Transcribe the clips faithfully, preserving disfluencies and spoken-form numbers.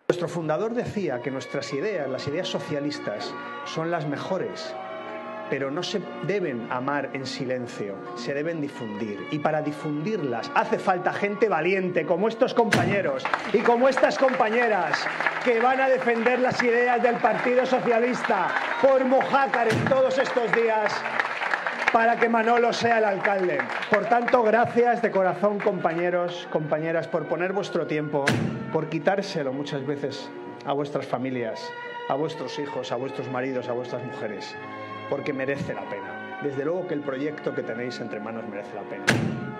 Nuestro fundador decía que nuestras ideas, las ideas socialistas, son las mejores, pero no se deben amar en silencio, se deben difundir. Y para difundirlas hace falta gente valiente, como estos compañeros y como estas compañeras, que van a defender las ideas del Partido Socialista por Mojácar en todos estos días, para que Manolo sea el alcalde. Por tanto, gracias de corazón, compañeros, compañeras, por poner vuestro tiempo, por quitárselo muchas veces a vuestras familias, a vuestros hijos, a vuestros maridos, a vuestras mujeres, porque merece la pena. Desde luego que el proyecto que tenéis entre manos merece la pena.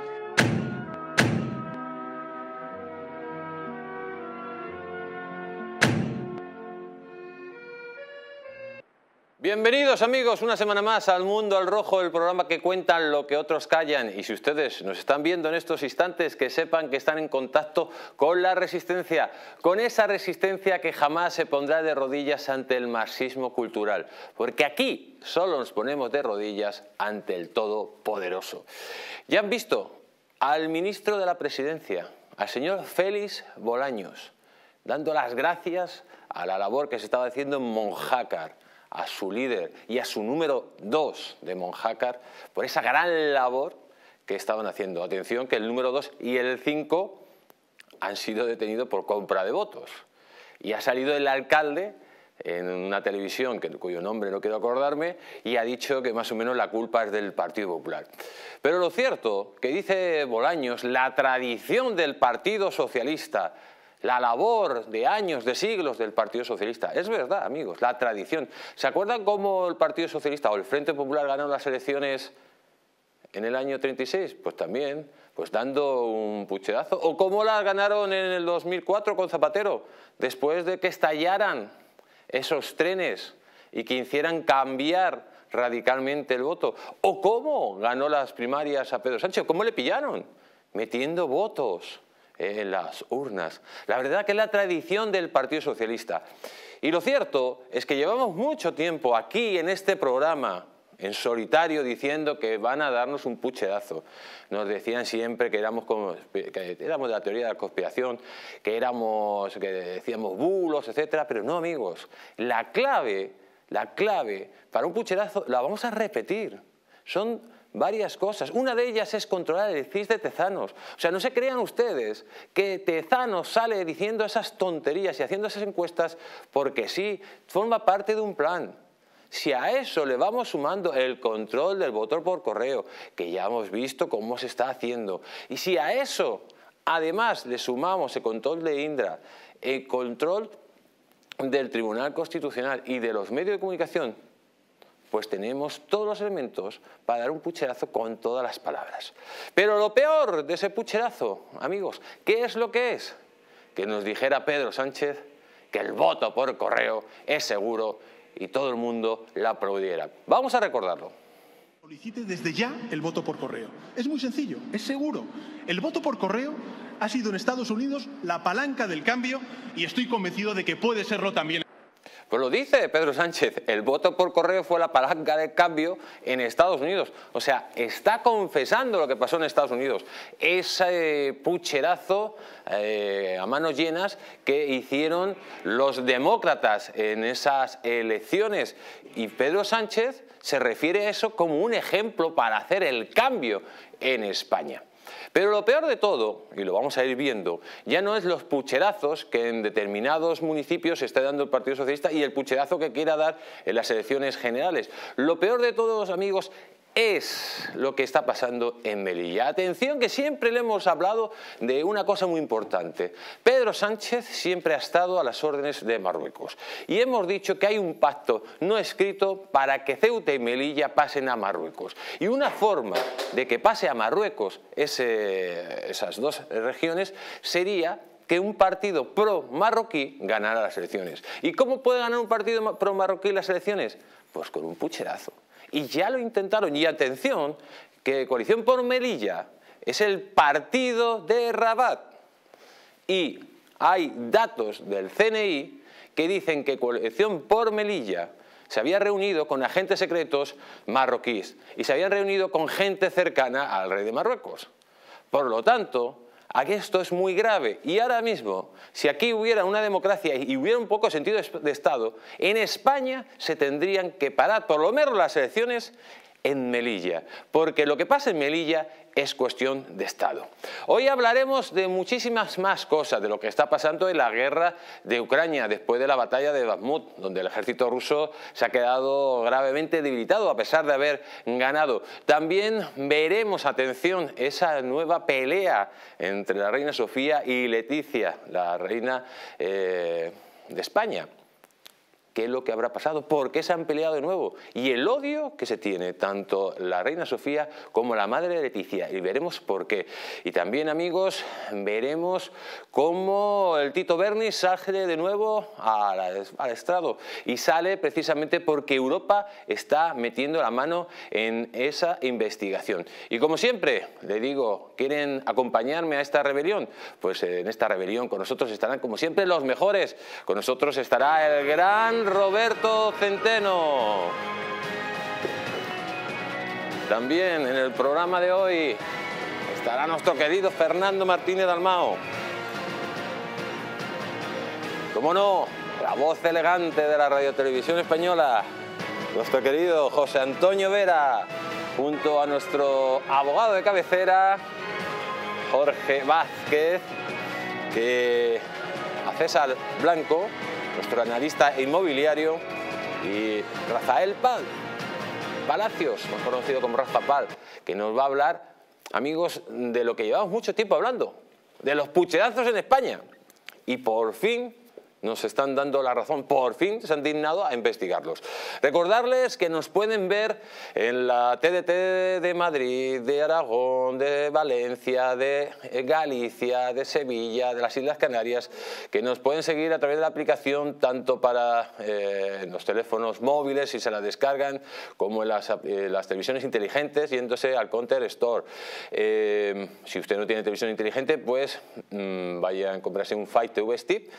Bienvenidos amigos, una semana más al Mundo al Rojo, el programa que cuenta lo que otros callan. Y si ustedes nos están viendo en estos instantes, que sepan que están en contacto con la resistencia, con esa resistencia que jamás se pondrá de rodillas ante el marxismo cultural. Porque aquí solo nos ponemos de rodillas ante el Todopoderoso. Ya han visto al ministro de la Presidencia, al señor Félix Bolaños, dando las gracias a la labor que se estaba haciendo en Mojácar, a su líder y a su número dos de Mojácar, por esa gran labor que estaban haciendo. Atención, que el número dos y el cinco han sido detenidos por compra de votos. Y ha salido el alcalde en una televisión, que, cuyo nombre no quiero acordarme, y ha dicho que más o menos la culpa es del Partido Popular. Pero lo cierto, que dice Bolaños, la tradición del Partido Socialista, la labor de años, de siglos del Partido Socialista. Es verdad, amigos, la tradición. ¿Se acuerdan cómo el Partido Socialista o el Frente Popular ganaron las elecciones en el año treinta y seis? Pues también, pues dando un pucherazo. ¿O cómo las ganaron en el dos mil cuatro con Zapatero? Después de que estallaran esos trenes y que hicieran cambiar radicalmente el voto. ¿O cómo ganó las primarias a Pedro Sánchez? ¿Cómo le pillaron? Metiendo votos en las urnas. La verdad que es la tradición del Partido Socialista. Y lo cierto es que llevamos mucho tiempo aquí en este programa, en solitario, diciendo que van a darnos un pucherazo. Nos decían siempre que éramos, como, que éramos de la teoría de la conspiración, que éramos, que decíamos bulos, etcétera. Pero no, amigos, la clave, la clave para un pucherazo la vamos a repetir. Son varias cosas. Una de ellas es controlar el C I S de Tezanos. O sea, no se crean ustedes que Tezanos sale diciendo esas tonterías y haciendo esas encuestas porque sí, forma parte de un plan. Si a eso le vamos sumando el control del voto por correo, que ya hemos visto cómo se está haciendo, y si a eso además le sumamos el control de Indra, el control del Tribunal Constitucional y de los medios de comunicación, pues tenemos todos los elementos para dar un pucherazo con todas las palabras. Pero lo peor de ese pucherazo, amigos, ¿qué es lo que es? Que nos dijera Pedro Sánchez que el voto por correo es seguro y todo el mundo la aplaudiera. Vamos a recordarlo. Solicite desde ya el voto por correo. Es muy sencillo, es seguro. El voto por correo ha sido en Estados Unidos la palanca del cambio y estoy convencido de que puede serlo también. Pues lo dice Pedro Sánchez, el voto por correo fue la palanca de cambio en Estados Unidos. O sea, está confesando lo que pasó en Estados Unidos. Ese pucherazo eh, a manos llenas que hicieron los demócratas en esas elecciones. Y Pedro Sánchez se refiere a eso como un ejemplo para hacer el cambio en España. Pero lo peor de todo, y lo vamos a ir viendo, ya no es los pucherazos que en determinados municipios se está dando el Partido Socialista y el pucherazo que quiera dar en las elecciones generales. Lo peor de todos, amigos, es lo que está pasando en Melilla. Atención, que siempre le hemos hablado de una cosa muy importante. Pedro Sánchez siempre ha estado a las órdenes de Marruecos. Y hemos dicho que hay un pacto no escrito para que Ceuta y Melilla pasen a Marruecos. Y una forma de que pase a Marruecos ese, esas dos regiones sería que un partido pro-marroquí ganara las elecciones. ¿Y cómo puede ganar un partido pro-marroquí las elecciones? Pues con un pucherazo. Y ya lo intentaron. Y atención, que Coalición por Melilla es el partido de Rabat. Y hay datos del C N I que dicen que Coalición por Melilla se había reunido con agentes secretos marroquíes y se habían reunido con gente cercana al rey de Marruecos. Por lo tanto, Aquí esto es muy grave y ahora mismo, si aquí hubiera una democracia y hubiera un poco de sentido de Estado, en España se tendrían que parar por lo menos las elecciones en Melilla, porque lo que pasa en Melilla es cuestión de Estado. Hoy hablaremos de muchísimas más cosas, de lo que está pasando en la guerra de Ucrania después de la batalla de Bakhmut, donde el ejército ruso se ha quedado gravemente debilitado a pesar de haber ganado. También veremos, atención, esa nueva pelea entre la reina Sofía y Leticia, la reina eh, de España. ¿Qué es lo que habrá pasado? ¿Por qué se han peleado de nuevo? Y el odio que se tiene tanto la reina Sofía como la madre de Leticia. Y veremos por qué. Y también, amigos, veremos cómo el Tito Berni sale de nuevo al, al estrado. Y sale precisamente porque Europa está metiendo la mano en esa investigación. Y como siempre, le digo, ¿quieren acompañarme a esta rebelión? Pues en esta rebelión con nosotros estarán, como siempre, los mejores. Con nosotros estará el gran Roberto Centeno. También en el programa de hoy estará nuestro querido Fernando Martínez Dalmao. Cómo no, la voz elegante de la radiotelevisión española, nuestro querido José Antonio Vera, junto a nuestro abogado de cabecera, Jorge Vázquez, que a César Blanco, nuestro analista inmobiliario, y Rafael Pal, Palacios, más conocido como Rafa Pal, que nos va a hablar, amigos, de lo que llevamos mucho tiempo hablando, de los pucherazos en España. Y por fin nos están dando la razón, por fin se han dignado a investigarlos. Recordarles que nos pueden ver en la T D T de Madrid, de Aragón, de Valencia, de Galicia, de Sevilla, de las Islas Canarias, que nos pueden seguir a través de la aplicación tanto para eh, los teléfonos móviles si se la descargan, como en las, eh, las televisiones inteligentes yéndose al Counter Store. Eh, si usted no tiene televisión inteligente, pues mmm, vaya a comprarse un Fire T V Stick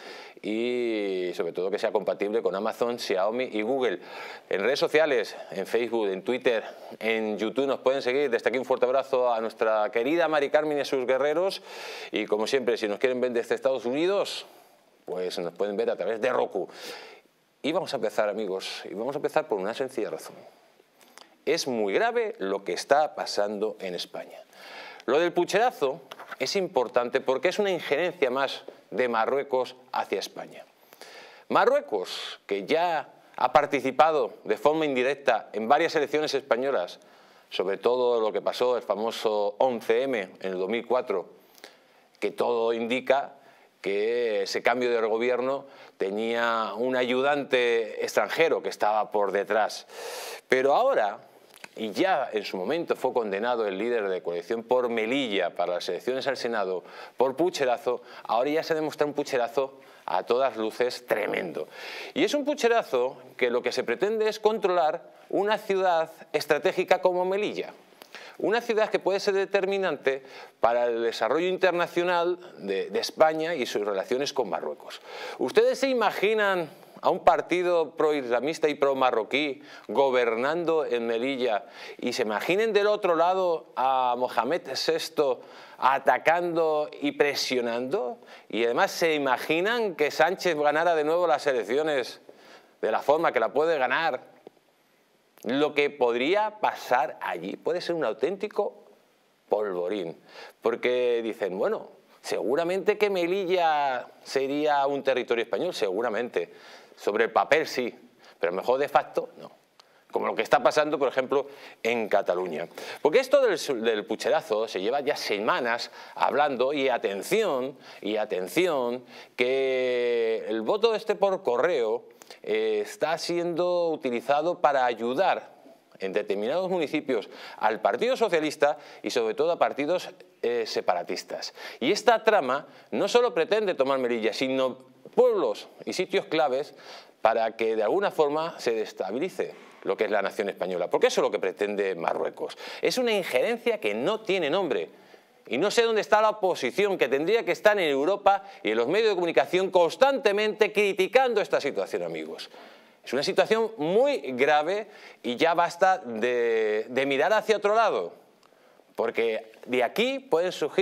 y sobre todo que sea compatible con Amazon, Xiaomi y Google. En redes sociales, en Facebook, en Twitter, en YouTube nos pueden seguir. Desde aquí un fuerte abrazo a nuestra querida Mari Carmen y a sus guerreros. Y como siempre, si nos quieren ver desde Estados Unidos, pues nos pueden ver a través de Roku. Y vamos a empezar, amigos, y vamos a empezar por una sencilla razón. Es muy grave lo que está pasando en España. Lo del pucherazo es importante porque es una injerencia más de Marruecos hacia España. Marruecos, que ya ha participado de forma indirecta en varias elecciones españolas, sobre todo lo que pasó, el famoso once eme en el dos mil cuatro, que todo indica que ese cambio de gobierno tenía un ayudante extranjero que estaba por detrás. Pero ahora, y ya en su momento fue condenado el líder de coalición por Melilla para las elecciones al Senado por pucherazo, ahora ya se demuestra un pucherazo a todas luces tremendo. Y es un pucherazo que lo que se pretende es controlar una ciudad estratégica como Melilla. Una ciudad que puede ser determinante para el desarrollo internacional de, de España y sus relaciones con Marruecos. ¿Ustedes se imaginan a un partido pro-islamista y pro-marroquí gobernando en Melilla y se imaginen del otro lado a Mohamed sexto atacando y presionando? Y además se imaginan que Sánchez ganara de nuevo las elecciones de la forma que la puede ganar. Lo que podría pasar allí puede ser un auténtico polvorín, porque dicen, bueno, seguramente que Melilla sería un territorio español, seguramente. Sobre el papel sí, pero mejor de facto no. Como lo que está pasando, por ejemplo, en Cataluña. Porque esto del, del pucherazo se lleva ya semanas hablando y atención, y atención, que el voto este por correo eh, está siendo utilizado para ayudar en determinados municipios al Partido Socialista y sobre todo a partidos eh, separatistas. Y esta trama no solo pretende tomar Melilla, sino pueblos y sitios claves para que de alguna forma se destabilice lo que es la nación española, porque eso es lo que pretende Marruecos. Es una injerencia que no tiene nombre. Y no sé dónde está la oposición, que tendría que estar en Europa y en los medios de comunicación constantemente criticando esta situación, amigos. Es una situación muy grave y ya basta de, de mirar hacia otro lado, porque de aquí pueden surgir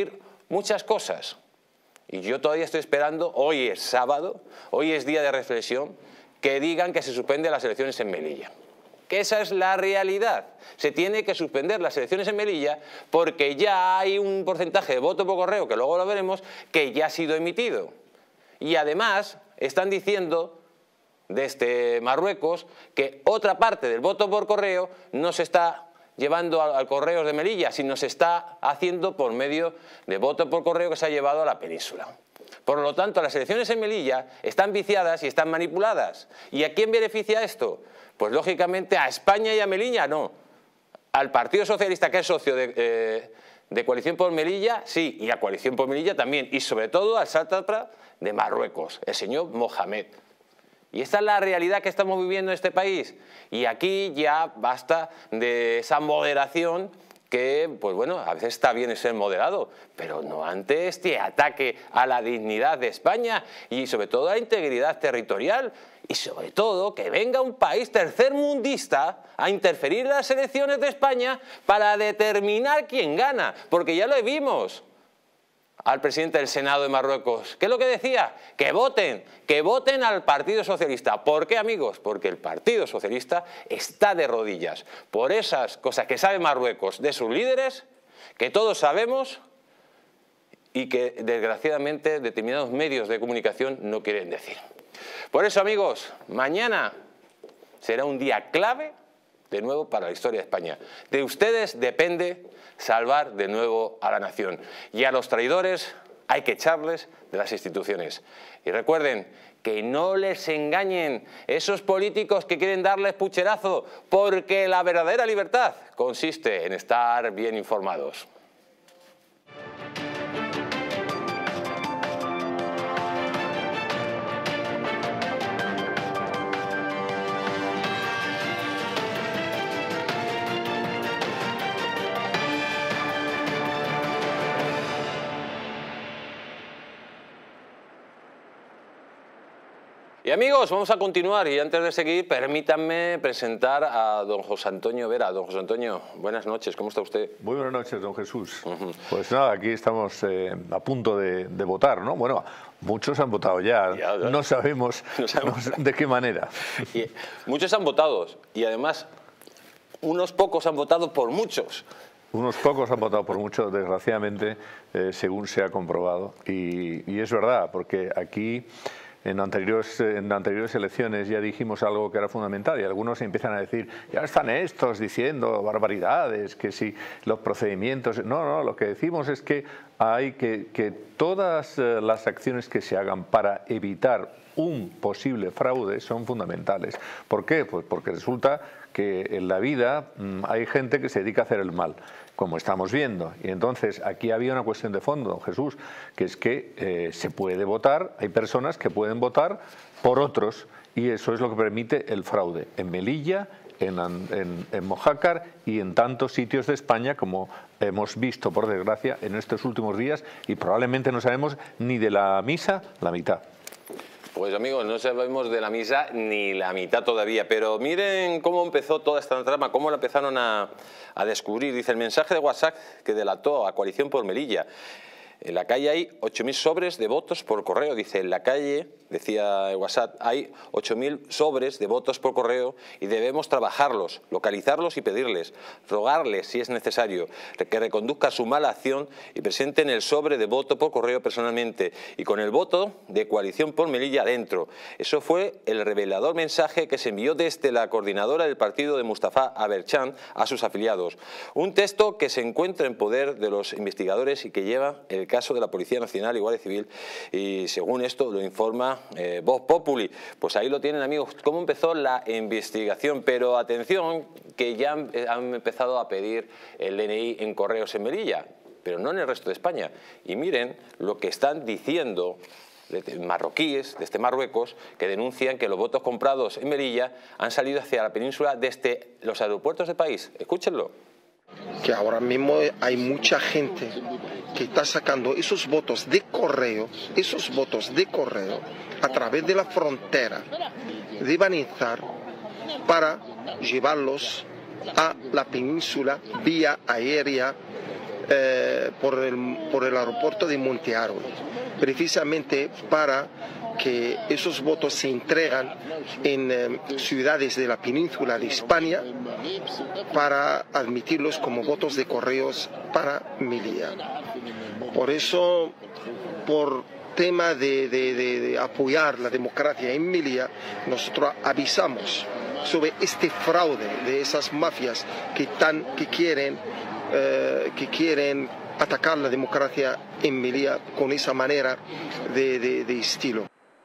muchas cosas. Y yo todavía estoy esperando, hoy es sábado, hoy es día de reflexión, que digan que se suspenden las elecciones en Melilla. Que esa es la realidad. Se tiene que suspender las elecciones en Melilla porque ya hay un porcentaje de voto por correo, que luego lo veremos, que ya ha sido emitido. Y además están diciendo desde Marruecos que otra parte del voto por correo no se está llevando al correo de Melilla, sino se está haciendo por medio de voto por correo que se ha llevado a la península. Por lo tanto, las elecciones en Melilla están viciadas y están manipuladas. ¿Y a quién beneficia esto? Pues lógicamente a España y a Melilla no. Al Partido Socialista, que es socio de, eh, de Coalición por Melilla, sí, y a Coalición por Melilla también, y sobre todo al sátrapa de Marruecos, el señor Mohamed. Y esta es la realidad que estamos viviendo en este país. Y aquí ya basta de esa moderación que, pues bueno, a veces está bien ser moderado, pero no ante este ataque a la dignidad de España y sobre todo a la integridad territorial. Y sobre todo que venga un país tercermundista a interferir en las elecciones de España para determinar quién gana, porque ya lo vimos al presidente del Senado de Marruecos. ¿Qué es lo que decía? Que voten, que voten al Partido Socialista. ¿Por qué, amigos? Porque el Partido Socialista está de rodillas por esas cosas que sabe Marruecos de sus líderes, que todos sabemos y que desgraciadamente determinados medios de comunicación no quieren decir. Por eso, amigos, mañana será un día clave de nuevo para la historia de España. De ustedes depende salvar de nuevo a la nación. Y a los traidores hay que echarles de las instituciones. Y recuerden que no les engañen esos políticos que quieren darles pucherazo, porque la verdadera libertad consiste en estar bien informados. Y amigos, vamos a continuar y antes de seguir, permítanme presentar a don José Antonio Vera. Don José Antonio, buenas noches, ¿cómo está usted? Muy buenas noches, don Jesús. Uh-huh. Pues nada, aquí estamos eh, a punto de, de votar, ¿no? Bueno, muchos han votado ya, ya no, no sabemos, no sabemos de qué manera. Y muchos han votado y además unos pocos han votado por muchos. Unos pocos han votado por muchos, desgraciadamente, eh, según se ha comprobado. Y, y es verdad, porque aquí En anteriores, en anteriores elecciones ya dijimos algo que era fundamental y algunos empiezan a decir, ya están estos diciendo barbaridades, que si los procedimientos... No, no, lo que decimos es que hay que, que todas las acciones que se hagan para evitar un posible fraude son fundamentales. ¿Por qué? Pues porque resulta que en la vida mmm, hay gente que se dedica a hacer el mal, como estamos viendo. Y entonces aquí había una cuestión de fondo, don Jesús, que es que eh, se puede votar, hay personas que pueden votar por otros y eso es lo que permite el fraude. En Melilla, en, en, en Mojácar y en tantos sitios de España como hemos visto, por desgracia, en estos últimos días y probablemente no sabemos ni de la misa la mitad. Pues amigos, no sabemos de la misa ni la mitad todavía, pero miren cómo empezó toda esta trama, cómo la empezaron a, a descubrir. Dice el mensaje de WhatsApp que delató a Coalición por Melilla. En la calle hay ocho mil sobres de votos por correo. Dice, en la calle, decía el WhatsApp, hay ocho mil sobres de votos por correo y debemos trabajarlos, localizarlos y pedirles, rogarles si es necesario, que reconduzca su mala acción y presenten el sobre de voto por correo personalmente y con el voto de Coalición por Melilla adentro. Eso fue el revelador mensaje que se envió desde la coordinadora del partido de Mustafa Aberchan a sus afiliados. Un texto que se encuentra en poder de los investigadores y que lleva el caso de la Policía Nacional y Guardia Civil y según esto lo informa eh, Vox Populi. Pues ahí lo tienen, amigos, cómo empezó la investigación, pero atención que ya han, han empezado a pedir el D N I en correos en Melilla, pero no en el resto de España. Y miren lo que están diciendo de marroquíes, desde Marruecos, que denuncian que los votos comprados en Melilla han salido hacia la península desde los aeropuertos del país. Escúchenlo. Que ahora mismo hay mucha gente que está sacando esos votos de correo, esos votos de correo a través de la frontera de Banizar para llevarlos a la península vía aérea eh, por, el, por el aeropuerto de Montearo, precisamente para que esos votos se entregan en eh, ciudades de la península de España para admitirlos como votos de correos para Melilla. Por eso, por tema de, de, de, de apoyar la democracia en Melilla, nosotros avisamos sobre este fraude de esas mafias que, tan, que, quieren, eh, que quieren atacar la democracia en Melilla con esa manera de, de, de estilo.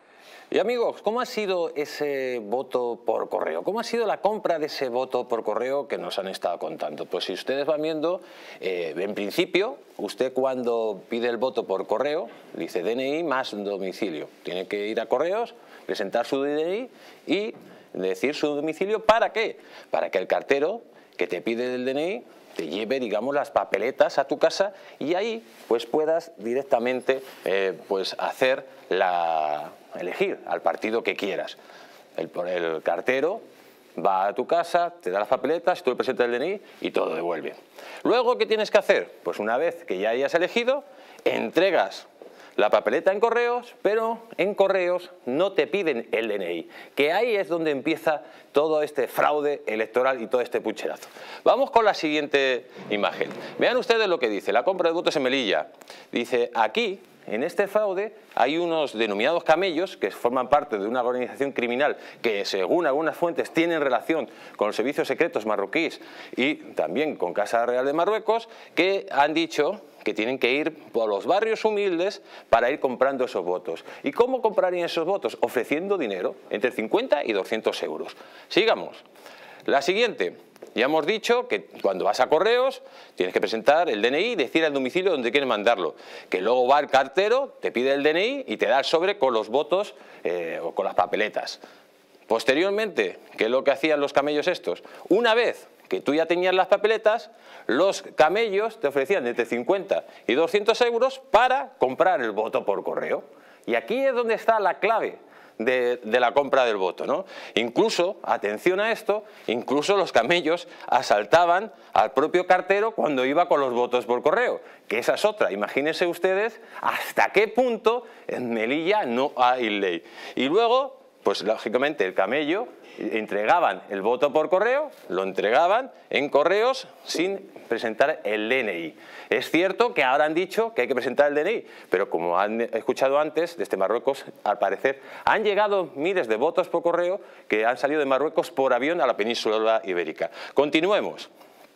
Y amigos, ¿cómo ha sido ese voto por correo? ¿Cómo ha sido la compra de ese voto por correo que nos han estado contando? Pues si ustedes van viendo, eh, en principio, usted cuando pide el voto por correo, dice D N I más domicilio. Tiene que ir a correos, presentar su D N I y decir su domicilio. ¿Para qué? Para que el cartero que te pide el D N I te lleve, digamos, las papeletas a tu casa y ahí pues puedas directamente eh, pues hacer la... elegir al partido que quieras. El, el cartero va a tu casa, te da las papeletas, tú le presentas el D N I y todo devuelve. Luego, ¿qué tienes que hacer? Pues una vez que ya hayas elegido, entregas la papeleta en correos, pero en correos no te piden el D N I, que ahí es donde empieza todo este fraude electoral y todo este pucherazo. Vamos con la siguiente imagen. Vean ustedes lo que dice, la compra de votos en Melilla. Dice, aquí, en este fraude, hay unos denominados camellos que forman parte de una organización criminal que, según algunas fuentes, tienen relación con los servicios secretos marroquíes y también con Casa Real de Marruecos, que han dicho que tienen que ir por los barrios humildes para ir comprando esos votos. ¿Y cómo comprarían esos votos? Ofreciendo dinero, entre cincuenta y doscientos euros. Sigamos. La siguiente. Ya hemos dicho que cuando vas a correos tienes que presentar el D N I y decir el domicilio donde quieres mandarlo. Que luego va el cartero, te pide el D N I y te da el sobre con los votos eh, o con las papeletas. Posteriormente, ¿qué es lo que hacían los camellos estos? Una vez que tú ya tenías las papeletas, los camellos te ofrecían entre cincuenta y doscientos euros para comprar el voto por correo. Y aquí es donde está la clave de, de la compra del voto, ¿no? Incluso, atención a esto, incluso los camellos asaltaban al propio cartero cuando iba con los votos por correo, que esa es otra. Imagínense ustedes hasta qué punto en Melilla no hay ley. Y luego, pues lógicamente el camello entregaban el voto por correo, lo entregaban en correos sin presentar el D N I. Es cierto que ahora han dicho que hay que presentar el D N I, pero como han escuchado antes, desde Marruecos, al parecer, han llegado miles de votos por correo que han salido de Marruecos por avión a la península ibérica. Continuemos.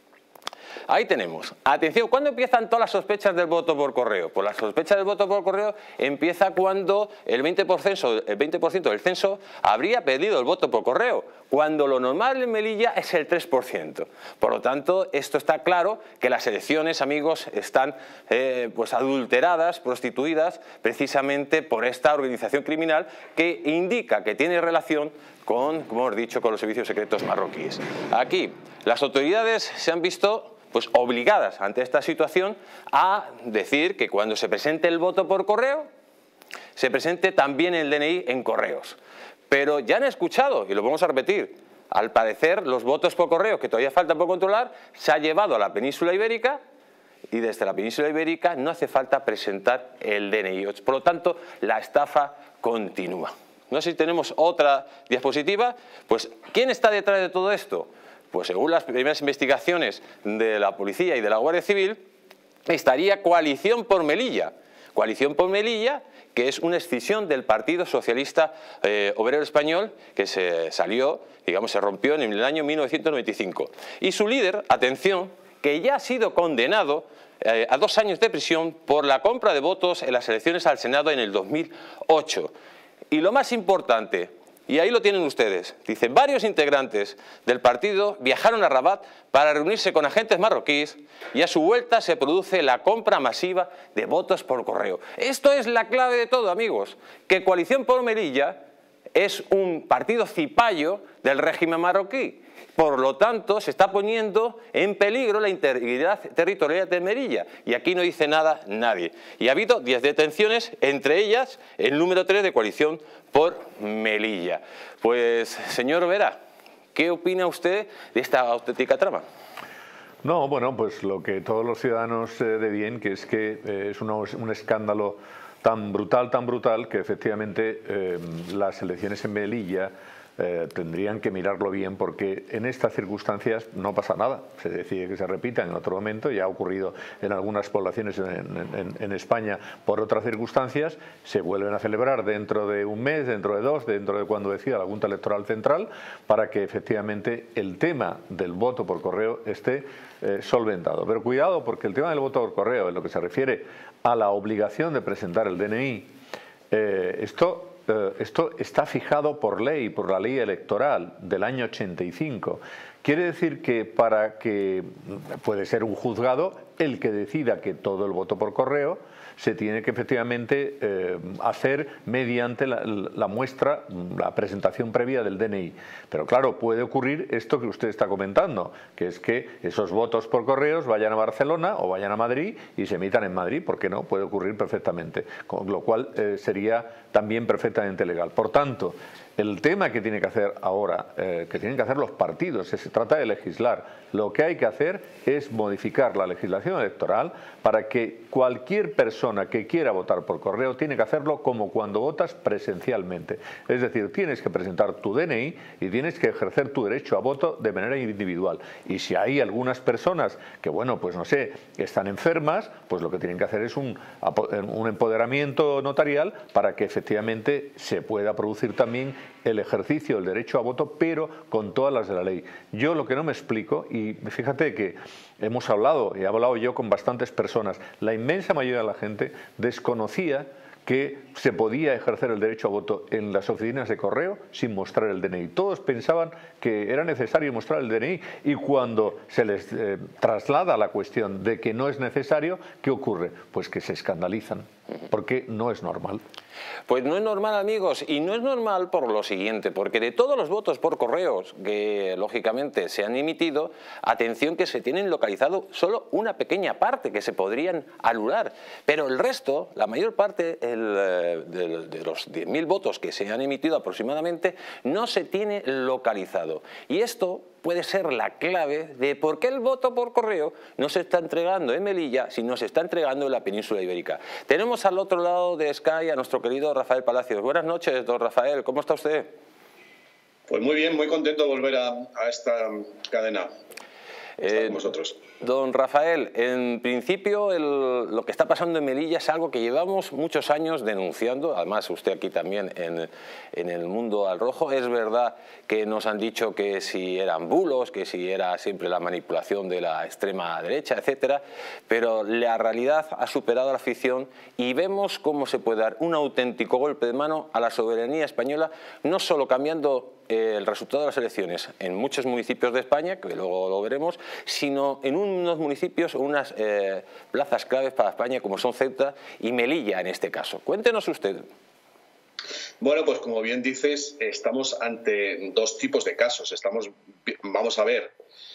Ahí tenemos. Atención, ¿cuándo empiezan todas las sospechas del voto por correo? Pues la sospecha del voto por correo empieza cuando el veinte por ciento, el veinte por ciento del censo habría pedido el voto por correo, cuando lo normal en Melilla es el tres por ciento. Por lo tanto, esto está claro que las elecciones, amigos, están eh, pues adulteradas, prostituidas, precisamente por esta organización criminal que indica que tiene relación con, como hemos dicho, con los servicios secretos marroquíes. Aquí, las autoridades se han visto pues obligadas ante esta situación a decir que cuando se presente el voto por correo, se presente también el D N I en correos. Pero ya han escuchado, y lo vamos a repetir, al parecer los votos por correo, que todavía faltan por controlar, se ha llevado a la península ibérica y desde la península ibérica no hace falta presentar el D N I. Por lo tanto, la estafa continúa. No sé si tenemos otra diapositiva. Pues, ¿quién está detrás de todo esto? Pues según las primeras investigaciones de la policía y de la Guardia Civil, estaría Coalición por Melilla. Coalición por Melilla, que es una escisión del Partido Socialista eh, Obrero Español, que se salió, digamos, se rompió en el año mil novecientos noventa y cinco. Y su líder, atención, que ya ha sido condenado eh, a dos años de prisión por la compra de votos en las elecciones al Senado en el dos mil ocho. Y lo más importante, y ahí lo tienen ustedes, dice, varios integrantes del partido viajaron a Rabat para reunirse con agentes marroquíes y a su vuelta se produce la compra masiva de votos por correo. Esto es la clave de todo, amigos, que Coalición por Melilla es un partido cipayo del régimen marroquí. Por lo tanto, se está poniendo en peligro la integridad territorial de Melilla. Y aquí no dice nada nadie. Y ha habido diez detenciones, entre ellas el número tres de Coalición por Melilla. Pues, señor Vera, ¿qué opina usted de esta auténtica trama? No, bueno, pues lo que todos los ciudadanos eh, de bien, que es que eh, es una, un escándalo tan brutal, tan brutal, que efectivamente eh, las elecciones en Melilla eh, tendrían que mirarlo bien, porque en estas circunstancias no pasa nada. Se decide que se repitan en otro momento, ya ha ocurrido en algunas poblaciones en, en, en España por otras circunstancias, se vuelven a celebrar dentro de un mes, dentro de dos, dentro de cuando decida la Junta Electoral Central, para que efectivamente el tema del voto por correo esté eh, solventado. Pero cuidado, porque el tema del voto por correo, en lo que se refiere a la obligación de presentar el D N I, eh, esto Esto está fijado por ley, por la ley electoral del año ochenta y cinco. Quiere decir que para que puede ser un juzgado el que decida que todo el voto por correo se tiene que efectivamente eh, hacer mediante la, la muestra, la presentación previa del D N I. Pero claro, puede ocurrir esto que usted está comentando, que es que esos votos por correos vayan a Barcelona o vayan a Madrid y se emitan en Madrid. ¿Por qué no? Puede ocurrir perfectamente, con lo cual eh, sería también perfectamente legal. Por tanto, el tema que tiene que hacer ahora, eh, que tienen que hacer los partidos, se trata de legislar. Lo que hay que hacer es modificar la legislación electoral para que cualquier persona que quiera votar por correo tiene que hacerlo como cuando votas presencialmente. Es decir, tienes que presentar tu D N I y tienes que ejercer tu derecho a voto de manera individual. Y si hay algunas personas que, bueno, pues no sé, están enfermas, pues lo que tienen que hacer es un, un empoderamiento notarial para que efectivamente se pueda producir también el ejercicio del derecho a voto, pero con todas las de la ley. Yo lo que no me explico, y fíjate que hemos hablado, y he hablado yo con bastantes personas, la inmensa mayoría de la gente desconocía que se podía ejercer el derecho a voto en las oficinas de correo sin mostrar el D N I. Todos pensaban que era necesario mostrar el D N I y cuando se les eh, traslada la cuestión de que no es necesario, ¿qué ocurre? Pues que se escandalizan, porque no es normal. Pues no es normal, amigos, y no es normal por lo siguiente, porque de todos los votos por correos que lógicamente se han emitido, atención que se tienen localizado solo una pequeña parte que se podrían anular, pero el resto, la mayor parte el, de, de los diez mil votos que se han emitido aproximadamente, no se tiene localizado. Y esto puede ser la clave de por qué el voto por correo no se está entregando en Melilla, sino se está entregando en la península ibérica. Tenemos al otro lado de Sky a nuestro querido Rafael Palacios. Buenas noches, don Rafael, ¿cómo está usted? Pues muy bien, muy contento de volver a, a esta cadena. Eh, con vosotros. Don Rafael, en principio el, lo que está pasando en Melilla es algo que llevamos muchos años denunciando, además usted aquí también en, en el Mundo al Rojo. Es verdad que nos han dicho que si eran bulos, que si era siempre la manipulación de la extrema derecha, etcétera, pero la realidad ha superado a la ficción y vemos cómo se puede dar un auténtico golpe de mano a la soberanía española, no solo cambiando el resultado de las elecciones en muchos municipios de España, que luego lo veremos, sino en unos municipios o unas eh, plazas claves para España como son Ceuta y Melilla en este caso. Cuéntenos usted. Bueno, pues como bien dices, estamos ante dos tipos de casos. Estamos, vamos a ver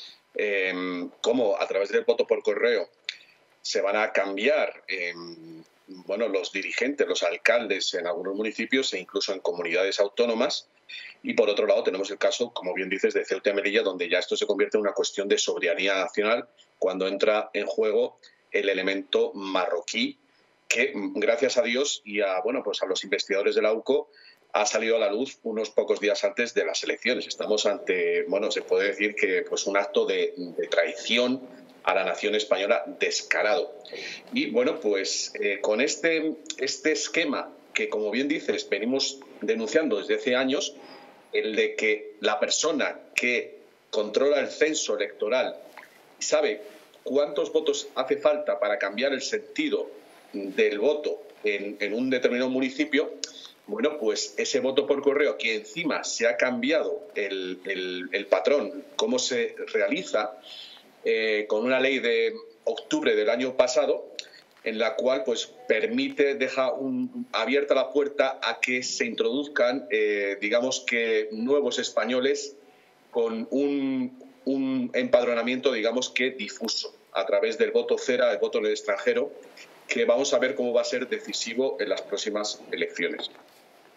eh, cómo a través del voto por correo se van a cambiar eh, bueno, los dirigentes, los alcaldes en algunos municipios e incluso en comunidades autónomas. Y por otro lado tenemos el caso, como bien dices, de Ceuta y Melilla, donde ya esto se convierte en una cuestión de soberanía nacional cuando entra en juego el elemento marroquí, que gracias a Dios y a, bueno, pues a los investigadores de la U C O ha salido a la luz unos pocos días antes de las elecciones. Estamos ante, bueno, se puede decir que pues un acto de, de traición a la nación española descarado. Y bueno, pues eh, con este, este esquema que, como bien dices, venimos denunciando desde hace años, el de que la persona que controla el censo electoral y sabe cuántos votos hace falta para cambiar el sentido del voto en, en un determinado municipio, bueno, pues ese voto por correo, que encima se ha cambiado el, el, el patrón, cómo se realiza, eh, con una ley de octubre del año pasado, en la cual pues permite, deja un, abierta la puerta a que se introduzcan, eh, digamos que nuevos españoles con un, un empadronamiento, digamos que difuso, a través del voto cera, el voto en el extranjero, que vamos a ver cómo va a ser decisivo en las próximas elecciones.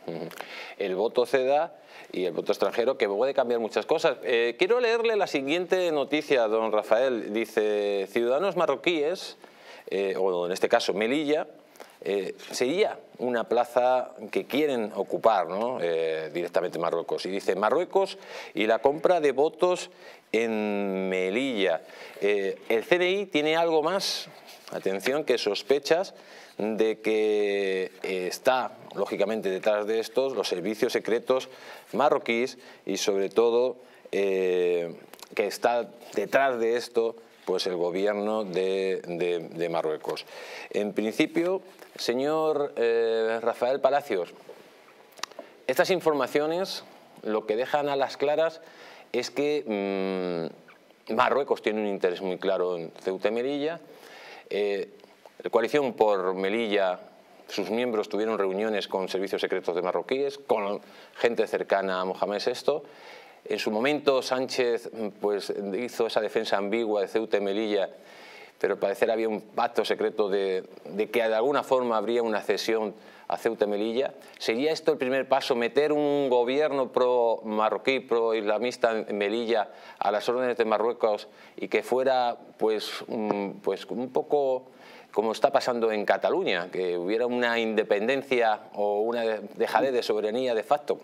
El voto CEDA y el voto extranjero, que puede cambiar muchas cosas. Eh, quiero leerle la siguiente noticia, don Rafael. Dice, ciudadanos marroquíes, eh, o en este caso Melilla, eh, sería una plaza que quieren ocupar, ¿no? eh, directamente Marruecos. Y dice, Marruecos y la compra de votos en Melilla. Eh, el C N I tiene algo más, atención, que sospechas de que está, lógicamente, detrás de estos los servicios secretos marroquíes y, sobre todo, eh, que está detrás de esto pues el gobierno de, de, de Marruecos. En principio, señor eh, Rafael Palacios, estas informaciones lo que dejan a las claras es que mmm, Marruecos tiene un interés muy claro en Ceuta y Melilla. Eh, La coalición por Melilla, sus miembros tuvieron reuniones con servicios secretos de marroquíes, con gente cercana a Mohamed sexto. En su momento Sánchez pues, hizo esa defensa ambigua de Ceuta y Melilla, pero al parecer había un pacto secreto de, de que de alguna forma habría una cesión a Ceuta y Melilla. ¿Sería esto el primer paso, meter un gobierno pro-marroquí, pro-islamista en Melilla a las órdenes de Marruecos y que fuera pues, un, pues, un poco como está pasando en Cataluña, que hubiera una independencia o una dejadez de soberanía de facto?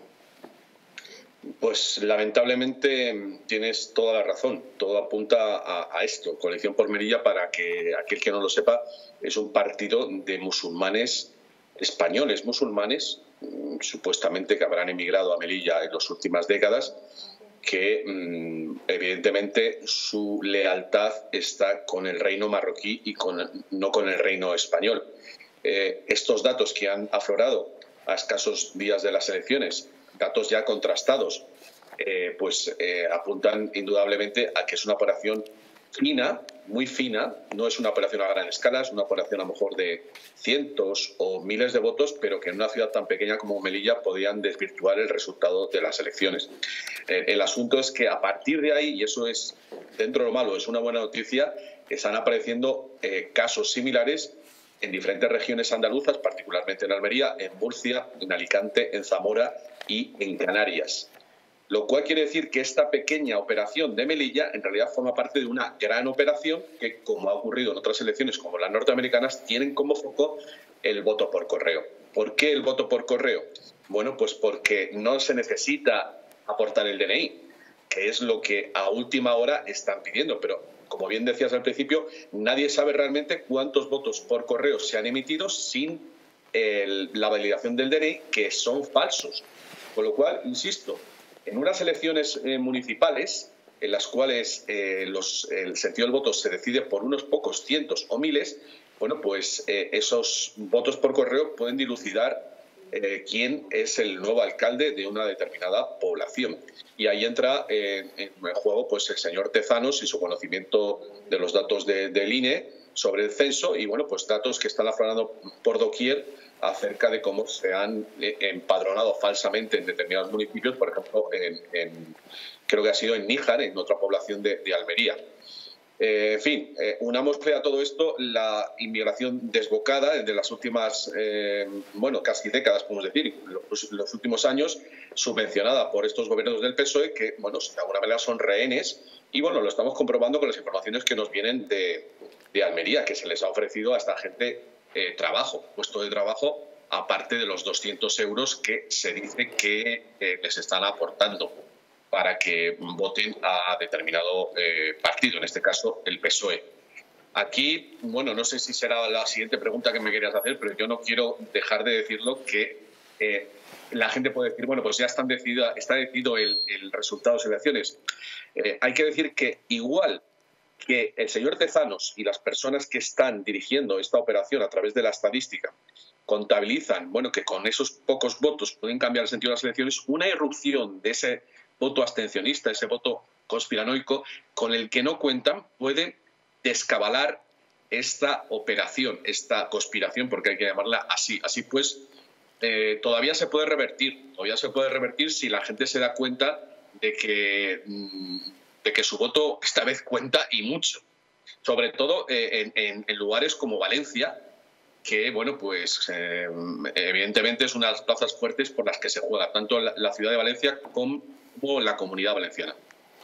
Pues lamentablemente tienes toda la razón, todo apunta a, a esto. Coalición por Melilla, para que aquel que no lo sepa, es un partido de musulmanes españoles, musulmanes, supuestamente que habrán emigrado a Melilla en las últimas décadas, que evidentemente su lealtad está con el reino marroquí y con, no con el reino español. Eh, estos datos que han aflorado a escasos días de las elecciones, datos ya contrastados, eh, pues eh, apuntan indudablemente a que es una operación fina, muy fina, no es una operación a gran escala, es una operación a lo mejor de cientos o miles de votos, pero que en una ciudad tan pequeña como Melilla podían desvirtuar el resultado de las elecciones. Eh, el asunto es que a partir de ahí, y eso es, dentro de lo malo, es una buena noticia, están apareciendo eh, casos similares en diferentes regiones andaluzas, particularmente en Almería, en Murcia, en Alicante, en Zamora y en Canarias. Lo cual quiere decir que esta pequeña operación de Melilla en realidad forma parte de una gran operación que, como ha ocurrido en otras elecciones como las norteamericanas, tienen como foco el voto por correo. ¿Por qué el voto por correo? Bueno, pues porque no se necesita aportar el D N I, que es lo que a última hora están pidiendo, pero como bien decías al principio, nadie sabe realmente cuántos votos por correo se han emitido sin el, la validación del D N I, que son falsos. Con lo cual, insisto, en unas elecciones eh, municipales, en las cuales eh, los, el sentido del voto se decide por unos pocos cientos o miles, bueno, pues eh, esos votos por correo pueden dilucidar eh, quién es el nuevo alcalde de una determinada población. Y ahí entra eh, en el juego pues el señor Tezanos y su conocimiento de los datos de, del I N E sobre el censo y, bueno, pues datos que están aflorando por doquier acerca de cómo se han empadronado falsamente en determinados municipios, por ejemplo, en, en, creo que ha sido en Níjar, en otra población de, de Almería. Eh, en fin, eh, unamos a todo esto la inmigración desbocada de las últimas, eh, bueno, casi décadas, podemos decir, los, los últimos años, subvencionada por estos gobiernos del P S O E que, bueno, de alguna manera son rehenes y, bueno, lo estamos comprobando con las informaciones que nos vienen de, de Almería, que se les ha ofrecido a esta gente Eh, trabajo, puesto de trabajo, aparte de los doscientos euros que se dice que eh, les están aportando para que voten a determinado eh, partido, en este caso el P S O E. Aquí, bueno, no sé si será la siguiente pregunta que me querías hacer, pero yo no quiero dejar de decirlo que eh, la gente puede decir, bueno, pues ya están decidida, está decidido el, el resultado de las elecciones. Eh, hay que decir que igual que el señor Tezanos y las personas que están dirigiendo esta operación a través de la estadística contabilizan, bueno, que con esos pocos votos pueden cambiar el sentido de las elecciones, una irrupción de ese voto abstencionista, ese voto conspiranoico, con el que no cuentan, puede descabalar esta operación, esta conspiración, porque hay que llamarla así. Así pues, eh, todavía se puede revertir, todavía se puede revertir si la gente se da cuenta de que... Mmm, de que su voto esta vez cuenta y mucho. Sobre todo eh, en, en, en lugares como Valencia, que, bueno, pues eh, evidentemente es una de las plazas fuertes por las que se juega tanto la, la ciudad de Valencia como la Comunidad Valenciana.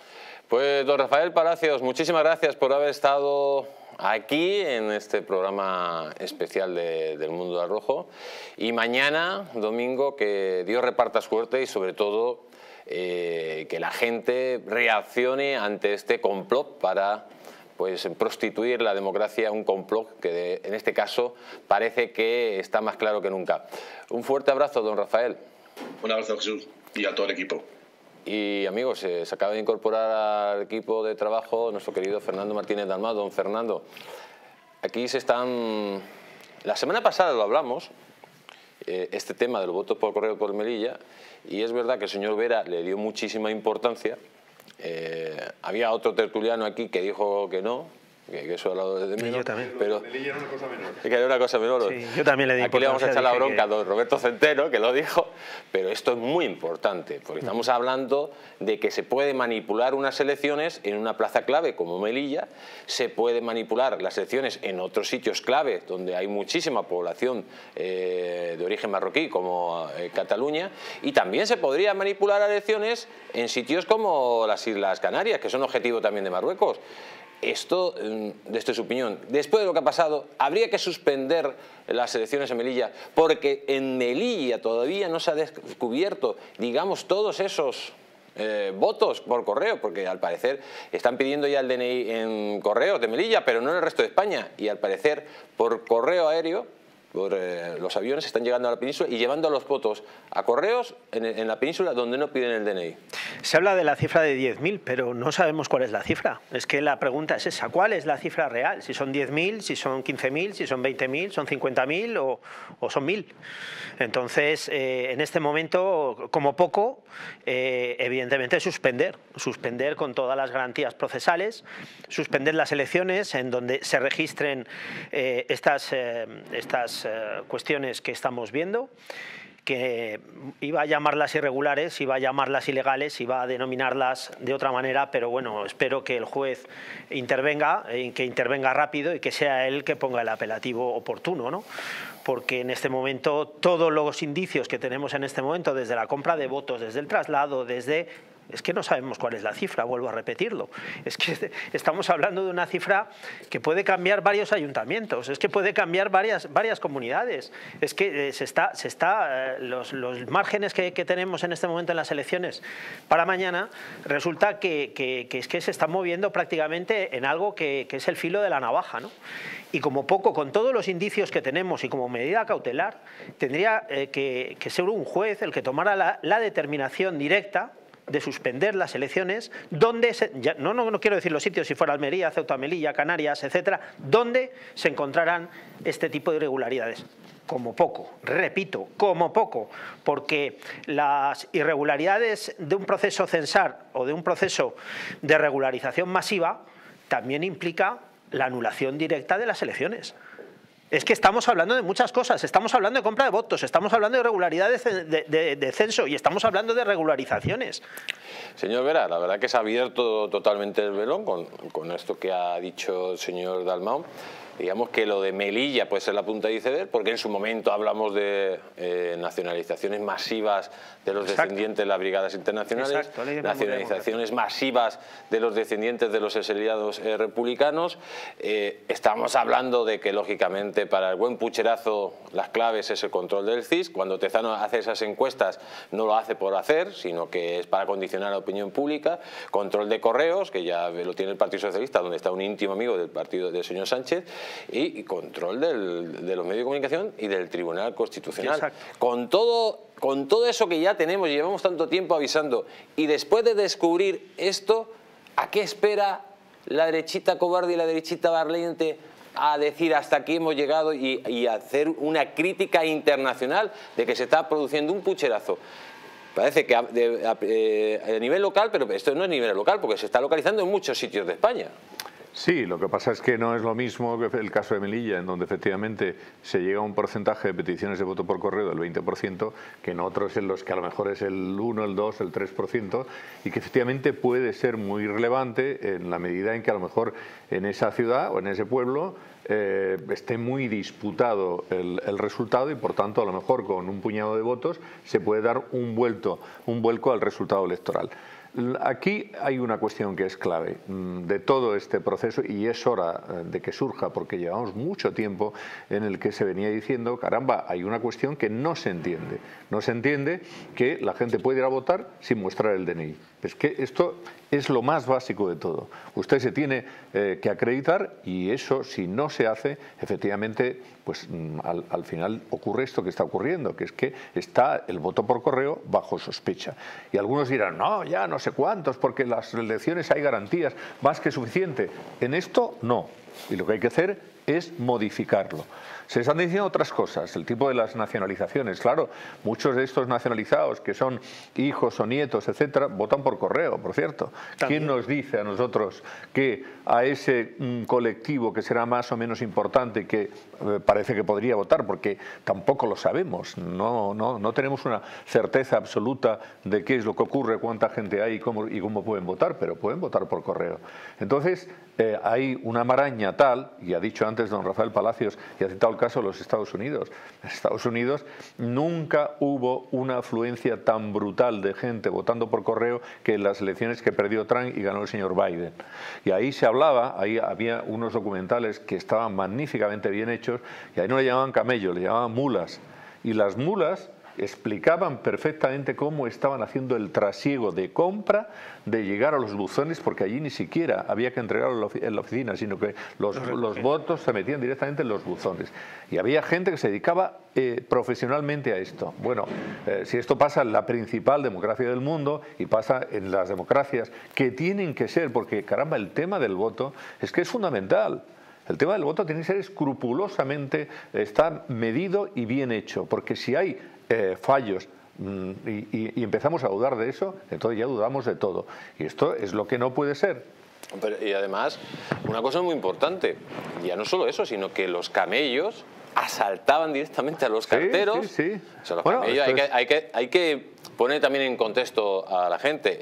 Pues don Rafael Palacios, muchísimas gracias por haber estado aquí en este programa especial de, del Mundo del Rojo. Y mañana, domingo, que Dios reparta suerte y sobre todo eh, que la gente reaccione ante este complot para pues prostituir la democracia, un complot que de, en este caso parece que está más claro que nunca. Un fuerte abrazo, don Rafael. Un abrazo, Jesús, y a todo el equipo. Y amigos, eh, se acaba de incorporar al equipo de trabajo nuestro querido Fernando Martínez Dalmau. Don Fernando, aquí se están... La semana pasada lo hablamos, eh, este tema del voto por correo por Melilla, y es verdad que el señor Vera le dio muchísima importancia. Eh, había otro tertuliano aquí que dijo que no, que, que eso ha hablado desde menos. Yo también. Pero Melilla era una cosa menor. que era una cosa menor. Sí, yo también le di Aquí le vamos a echar la bronca que... a don Roberto Centeno, que lo dijo, pero esto es muy importante, porque estamos hablando de que se puede manipular unas elecciones en una plaza clave como Melilla, se puede manipular las elecciones en otros sitios clave donde hay muchísima población eh, de origen marroquí como eh, Cataluña, y también se podría manipular elecciones en sitios como las Islas Canarias, que son objetivo también de Marruecos. Esto, desde su opinión, después de lo que ha pasado, ¿habría que suspender las elecciones en Melilla? Porque en Melilla todavía no se ha descubierto, digamos, todos esos eh, votos por correo, porque al parecer están pidiendo ya el D N I en correos de Melilla, pero no en el resto de España, y al parecer por correo aéreo, por eh, los aviones están llegando a la península y llevando los votos a correos en, en la península donde no piden el D N I. Se habla de la cifra de diez mil, pero no sabemos cuál es la cifra. Es que la pregunta es esa, ¿cuál es la cifra real? Si son diez mil, si son quince mil, si son veinte mil, son cincuenta mil o, o son mil. Entonces, eh, en este momento, como poco, eh, evidentemente suspender, suspender con todas las garantías procesales, suspender las elecciones en donde se registren eh, estas, eh, estas eh, cuestiones que estamos viendo, que iba a llamarlas irregulares, iba a llamarlas ilegales, iba a denominarlas de otra manera, pero bueno, espero que el juez intervenga, y que intervenga rápido y que sea él que ponga el apelativo oportuno, ¿no? Porque en este momento todos los indicios que tenemos en este momento, desde la compra de votos, desde el traslado, desde... Es que no sabemos cuál es la cifra, vuelvo a repetirlo. Es que estamos hablando de una cifra que puede cambiar varios ayuntamientos, es que puede cambiar varias, varias comunidades. Es que se está, se está, los, los márgenes que, que tenemos en este momento en las elecciones para mañana, resulta que, que, que es que se está moviendo prácticamente en algo que, que es el filo de la navaja, ¿no? Y como poco, con todos los indicios que tenemos y como medida cautelar, tendría eh, que, que ser un juez el que tomara la, la determinación directa de suspender las elecciones, donde se, ya, no, no, no quiero decir los sitios, si fuera Almería, Ceuta, Melilla, Canarias, etcétera, donde se encontrarán este tipo de irregularidades. Como poco, repito, como poco, porque las irregularidades de un proceso censal o de un proceso de regularización masiva también implica la anulación directa de las elecciones. Es que estamos hablando de muchas cosas, estamos hablando de compra de votos, estamos hablando de irregularidades de, de, de censo y estamos hablando de regularizaciones. Señor Vera, la verdad que se ha abierto totalmente el velón con, con esto que ha dicho el señor Dalmau. Digamos que lo de Melilla puede ser la punta de iceberg, porque en su momento hablamos de eh, nacionalizaciones masivas de los Exacto. descendientes de las brigadas internacionales, Exacto, nacionalizaciones masivas de los descendientes de los exiliados eh, republicanos. Eh, estamos hablando de que, lógicamente, para el buen pucherazo las claves es el control del C I S. Cuando Tezano hace esas encuestas no lo hace por hacer, sino que es para condicionar la opinión pública. Control de correos, que ya lo tiene el Partido Socialista, donde está un íntimo amigo del partido del señor Sánchez. Y control del, de los medios de comunicación y del Tribunal Constitucional. Exacto. Con todo, con todo eso que ya tenemos, llevamos tanto tiempo avisando, y después de descubrir esto, ¿a qué espera la derechita cobarde y la derechita valiente a decir hasta aquí hemos llegado y, y hacer una crítica internacional de que se está produciendo un pucherazo? Parece que a, de, a, eh, a nivel local, pero esto no es a nivel local, porque se está localizando en muchos sitios de España. Sí, lo que pasa es que no es lo mismo que el caso de Melilla, en donde efectivamente se llega a un porcentaje de peticiones de voto por correo del veinte por ciento, que en otros en los que a lo mejor es el uno, el dos, el tres por ciento, y que efectivamente puede ser muy relevante en la medida en que a lo mejor en esa ciudad o en ese pueblo eh, esté muy disputado el, el resultado y por tanto a lo mejor con un puñado de votos se puede dar un vuelto, un vuelco al resultado electoral. Aquí hay una cuestión que es clave de todo este proceso y es hora de que surja, porque llevamos mucho tiempo en el que se venía diciendo, caramba, hay una cuestión que no se entiende. No se entiende que la gente puede ir a votar sin mostrar el D N I. Es que esto es lo más básico de todo. Usted se tiene eh, que acreditar y eso, si no se hace, efectivamente, pues al, al final ocurre esto que está ocurriendo, que es que está el voto por correo bajo sospecha. Y algunos dirán, no, ya no sé cuántos, porque en las elecciones hay garantías, más que suficiente. En esto, no. Y lo que hay que hacer es modificarlo. Se están diciendo otras cosas, el tipo de las nacionalizaciones. Claro, muchos de estos nacionalizados que son hijos o nietos, etcétera, votan por correo, por cierto. ¿Quién nos dice a nosotros que a ese mm, colectivo que será más o menos importante, que eh, parece que podría votar, porque tampoco lo sabemos, no, no, no tenemos una certeza absoluta de qué es lo que ocurre, cuánta gente hay y cómo, y cómo pueden votar, pero pueden votar por correo. Entonces, eh, hay una maraña tal, y ha dicho antes don Rafael Palacios, y ha citado el caso de los Estados Unidos. En Estados Unidos nunca hubo una afluencia tan brutal de gente votando por correo que en las elecciones que perdió Trump y ganó el señor Biden. Y ahí se hablaba, ahí había unos documentales que estaban magníficamente bien hechos, y ahí no le llamaban camellos, le llamaban mulas. Y las mulas explicaban perfectamente cómo estaban haciendo el trasiego de compra, de llegar a los buzones, porque allí ni siquiera había que entregarlo en la oficina, sino que los, los votos se metían directamente en los buzones. Y había gente que se dedicaba eh, profesionalmente a esto. Bueno, eh, si esto pasa en la principal democracia del mundo y pasa en las democracias que tienen que ser, porque caramba, el tema del voto es que es fundamental. El tema del voto tiene que ser escrupulosamente, está medido y bien hecho, porque si hay eh, fallos mm, y, y, y empezamos a dudar de eso, entonces ya dudamos de todo. Y esto es lo que no puede ser. Pero, y además, una cosa muy importante, ya no solo eso, sino que los camellos asaltaban directamente a los carteros. Sí, sí, sí. O sea, los Bueno, camellos, hay, es... que, hay, que, hay que poner también en contexto a la gente.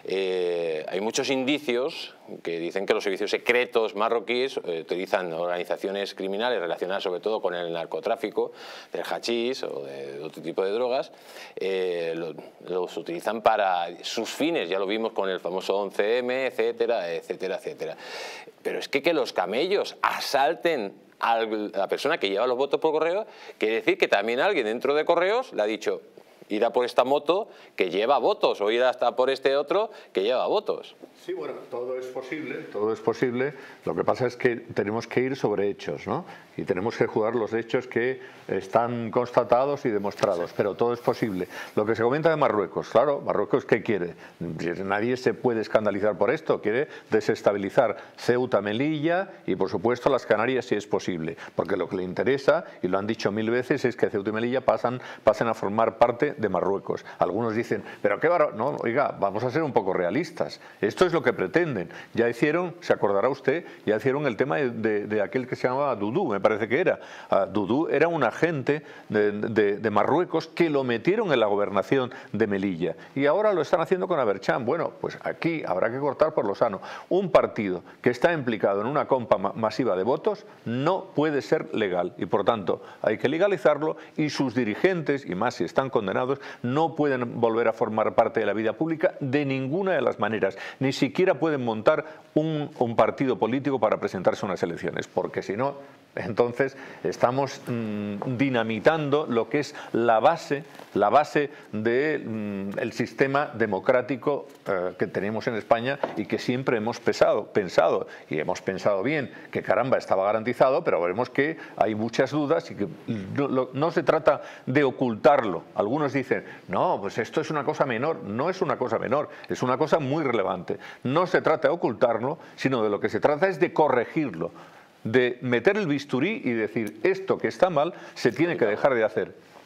Eh, hay muchos indicios que dicen que los servicios secretos marroquíes eh, utilizan organizaciones criminales relacionadas sobre todo con el narcotráfico, del hachís o de, de otro tipo de drogas, eh, lo, los utilizan para sus fines, ya lo vimos con el famoso once eme, etcétera, etcétera, etcétera. Pero es que que los camellos asalten a la persona que lleva los votos por correo, quiere decir que también alguien dentro de Correos le ha dicho, ir a por esta moto que lleva votos, o ir hasta por este otro que lleva votos. Sí, bueno, todo es posible, todo es posible. Lo que pasa es que tenemos que ir sobre hechos, ¿no? Y tenemos que jugar los hechos que están constatados y demostrados, pero todo es posible. Lo que se comenta de Marruecos, claro, Marruecos, ¿qué quiere? Nadie se puede escandalizar por esto, quiere desestabilizar Ceuta, Melilla y, por supuesto, las Canarias si es posible, porque lo que le interesa, y lo han dicho mil veces, es que Ceuta y Melilla pasan, pasen a formar parte de Marruecos. Algunos dicen, pero qué barato, no, oiga, vamos a ser un poco realistas. Esto es lo que pretenden. Ya hicieron, se acordará usted, ya hicieron el tema de, de, de aquel que se llamaba Dudú, me parece que era. Uh, Dudú era un agente de, de, de Marruecos que lo metieron en la gobernación de Melilla. Y ahora lo están haciendo con Aberchán. Bueno, pues aquí habrá que cortar por lo sano. Un partido que está implicado en una compra ma masiva de votos no puede ser legal. Y por tanto, hay que legalizarlo y sus dirigentes, y más si están condenados, no pueden volver a formar parte de la vida pública de ninguna de las maneras. Ni siquiera pueden montar un, un partido político para presentarse a unas elecciones, porque si no, entonces estamos mmm, dinamitando lo que es la base, la base del mmm, sistema democrático eh, que tenemos en España y que siempre hemos pesado, pensado, y hemos pensado bien, que caramba estaba garantizado, pero veremos que hay muchas dudas y que no, lo, no se trata de ocultarlo. Algunos dicen, no, pues esto es una cosa menor. No es una cosa menor, es una cosa muy relevante. No se trata de ocultarlo, sino de lo que se trata es de corregirlo, de meter el bisturí y decir, esto que está mal se tiene que dejar de hacer.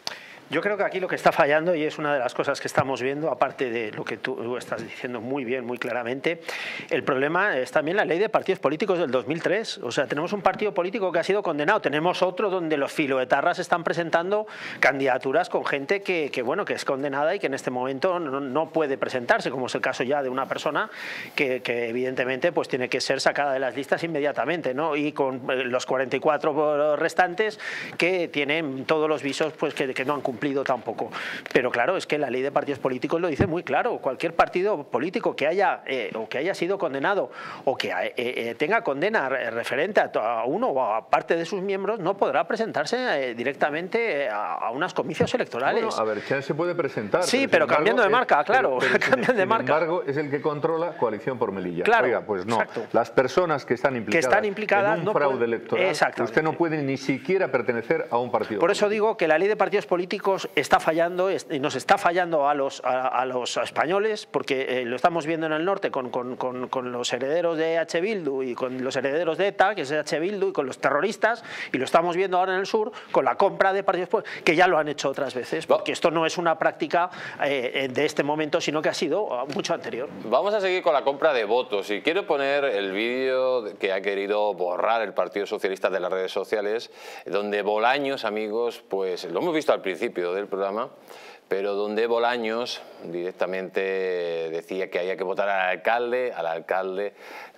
Yo creo que aquí lo que está fallando, y es una de las cosas que estamos viendo, aparte de lo que tú estás diciendo muy bien, muy claramente, el problema es también la ley de partidos políticos del dos mil tres. O sea, tenemos un partido político que ha sido condenado, tenemos otro donde los filoetarras están presentando candidaturas con gente que, que, bueno, que es condenada y que en este momento no, no puede presentarse, como es el caso ya de una persona que, que evidentemente pues tiene que ser sacada de las listas inmediatamente, ¿no? Y con los cuarenta y cuatro restantes que tienen todos los visos pues que, que no han cumplido tampoco. Pero claro, es que la ley de partidos políticos lo dice muy claro. Cualquier partido político que haya eh, o que haya sido condenado o que eh, eh, tenga condena referente a, a uno o a parte de sus miembros no podrá presentarse eh, directamente a, a unos comicios electorales. Bueno, a ver, ya se puede presentar. Sí, pero, pero cambiando de marca, claro. Pero, pero cambian de sin marca. embargo, es el que controla Coalición por Melilla. Claro, Oiga, pues no. exacto. Las personas que están implicadas, que están implicadas en un no fraude pueden, electoral, usted no puede ni siquiera pertenecer a un partido. Por eso político. digo que la ley de partidos políticos está fallando y nos está fallando a los, a, a los españoles, porque eh, lo estamos viendo en el norte con, con, con, con los herederos de H. Bildu y con los herederos de ETA, que es H. Bildu, y con los terroristas, y lo estamos viendo ahora en el sur con la compra de partidos políticos, que ya lo han hecho otras veces, porque esto no es una práctica eh, de este momento, sino que ha sido mucho anterior. Vamos a seguir con la compra de votos y quiero poner el vídeo que ha querido borrar el Partido Socialista de las redes sociales, donde Bolaños, amigos, pues lo hemos visto al principio del programa, pero donde Bolaños directamente decía que había que votar al alcalde, al alcalde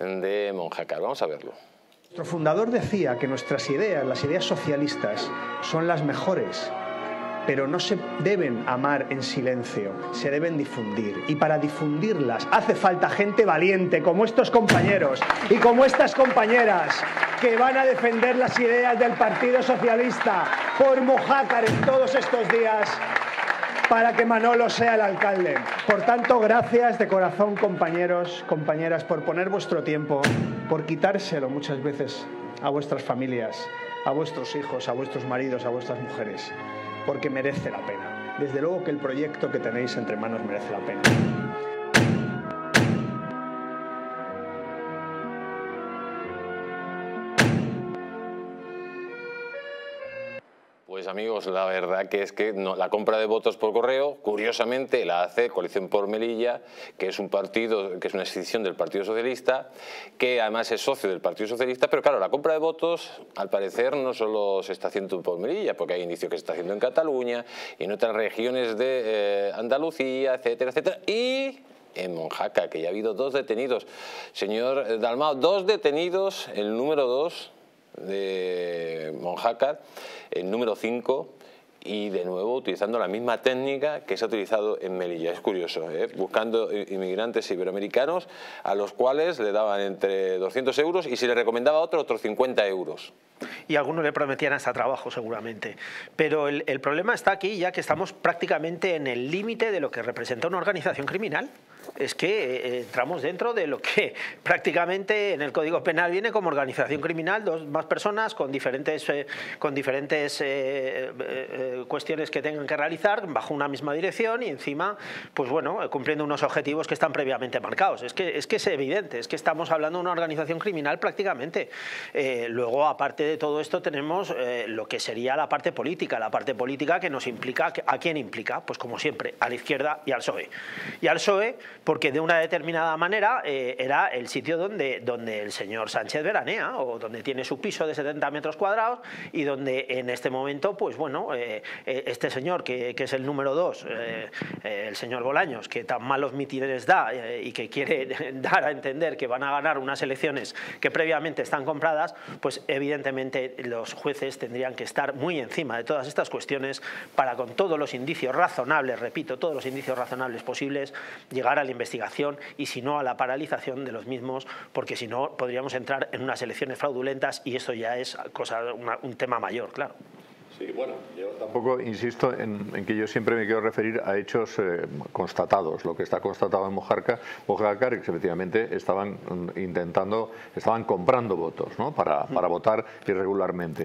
de Monjácar. Vamos a verlo. Nuestro fundador decía que nuestras ideas, las ideas socialistas, son las mejores, pero no se deben amar en silencio, se deben difundir. Y para difundirlas hace falta gente valiente, como estos compañeros y como estas compañeras, que van a defender las ideas del Partido Socialista por Mojácar en todos estos días, para que Manolo sea el alcalde. Por tanto, gracias de corazón, compañeros, compañeras, por poner vuestro tiempo, por quitárselo muchas veces a vuestras familias, a vuestros hijos, a vuestros maridos, a vuestras mujeres, porque merece la pena. Desde luego que el proyecto que tenéis entre manos merece la pena. Pues amigos, la verdad que es que no, la compra de votos por correo, curiosamente, la hace Coalición por Melilla, que es un partido, que es una escisión del Partido Socialista, que además es socio del Partido Socialista, pero claro, la compra de votos, al parecer, no solo se está haciendo por Melilla, porque hay indicios que se está haciendo en Cataluña y en otras regiones de eh, Andalucía, etcétera, etcétera, y en Monjácar, que ya ha habido dos detenidos. Señor Dalmau, dos detenidos, el número dos de Monjácar, el número cinco, y de nuevo utilizando la misma técnica que se ha utilizado en Melilla. Es curioso, ¿eh? Buscando inmigrantes iberoamericanos a los cuales le daban entre doscientos euros y si le recomendaba otro, otros cincuenta euros. Y algunos le prometían hasta trabajo seguramente. Pero el, el problema está aquí, ya que estamos prácticamente en el límite de lo que representa una organización criminal. Es que eh, entramos dentro de lo que prácticamente en el Código Penal viene como organización criminal, dos más personas con diferentes, eh, con diferentes eh, eh, cuestiones que tengan que realizar bajo una misma dirección y encima, pues bueno, cumpliendo unos objetivos que están previamente marcados. Es que es, que es evidente, es que estamos hablando de una organización criminal prácticamente. Eh, luego, aparte de todo esto, tenemos eh, lo que sería la parte política, la parte política que nos implica, ¿a quién implica? Pues como siempre, a la izquierda y al P S O E. Y al P S O E, porque de una determinada manera eh, era el sitio donde, donde el señor Sánchez veranea, o donde tiene su piso de setenta metros cuadrados y donde en este momento, pues bueno, eh, este señor que, que es el número dos, eh, eh, el señor Bolaños, que tan malos mítines da eh, y que quiere dar a entender que van a ganar unas elecciones que previamente están compradas, pues evidentemente los jueces tendrían que estar muy encima de todas estas cuestiones para, con todos los indicios razonables, repito, todos los indicios razonables posibles, llegar a la investigación y si no a la paralización de los mismos, porque si no podríamos entrar en unas elecciones fraudulentas y esto ya es cosa, una, un tema mayor, claro. Sí, bueno, yo tampoco insisto en, en que yo siempre me quiero referir a hechos eh, constatados. Lo que está constatado en Mojácar, Mojácar es que efectivamente estaban intentando, estaban comprando votos, ¿no? para, para votar irregularmente.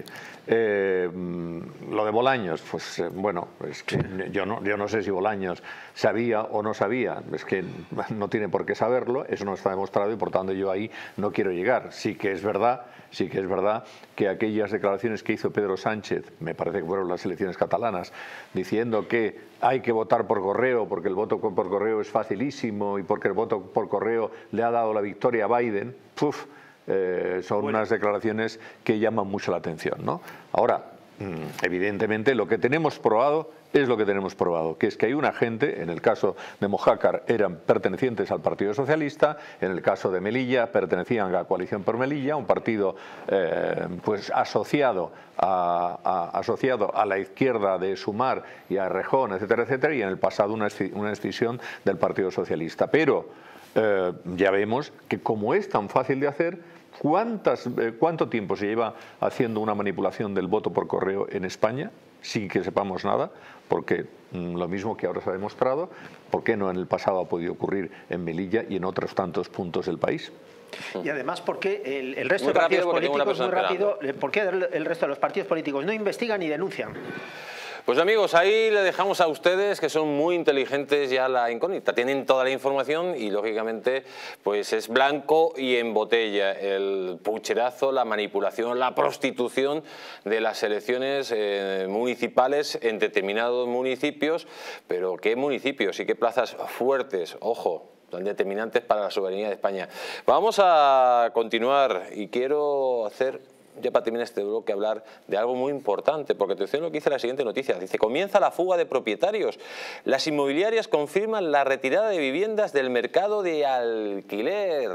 Eh, lo de Bolaños, pues eh, bueno, es que yo no, yo no sé si Bolaños sabía o no sabía, es que no tiene por qué saberlo, eso no está demostrado y por tanto yo ahí no quiero llegar. Sí que es verdad, sí que es verdad que aquellas declaraciones que hizo Pedro Sánchez, me parece parece que fueron las elecciones catalanas, diciendo que hay que votar por correo porque el voto por correo es facilísimo y porque el voto por correo le ha dado la victoria a Biden, ¡puf! Eh, son bueno. unas declaraciones que llaman mucho la atención, ¿no? Ahora, evidentemente lo que tenemos probado es lo que tenemos probado, que es que hay una gente, en el caso de Mojácar eran pertenecientes al Partido Socialista, en el caso de Melilla pertenecían a la Coalición por Melilla, un partido eh, pues asociado a, a, asociado a la izquierda de Sumar y a Rejón, etcétera, etcétera, y en el pasado una, una escisión del Partido Socialista. Pero eh, ya vemos que como es tan fácil de hacer, ¿Cuántas, eh, ¿Cuánto tiempo se lleva haciendo una manipulación del voto por correo en España sin que sepamos nada? Porque mmm, lo mismo que ahora se ha demostrado, ¿por qué no en el pasado ha podido ocurrir en Melilla y en otros tantos puntos del país? Y además, ¿por qué el, el resto de partidos políticos, muy rápido, ¿por qué el resto de los partidos políticos no investigan ni denuncian? Pues amigos, ahí le dejamos a ustedes, que son muy inteligentes, ya la incógnita. Tienen toda la información y lógicamente pues es blanco y en botella el pucherazo, la manipulación, la prostitución de las elecciones eh, municipales en determinados municipios. Pero ¿qué municipios y qué plazas fuertes? Ojo, son determinantes para la soberanía de España. Vamos a continuar y quiero hacer, ya para terminar este bloque, hablar de algo muy importante, porque atención lo que dice la siguiente noticia. Dice, comienza la fuga de propietarios. Las inmobiliarias confirman la retirada de viviendas del mercado de alquiler.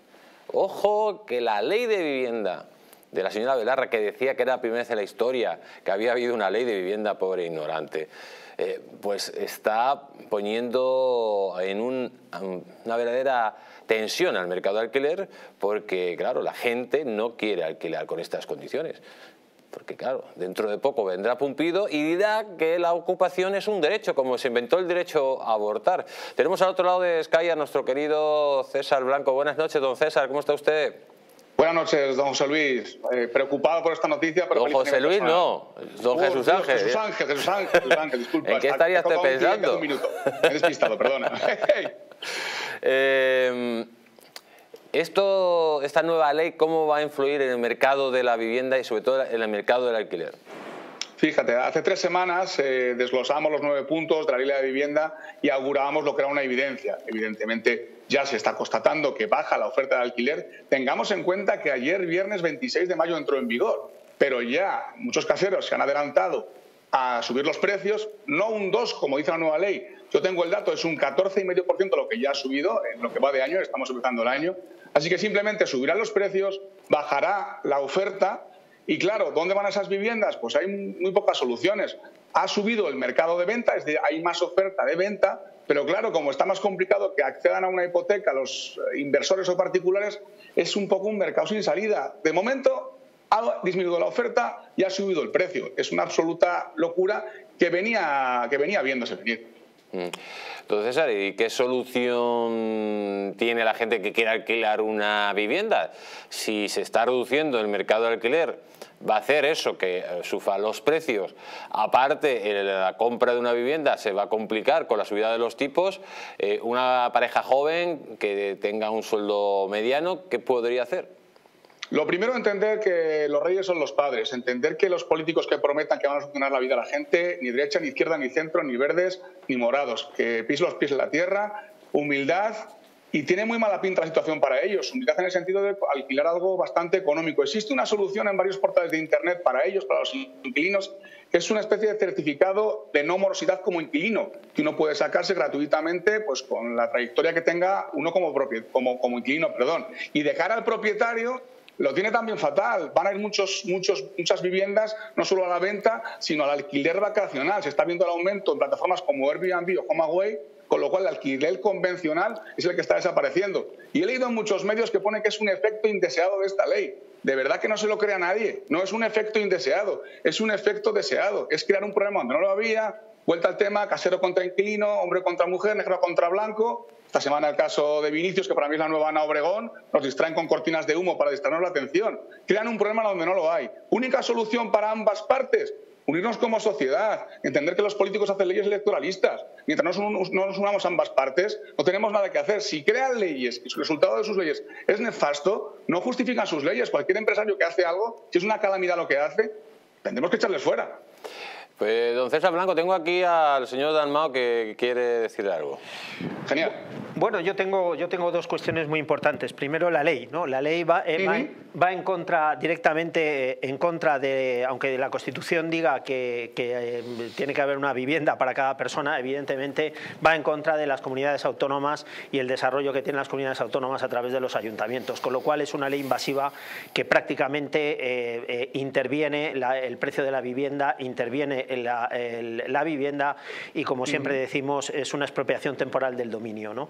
Ojo, que la ley de vivienda de la señora Belarra, que decía que era la primera vez en la historia que había habido una ley de vivienda, pobre e ignorante, eh, pues está poniendo en un, una verdadera tensión al mercado de alquiler, porque claro, la gente no quiere alquilar con estas condiciones, porque claro, dentro de poco vendrá Pumpido y dirá que la ocupación es un derecho, como se inventó el derecho a abortar. Tenemos al otro lado de Sky a nuestro querido César Blanco. Buenas noches, don César, ¿cómo está usted? Buenas noches, don José Luis. Eh, preocupado por esta noticia. Pero don José Luis no, don oh, Jesús Dios, Ángel. Jesús Ángel, Jesús Ángel, Jesús Ángel, disculpa. ¿En qué estaría usted pensando? Un minuto. Me he despistado, perdona. eh, esto, esta nueva ley, ¿cómo va a influir en el mercado de la vivienda y sobre todo en el mercado del alquiler? Fíjate, hace tres semanas eh, desglosamos los nueve puntos de la ley de vivienda y augurábamos lo que era una evidencia. Evidentemente ya se está constatando que baja la oferta de alquiler. Tengamos en cuenta que ayer, viernes veintiséis de mayo, entró en vigor, pero ya muchos caseros se han adelantado a subir los precios, no un dos como dice la nueva ley. Yo tengo el dato, es un catorce coma cinco por ciento lo que ya ha subido en lo que va de año, estamos empezando el año. Así que simplemente subirán los precios, bajará la oferta. Y claro, ¿dónde van esas viviendas? Pues hay muy pocas soluciones. Ha subido el mercado de venta, es decir, hay más oferta de venta, pero claro, como está más complicado que accedan a una hipoteca los inversores o particulares, es un poco un mercado sin salida. De momento ha disminuido la oferta y ha subido el precio. Es una absoluta locura que venía, que venía viéndose venir. Entonces, César, ¿y qué solución tiene la gente que quiere alquilar una vivienda? Si se está reduciendo el mercado de alquiler, va a hacer eso, que suba los precios. Aparte, la compra de una vivienda se va a complicar con la subida de los tipos. Eh, una pareja joven que tenga un sueldo mediano, ¿qué podría hacer? Lo primero, entender que los reyes son los padres, entender que los políticos que prometan que van a solucionar la vida a la gente, ni derecha, ni izquierda, ni centro, ni verdes, ni morados, que pisen los pies en la tierra, humildad, y tiene muy mala pinta la situación para ellos, humildad en el sentido de alquilar algo bastante económico. Existe una solución en varios portales de internet para ellos, para los inquilinos, que es una especie de certificado de no morosidad como inquilino, que uno puede sacarse gratuitamente pues con la trayectoria que tenga uno como, como, como inquilino, perdón. Y de cara al propietario, lo tiene también fatal. Van a ir muchos, muchos, muchas viviendas, no solo a la venta, sino al alquiler vacacional. Se está viendo el aumento en plataformas como Airbnb o HomeAway, con lo cual el alquiler convencional es el que está desapareciendo. Y he leído en muchos medios que pone que es un efecto indeseado de esta ley. De verdad que no se lo crea nadie. No es un efecto indeseado, es un efecto deseado. Es crear un problema donde no lo había. Vuelta al tema, casero contra inquilino, hombre contra mujer, negro contra blanco. Esta semana el caso de Vinicius, que para mí es la nueva Ana Obregón, nos distraen con cortinas de humo para distraernos la atención. Crean un problema donde no lo hay. Única solución para ambas partes, unirnos como sociedad, entender que los políticos hacen leyes electoralistas. Mientras no nos unamos ambas partes, no tenemos nada que hacer. Si crean leyes y el resultado de sus leyes es nefasto, no justifican sus leyes. Cualquier empresario que hace algo, si es una calamidad lo que hace, tendremos que echarles fuera. Pues, don César Blanco, tengo aquí al señor Dalmau que quiere decir algo. Genial. Bueno, yo tengo, yo tengo dos cuestiones muy importantes. Primero, la ley, ¿no? La ley va, eh, uh-huh. va, en, va en contra, directamente en contra de, aunque la Constitución diga que, que eh, tiene que haber una vivienda para cada persona, evidentemente va en contra de las comunidades autónomas y el desarrollo que tienen las comunidades autónomas a través de los ayuntamientos, con lo cual es una ley invasiva que prácticamente eh, eh, interviene la, el precio de la vivienda, interviene en la, el, la vivienda y, como siempre uh-huh. decimos, es una expropiación temporal del dominio, ¿no?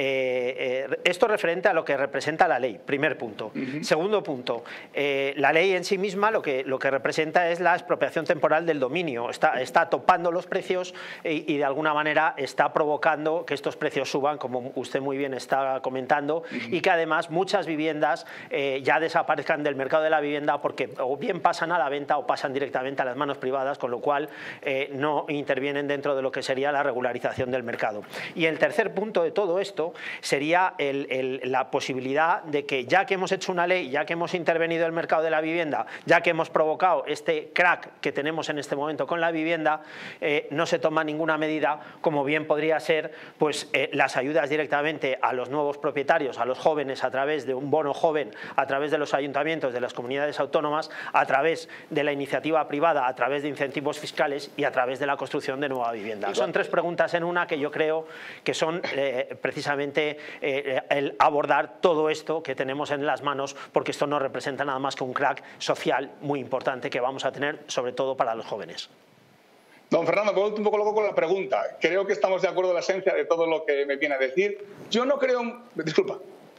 Eh, eh, esto referente a lo que representa la ley, primer punto. Uh-huh. Segundo punto, eh, la ley en sí misma lo que, lo que representa es la expropiación temporal del dominio, está, está topando los precios y, y de alguna manera está provocando que estos precios suban, como usted muy bien está comentando, uh-huh. y que además muchas viviendas eh, ya desaparezcan del mercado de la vivienda porque o bien pasan a la venta o pasan directamente a las manos privadas, con lo cual eh, no intervienen dentro de lo que sería la regularización del mercado. Y el tercer punto de todo esto sería el, el, la posibilidad de que, ya que hemos hecho una ley, ya que hemos intervenido el mercado de la vivienda, ya que hemos provocado este crack que tenemos en este momento con la vivienda, eh, no se toma ninguna medida, como bien podría ser pues, eh, las ayudas directamente a los nuevos propietarios, a los jóvenes, a través de un bono joven, a través de los ayuntamientos, de las comunidades autónomas, a través de la iniciativa privada, a través de incentivos fiscales y a través de la construcción de nueva vivienda. Son tres preguntas en una que yo creo que son eh, precisamente eh, el abordar todo esto que tenemos en las manos, porque esto no representa nada más que un crack social muy importante que vamos a tener, sobre todo para los jóvenes. Don Fernando, me he vuelto un poco loco con la pregunta. Creo que estamos de acuerdo en la esencia de todo lo que me viene a decir. Yo no creo... Disculpa.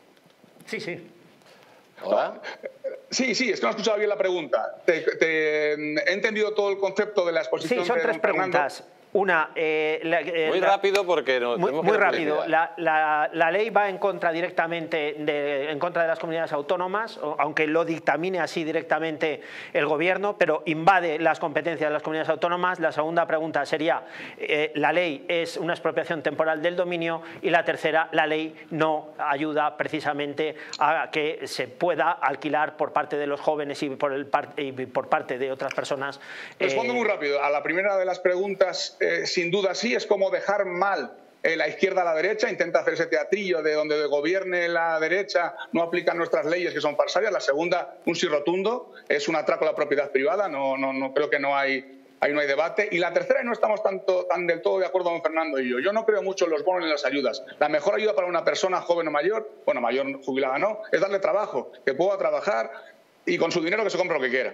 Sí, sí. ¿Hola? Sí, sí, es que no he escuchado bien la pregunta. Te, te, he entendido todo el concepto de la exposición. Sí, son de tres don preguntas. Fernando. Una, eh, la, eh, muy la, rápido porque no muy, tenemos muy que rápido. La, la, la ley va en contra directamente de, en contra de las comunidades autónomas, aunque lo dictamine así directamente el gobierno, pero invade las competencias de las comunidades autónomas. La segunda pregunta sería, eh, la ley es una expropiación temporal del dominio, y la tercera, la ley no ayuda precisamente a que se pueda alquilar por parte de los jóvenes y por, el, y por parte de otras personas. Respondo eh, muy rápido. A la primera de las preguntas, Eh, sin duda sí, es como dejar mal eh, la izquierda a la derecha, intenta hacer ese teatrillo de donde gobierne la derecha, no aplican nuestras leyes que son falsarias. La segunda, un sí rotundo, es un atraco a la propiedad privada, no, no, no creo que no hay, ahí no hay debate. Y la tercera, y no estamos tanto, tan del todo de acuerdo don Fernando y yo, yo no creo mucho en los bonos ni en las ayudas. La mejor ayuda para una persona joven o mayor, bueno, mayor jubilada no, es darle trabajo, que pueda trabajar y con su dinero que se compre lo que quiera.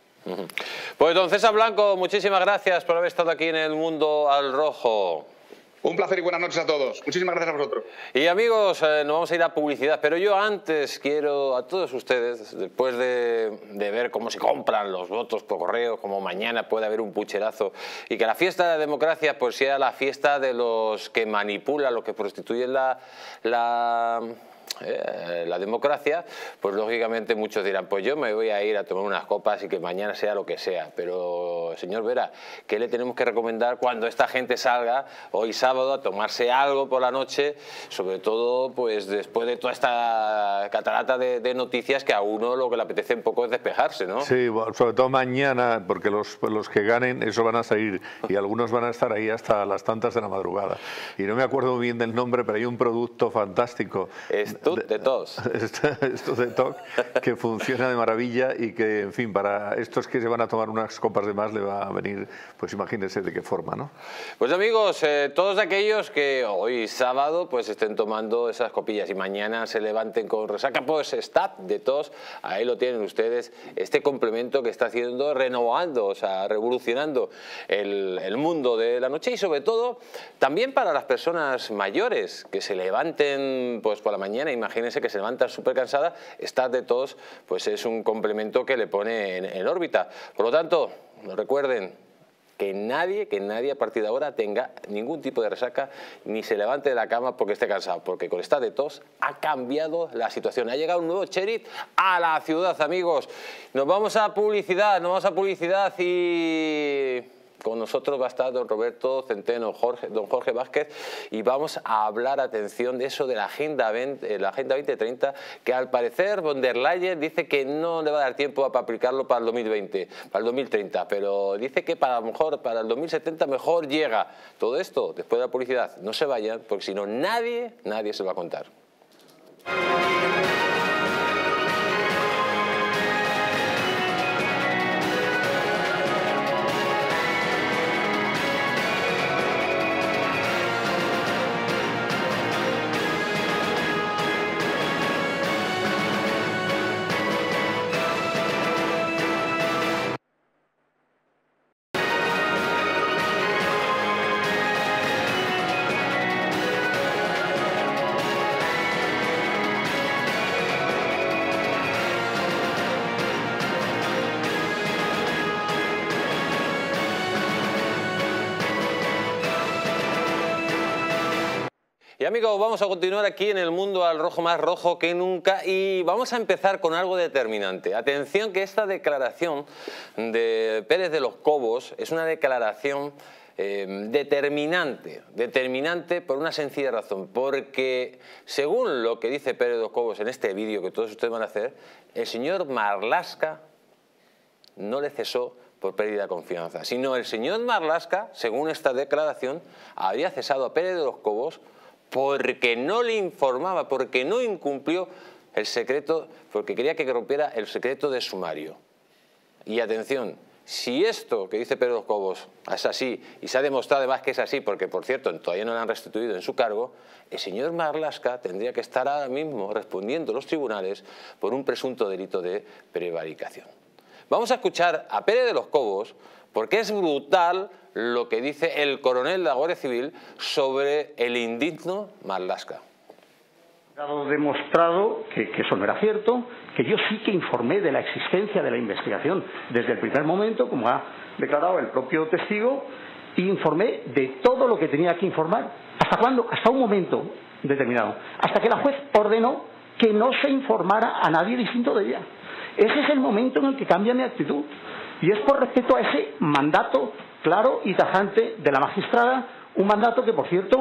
Pues don César Blanco, muchísimas gracias por haber estado aquí en El Mundo al Rojo. Un placer y buenas noches a todos. Muchísimas gracias a vosotros. Y amigos, eh, nos vamos a ir a publicidad, pero yo antes quiero a todos ustedes, después de, de ver cómo se compran los votos por correo, como mañana puede haber un pucherazo, y que la fiesta de la democracia pues sea la fiesta de los que manipulan, los que prostituyen la... la Eh, la democracia, pues lógicamente muchos dirán, pues yo me voy a ir a tomar unas copas y que mañana sea lo que sea. Pero, señor Vera, ¿qué le tenemos que recomendar cuando esta gente salga hoy sábado a tomarse algo por la noche? Sobre todo, pues después de toda esta catarata de, de noticias, que a uno lo que le apetece un poco es despejarse, ¿no? Sí, sobre todo mañana, porque los, los que ganen, eso van a salir, y algunos van a estar ahí hasta las tantas de la madrugada. Y no me acuerdo bien del nombre, pero hay un producto fantástico. Esto de tos. Esto de tos, que funciona de maravilla y que, en fin, para estos que se van a tomar unas copas de más le va a venir, pues imagínense de qué forma, ¿no? Pues amigos, eh, todos aquellos que hoy sábado pues estén tomando esas copillas y mañana se levanten con resaca, pues Stop de tos, ahí lo tienen ustedes, este complemento que está haciendo, renovando, o sea, revolucionando el, el mundo de la noche, y sobre todo también para las personas mayores que se levanten pues por la mañana. Imagínense que se levanta súper cansada, Stop de tos, pues es un complemento que le pone en, en órbita. Por lo tanto, recuerden que nadie, que nadie a partir de ahora tenga ningún tipo de resaca ni se levante de la cama porque esté cansado, porque con Stop de tos ha cambiado la situación. Ha llegado un nuevo Cherit a la ciudad, amigos. Nos vamos a publicidad, nos vamos a publicidad y Con nosotros va a estar don Roberto Centeno, Jorge, don Jorge Vázquez, y vamos a hablar, atención, de eso de la Agenda veinte, la Agenda veinte treinta, que al parecer von der Leyen dice que no le va a dar tiempo para aplicarlo para el dos mil veinte, para el dos mil treinta, pero dice que para, mejor, para el dos mil setenta mejor llega. Todo esto después de la publicidad. No se vayan, porque si no nadie, nadie se lo va a contar. Y amigos, vamos a continuar aquí en el mundo al rojo, más rojo que nunca, y vamos a empezar con algo determinante. Atención, que esta declaración de Pérez de los Cobos es una declaración eh, determinante, determinante por una sencilla razón, porque según lo que dice Pérez de los Cobos en este vídeo que todos ustedes van a hacer, el señor Marlaska no le cesó por pérdida de confianza, sino el señor Marlaska, según esta declaración, había cesado a Pérez de los Cobos porque no le informaba, porque no incumplió el secreto, porque quería que rompiera el secreto de sumario. Y atención, si esto que dice Pérez de los Cobos es así, y se ha demostrado además que es así, porque por cierto todavía no le han restituido en su cargo, el señor Marlaska tendría que estar ahora mismo respondiendo a los tribunales por un presunto delito de prevaricación. Vamos a escuchar a Pérez de los Cobos, porque es brutal lo que dice el coronel de la Guardia Civil sobre el indigno Marlaska. Ha demostrado que, que eso no era cierto, que yo sí que informé de la existencia de la investigación desde el primer momento, como ha declarado el propio testigo, y informé de todo lo que tenía que informar. ¿Hasta cuándo? Hasta un momento determinado. Hasta que la juez ordenó que no se informara a nadie distinto de ella. Ese es el momento en el que cambia mi actitud. Y es por respeto a ese mandato claro y tajante de la magistrada, un mandato que, por cierto,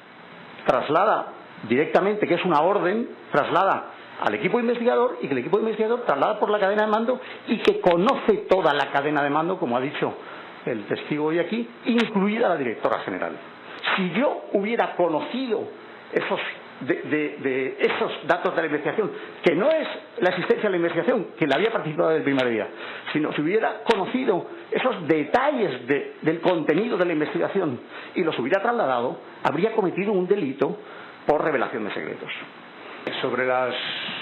traslada directamente, que es una orden, traslada al equipo investigador y que el equipo investigador traslada por la cadena de mando y que conoce toda la cadena de mando, como ha dicho el testigo hoy aquí, incluida la directora general. Si yo hubiera conocido esos De, de, de esos datos de la investigación, que no es la existencia de la investigación, que la había participado desde el primer día, sino si hubiera conocido esos detalles de, del contenido de la investigación y los hubiera trasladado, habría cometido un delito por revelación de secretos. Sobre las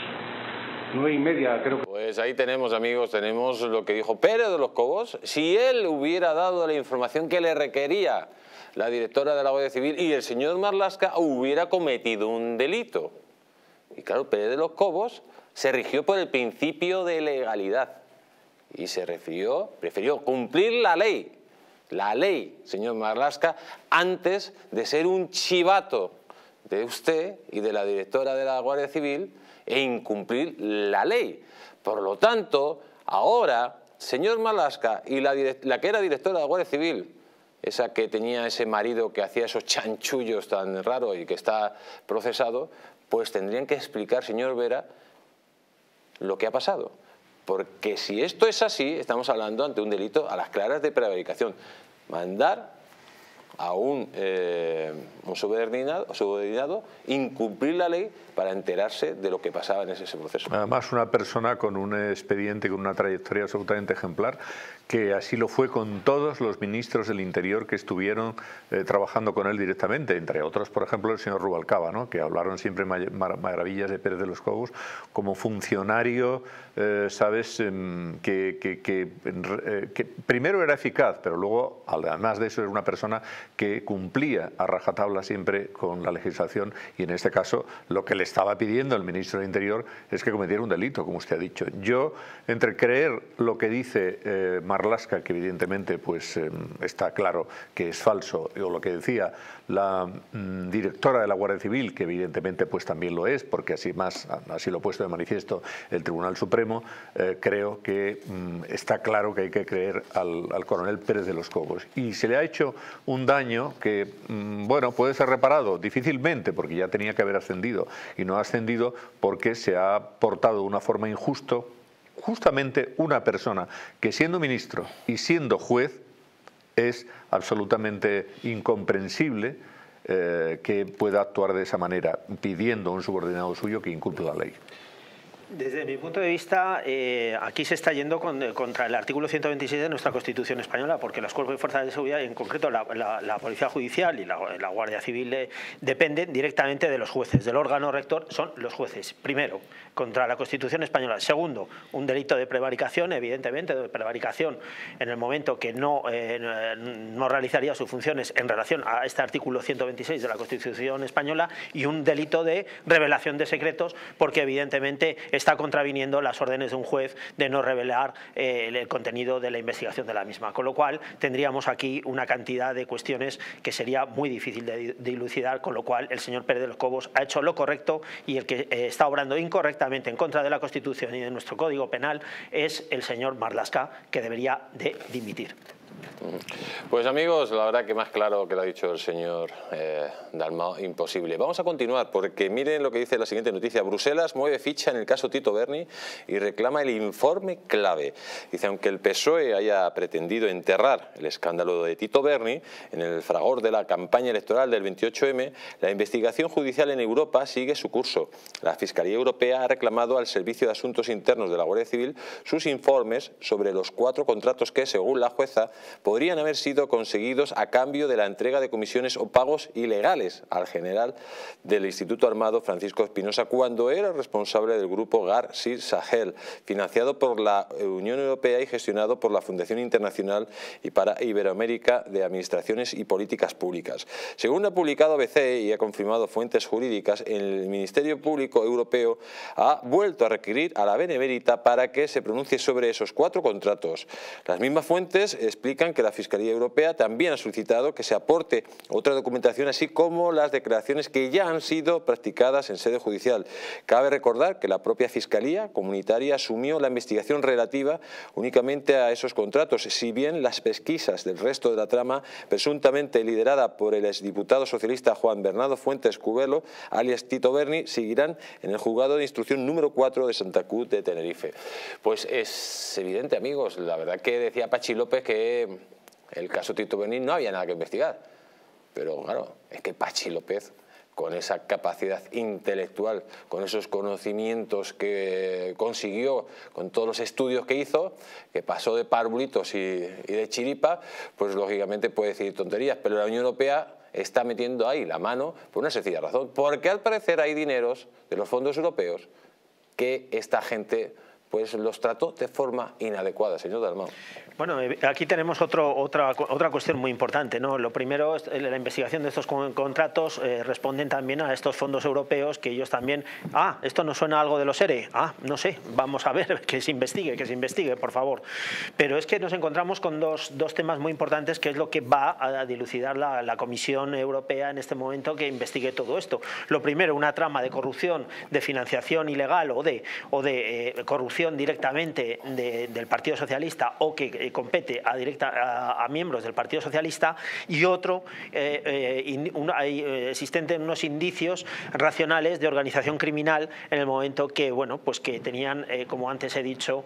nueve y media, creo que... Pues ahí tenemos, amigos, tenemos lo que dijo Pérez de los Cobos. Si él hubiera dado la información que le requería la directora de la Guardia Civil y el señor Marlaska, hubiera cometido un delito. Y claro, Pérez de los Cobos se rigió por el principio de legalidad y se refirió, prefirió cumplir la ley, la ley, señor Marlaska, antes de ser un chivato de usted y de la directora de la Guardia Civil e incumplir la ley. Por lo tanto, ahora, señor Marlaska y la, la que era directora de la Guardia Civil, esa que tenía ese marido que hacía esos chanchullos tan raros y que está procesado, pues tendrían que explicar, señor Vera, lo que ha pasado. Porque si esto es así, estamos hablando ante un delito a las claras de prevaricación. Mandar a un, eh, un subordinado, subordinado incumplir la ley para enterarse de lo que pasaba en ese, ese proceso. Además, una persona con un expediente, con una trayectoria absolutamente ejemplar, que así lo fue con todos los ministros del Interior que estuvieron eh, trabajando con él directamente, entre otros, por ejemplo, el señor Rubalcaba, ¿no?, que hablaron siempre mar maravillas de Pérez de los Cobos como funcionario, eh, sabes, eh, que, que, que, eh, que primero era eficaz, pero luego, además de eso, era una persona que cumplía a rajatabla siempre con la legislación, y en este caso lo que le estaba pidiendo el ministro del Interior es que cometiera un delito, como usted ha dicho. Yo, entre creer lo que dice eh, Marlaska, que evidentemente pues eh, está claro que es falso, o lo que decía la mm, directora de la Guardia Civil, que evidentemente pues también lo es, porque así más así lo ha puesto de manifiesto el Tribunal Supremo, eh, creo que mm, está claro que hay que creer al, al coronel Pérez de los Cobos. Y se le ha hecho un daño que, mm, bueno, puede ser reparado difícilmente, porque ya tenía que haber ascendido, y no ha ascendido porque se ha portado de una forma injusta justamente una persona que, siendo ministro y siendo juez, es absolutamente incomprensible eh, que pueda actuar de esa manera, pidiendo a un subordinado suyo que incumple la ley. Desde mi punto de vista, eh, aquí se está yendo con, contra el artículo ciento veintiséis de nuestra Constitución española, porque los cuerpos y fuerzas de seguridad, en concreto la, la, la Policía Judicial y la, la Guardia Civil, eh, dependen directamente de los jueces. Del órgano rector son los jueces. Primero, contra la Constitución española. Segundo, un delito de prevaricación, evidentemente, de prevaricación en el momento que no, eh, no realizaría sus funciones en relación a este artículo ciento veintiséis de la Constitución española, y un delito de revelación de secretos, porque evidentemente está contraviniendo las órdenes de un juez de no revelar eh, el contenido de la investigación de la misma. Con lo cual tendríamos aquí una cantidad de cuestiones que sería muy difícil de dilucidar, con lo cual el señor Pérez de los Cobos ha hecho lo correcto, y el que eh, está obrando incorrectamente en contra de la Constitución y de nuestro Código Penal es el señor Marlaska, que debería de dimitir. Pues amigos, la verdad que más claro que lo ha dicho el señor eh, Dalmau, imposible. Vamos a continuar, porque miren lo que dice la siguiente noticia. Bruselas mueve ficha en el caso Tito Berni y reclama el informe clave. Dice, aunque el P S O E haya pretendido enterrar el escándalo de Tito Berni en el fragor de la campaña electoral del veintiocho eme, la investigación judicial en Europa sigue su curso. La Fiscalía Europea ha reclamado al Servicio de Asuntos Internos de la Guardia Civil sus informes sobre los cuatro contratos que, según la jueza, podrían haber sido conseguidos a cambio de la entrega de comisiones o pagos ilegales al general del Instituto Armado Francisco Espinosa cuando era responsable del grupo Gar Sir Sahel, financiado por la Unión Europea y gestionado por la Fundación Internacional y para Iberoamérica de Administraciones y Políticas Públicas. Según ha publicado A B C y ha confirmado fuentes jurídicas, el Ministerio Público Europeo ha vuelto a requerir a la Benemérita para que se pronuncie sobre esos cuatro contratos. Las mismas fuentes explican que la Fiscalía Europea también ha solicitado que se aporte otra documentación, así como las declaraciones que ya han sido practicadas en sede judicial. Cabe recordar que la propia Fiscalía Comunitaria asumió la investigación relativa únicamente a esos contratos, si bien las pesquisas del resto de la trama, presuntamente liderada por el exdiputado socialista Juan Bernardo Fuentes Cubelo, alias Tito Berni, seguirán en el juzgado de instrucción número cuatro de Santa Cruz de Tenerife. Pues es evidente, amigos, la verdad que decía Pachi López que el caso Tito Berni no había nada que investigar, pero claro, es que Pachi López, con esa capacidad intelectual, con esos conocimientos que consiguió, con todos los estudios que hizo, que pasó de parvulitos y, y de chiripa, pues lógicamente puede decir tonterías, pero la Unión Europea está metiendo ahí la mano por una sencilla razón, porque al parecer hay dineros de los fondos europeos que esta gente pues los trató de forma inadecuada, señor Dalmau. Bueno, aquí tenemos otro, otra, otra cuestión muy importante, ¿no? Lo primero, la investigación de estos contratos eh, responden también a estos fondos europeos que ellos también... Ah, esto no suena a algo de los ERE. Ah, no sé, vamos a ver, que se investigue, que se investigue, por favor. Pero es que nos encontramos con dos, dos temas muy importantes, que es lo que va a dilucidar la, la Comisión Europea en este momento que investigue todo esto. Lo primero, una trama de corrupción, de financiación ilegal o de, o de eh, corrupción directamente de, del Partido Socialista o que compete a, directa, a, a miembros del Partido Socialista, y otro, eh, eh, in, un, hay, eh, existen unos indicios racionales de organización criminal en el momento que, bueno, pues que tenían, eh, como antes he dicho,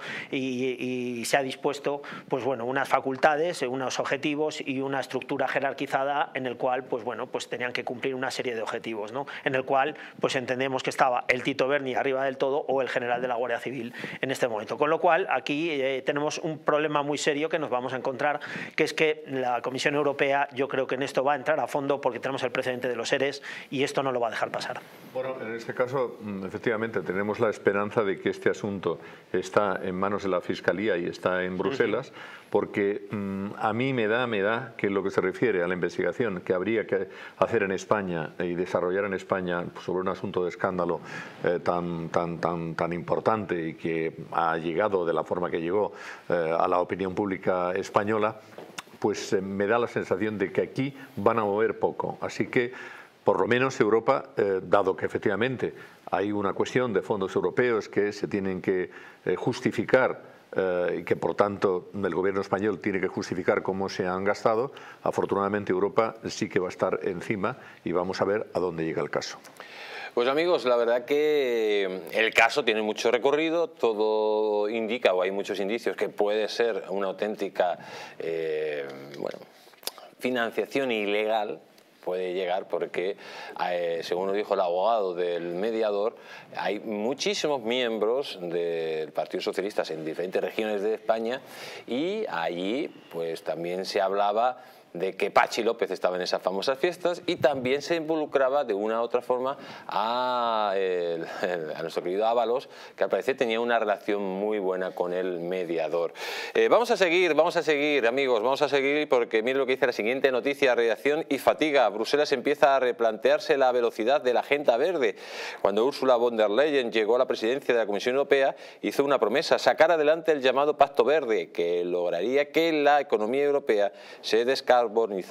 y, y se ha dispuesto, pues bueno, unas facultades, unos objetivos y una estructura jerarquizada en el cual, pues bueno, pues tenían que cumplir una serie de objetivos, ¿no? En el cual, pues entendemos que estaba el Tito Berni arriba del todo o el general de la Guardia Civil en este momento. Con lo cual, aquí eh, tenemos un problema muy serio que nos vamos a encontrar, que es que la Comisión Europea, yo creo que en esto va a entrar a fondo porque tenemos el precedente de los ERES y esto no lo va a dejar pasar. Bueno, en este caso, efectivamente, tenemos la esperanza de que este asunto está en manos de la Fiscalía y está en Bruselas, porque mmm, a mí me da, me da que lo que se refiere a la investigación que habría que hacer en España y desarrollar en España sobre un asunto de escándalo eh, tan, tan, tan, tan importante y que ha llegado de la forma que llegó eh, a la opinión pública española, pues eh, me da la sensación de que aquí van a mover poco. Así que, por lo menos Europa, eh, dado que efectivamente hay una cuestión de fondos europeos que se tienen que eh, justificar eh, y que por tanto el gobierno español tiene que justificar cómo se han gastado, afortunadamente Europa sí que va a estar encima y vamos a ver a dónde llega el caso. Pues amigos, la verdad que el caso tiene mucho recorrido, todo indica, o hay muchos indicios, que puede ser una auténtica eh, bueno, financiación ilegal. Puede llegar porque, eh, según nos dijo el abogado del mediador, hay muchísimos miembros del Partido Socialista en diferentes regiones de España y allí pues también se hablaba de que Pachi López estaba en esas famosas fiestas y también se involucraba de una u otra forma a, el, a nuestro querido Ábalos, que al parecer tenía una relación muy buena con el mediador. Eh, vamos a seguir, vamos a seguir, amigos, vamos a seguir porque miren lo que dice la siguiente noticia: radiación y fatiga. Bruselas empieza a replantearse la velocidad de la agenda verde. Cuando Ursula von der Leyen llegó a la presidencia de la Comisión Europea, hizo una promesa: sacar adelante el llamado Pacto Verde, que lograría que la economía europea se descarbonizara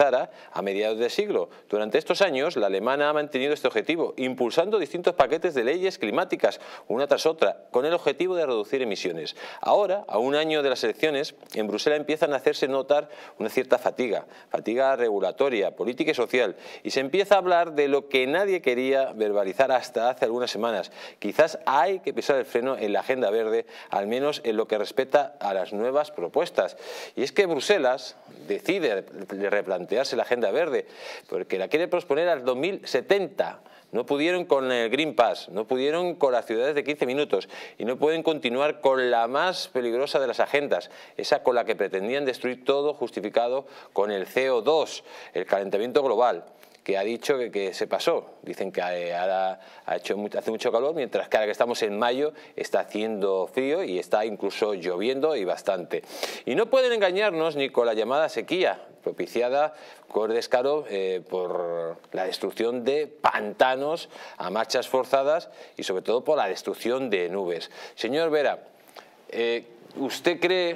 a mediados de siglo. Durante estos años, la alemana ha mantenido este objetivo, impulsando distintos paquetes de leyes climáticas, una tras otra, con el objetivo de reducir emisiones. Ahora, a un año de las elecciones, en Bruselas empiezan a hacerse notar una cierta fatiga, fatiga regulatoria, política y social, y se empieza a hablar de lo que nadie quería verbalizar hasta hace algunas semanas. Quizás hay que pisar el freno en la agenda verde, al menos en lo que respecta a las nuevas propuestas. Y es que Bruselas decide de replantearse la agenda verde, porque la quiere posponer al dos mil setenta. No pudieron con el Green Pass, no pudieron con las ciudades de quince minutos y no pueden continuar con la más peligrosa de las agendas, esa con la que pretendían destruir todo, justificado con el C O dos, el calentamiento global, que ha dicho que, que se pasó. Dicen que ahora ha hecho, hace mucho calor, mientras que ahora que estamos en mayo está haciendo frío y está incluso lloviendo y bastante. Y no pueden engañarnos ni con la llamada sequía, propiciada con descaro eh, por la destrucción de pantanos a marchas forzadas y sobre todo por la destrucción de nubes. Señor Vera, eh, ¿usted cree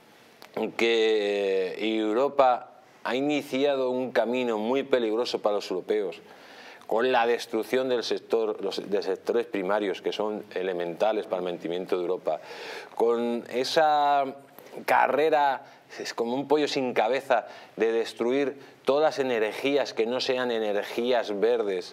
que Europa ha iniciado un camino muy peligroso para los europeos con la destrucción del sector, los, de sectores primarios que son elementales para el mantenimiento de Europa, con esa carrera, es como un pollo sin cabeza, de destruir todas las energías que no sean energías verdes,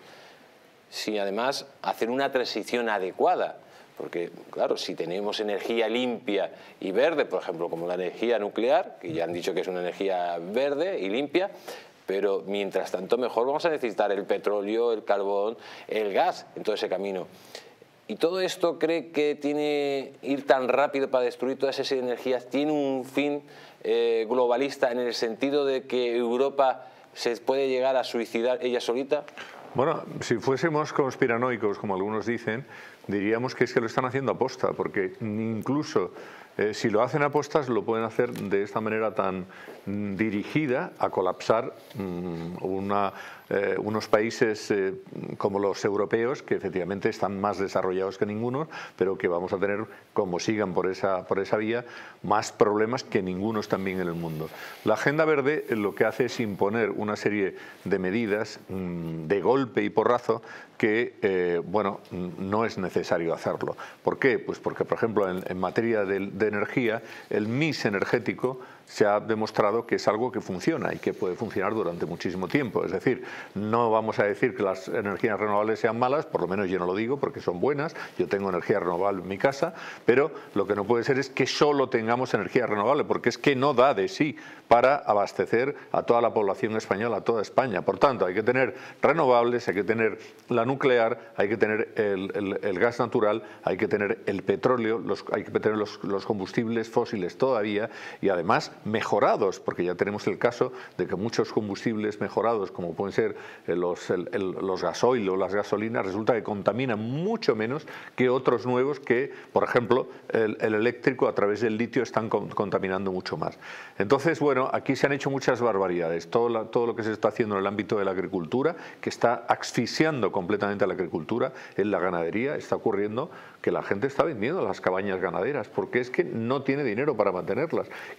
sin además hacer una transición adecuada? Porque, claro, si tenemos energía limpia y verde, por ejemplo, como la energía nuclear, que ya han dicho que es una energía verde y limpia, pero mientras tanto mejor vamos a necesitar el petróleo, el carbón, el gas en todo ese camino. ¿Y todo esto cree que tiene ir tan rápido para destruir todas esas energías? ¿Tiene un fin eh, globalista en el sentido de que Europa se puede llegar a suicidar ella solita? Bueno, si fuésemos conspiranoicos, como algunos dicen, diríamos que es que lo están haciendo a posta, porque incluso eh, si lo hacen a postas lo pueden hacer de esta manera tan mm, dirigida a colapsar mm, una, eh, unos países eh, como los europeos, que efectivamente están más desarrollados que ninguno, pero que vamos a tener, como sigan por esa, por esa vía, más problemas que ningunos también en el mundo. La Agenda Verde lo que hace es imponer una serie de medidas mm, de golpe y porrazo que, eh, bueno, no es necesario hacerlo. ¿Por qué? Pues porque, por ejemplo, en, en materia de, de energía, el mix energético se ha demostrado que es algo que funciona y que puede funcionar durante muchísimo tiempo. Es decir, no vamos a decir que las energías renovables sean malas, por lo menos yo no lo digo porque son buenas, yo tengo energía renovable en mi casa, pero lo que no puede ser es que solo tengamos energía renovable, porque es que no da de sí para abastecer a toda la población española, a toda España. Por tanto, hay que tener renovables, hay que tener la nuclear, hay que tener el, el, el gas natural, hay que tener el petróleo, los, hay que tener los, los combustibles fósiles todavía, y además mejorados, porque ya tenemos el caso de que muchos combustibles mejorados, como pueden ser los, el, el, los gasoil o las gasolinas, resulta que contaminan mucho menos que otros nuevos que, por ejemplo, el, el eléctrico a través del litio están con, contaminando mucho más. Entonces, bueno, aquí se han hecho muchas barbaridades. Todo, la, todo lo que se está haciendo en el ámbito de la agricultura, que está asfixiando completamente a la agricultura, en la ganadería, está ocurriendo que la gente está vendiendo las cabañas ganaderas, porque es que no tiene dinero para mantenerlas. ¿Y por qué no tiene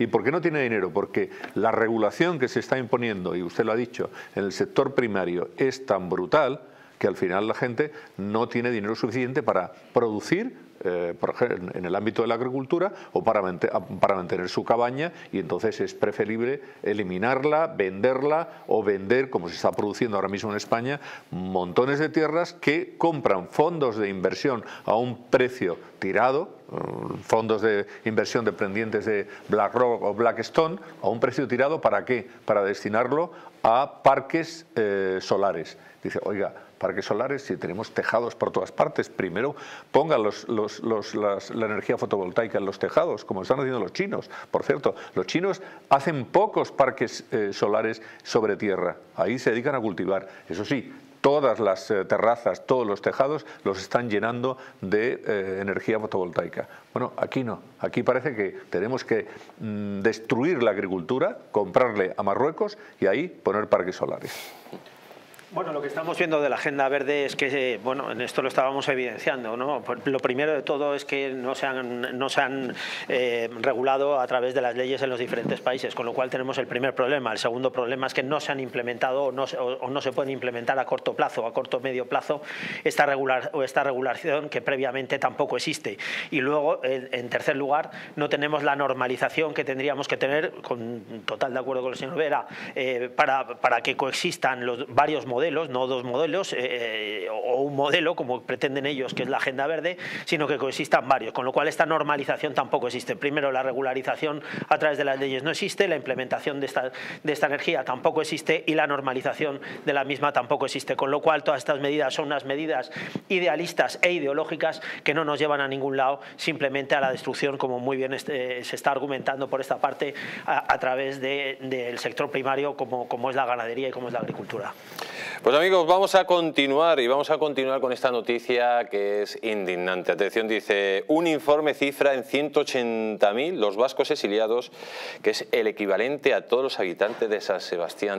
tiene dinero porque la regulación que se está imponiendo, y usted lo ha dicho, en el sector primario es tan brutal que al final la gente no tiene dinero suficiente para producir, eh, por ejemplo, en el ámbito de la agricultura o para, para mantener su cabaña, y entonces es preferible eliminarla, venderla o vender, como se está produciendo ahora mismo en España, montones de tierras que compran fondos de inversión a un precio tirado, fondos de inversión dependientes de BlackRock o Blackstone, a un precio tirado. ¿Para qué? Para destinarlo a parques eh, solares. Dice, oiga, parques solares, si tenemos tejados por todas partes, primero pongan los, los, los, las, la energía fotovoltaica en los tejados, como están haciendo los chinos. Por cierto, los chinos hacen pocos parques eh, solares sobre tierra, ahí se dedican a cultivar. Eso sí, todas las eh, terrazas, todos los tejados los están llenando de eh, energía fotovoltaica. Bueno, aquí no. Aquí parece que tenemos que mm, destruir la agricultura, comprarle a Marruecos y ahí poner parques solares. Bueno, lo que estamos viendo de la Agenda Verde es que, bueno, en esto lo estábamos evidenciando, ¿no? Lo primero de todo es que no se han, no se han eh, regulado a través de las leyes en los diferentes países, con lo cual tenemos el primer problema. El segundo problema es que no se han implementado o no, o no se pueden implementar a corto plazo o a corto o medio plazo esta, regular, o esta regulación que previamente tampoco existe. Y luego, en, en tercer lugar, no tenemos la normalización que tendríamos que tener, con total de acuerdo con el señor Vera, eh, para, para que coexistan los varios modelos, no dos modelos eh, o un modelo como pretenden ellos, que es la Agenda Verde, sino que coexistan varios, con lo cual esta normalización tampoco existe. Primero, la regularización a través de las leyes no existe, la implementación de esta, de esta energía tampoco existe y la normalización de la misma tampoco existe, con lo cual todas estas medidas son unas medidas idealistas e ideológicas que no nos llevan a ningún lado, simplemente a la destrucción, como muy bien este, se está argumentando por esta parte, a, a través de, del sector primario como, como es la ganadería y como es la agricultura. Pues amigos, vamos a continuar y vamos a continuar con esta noticia que es indignante. Atención, dice, un informe cifra en ciento ochenta mil los vascos exiliados, que es el equivalente a todos los habitantes de San Sebastián.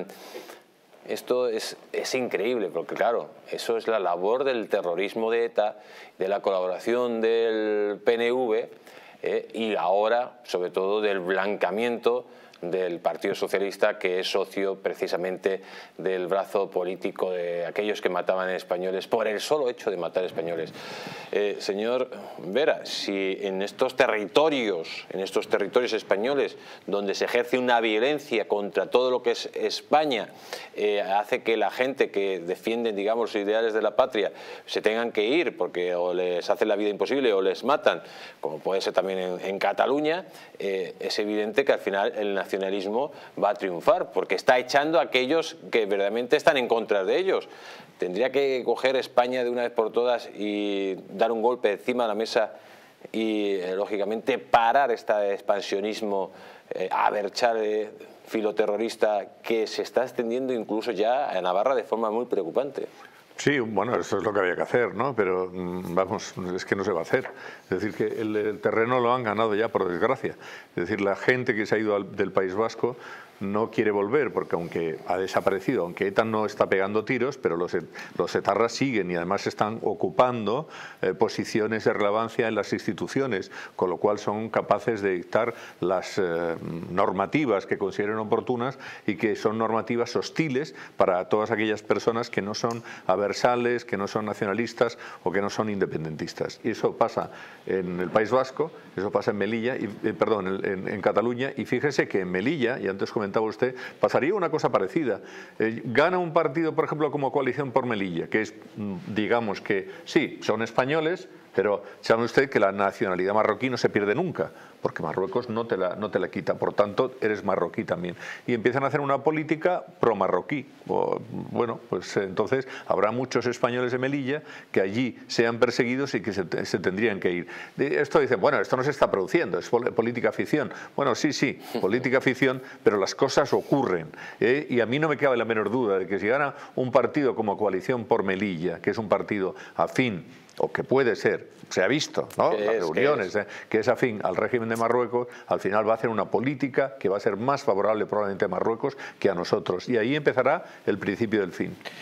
Esto es, es increíble, porque claro, eso es la labor del terrorismo de ETA, de la colaboración del P N V eh, y ahora, sobre todo, del blancamiento del Partido Socialista, que es socio precisamente del brazo político de aquellos que mataban españoles por el solo hecho de matar españoles. Eh, señor Vera, si en estos territorios, en estos territorios españoles, donde se ejerce una violencia contra todo lo que es España, eh, hace que la gente que defiende, digamos, los ideales de la patria se tengan que ir porque o les hacen la vida imposible o les matan, como puede ser también en, en Cataluña, eh, es evidente que al final el nacionalismo va a triunfar porque está echando a aquellos que verdaderamente están en contra de ellos. Tendría que coger España de una vez por todas y dar un golpe encima de la mesa y, eh, lógicamente, parar este expansionismo eh, aberchar eh, filoterrorista que se está extendiendo incluso ya a Navarra de forma muy preocupante. Sí, bueno, eso es lo que había que hacer, ¿no? Pero vamos, es que no se va a hacer. Es decir, que el, el terreno lo han ganado ya, por desgracia. Es decir, la gente que se ha ido al, del País Vasco no quiere volver, porque aunque ha desaparecido, aunque ETA no está pegando tiros, pero los, los etarras siguen y además están ocupando eh, posiciones de relevancia en las instituciones, con lo cual son capaces de dictar las eh, normativas que consideren oportunas y que son normativas hostiles para todas aquellas personas que no son aversales, que no son nacionalistas o que no son independentistas. Y eso pasa en el País Vasco, eso pasa en Melilla, y, eh, perdón, en, en Cataluña, y fíjese que en Melilla, y antes comentaba usted, pasaría una cosa parecida. Eh, gana un partido, por ejemplo, como Coalición por Melilla, que es, digamos que, sí, son españoles, pero sabe usted que la nacionalidad marroquí no se pierde nunca, porque Marruecos no te la, no te la quita, por tanto eres marroquí también. Y empiezan a hacer una política pro-marroquí. Bueno, pues entonces habrá muchos españoles de Melilla que allí sean perseguidos y que se, se tendrían que ir. Esto dice, bueno, esto no se está produciendo, es política ficción. Bueno, sí, sí, política ficción, pero las cosas ocurren. ¿eh? Y a mí no me cabe la menor duda de que si gana un partido como Coalición por Melilla, que es un partido afín, o que puede ser, se ha visto, ¿no? Las reuniones, ¿eh? que es afín al régimen de Marruecos, al final va a hacer una política que va a ser más favorable probablemente a Marruecos que a nosotros. Y ahí empezará el principio del fin.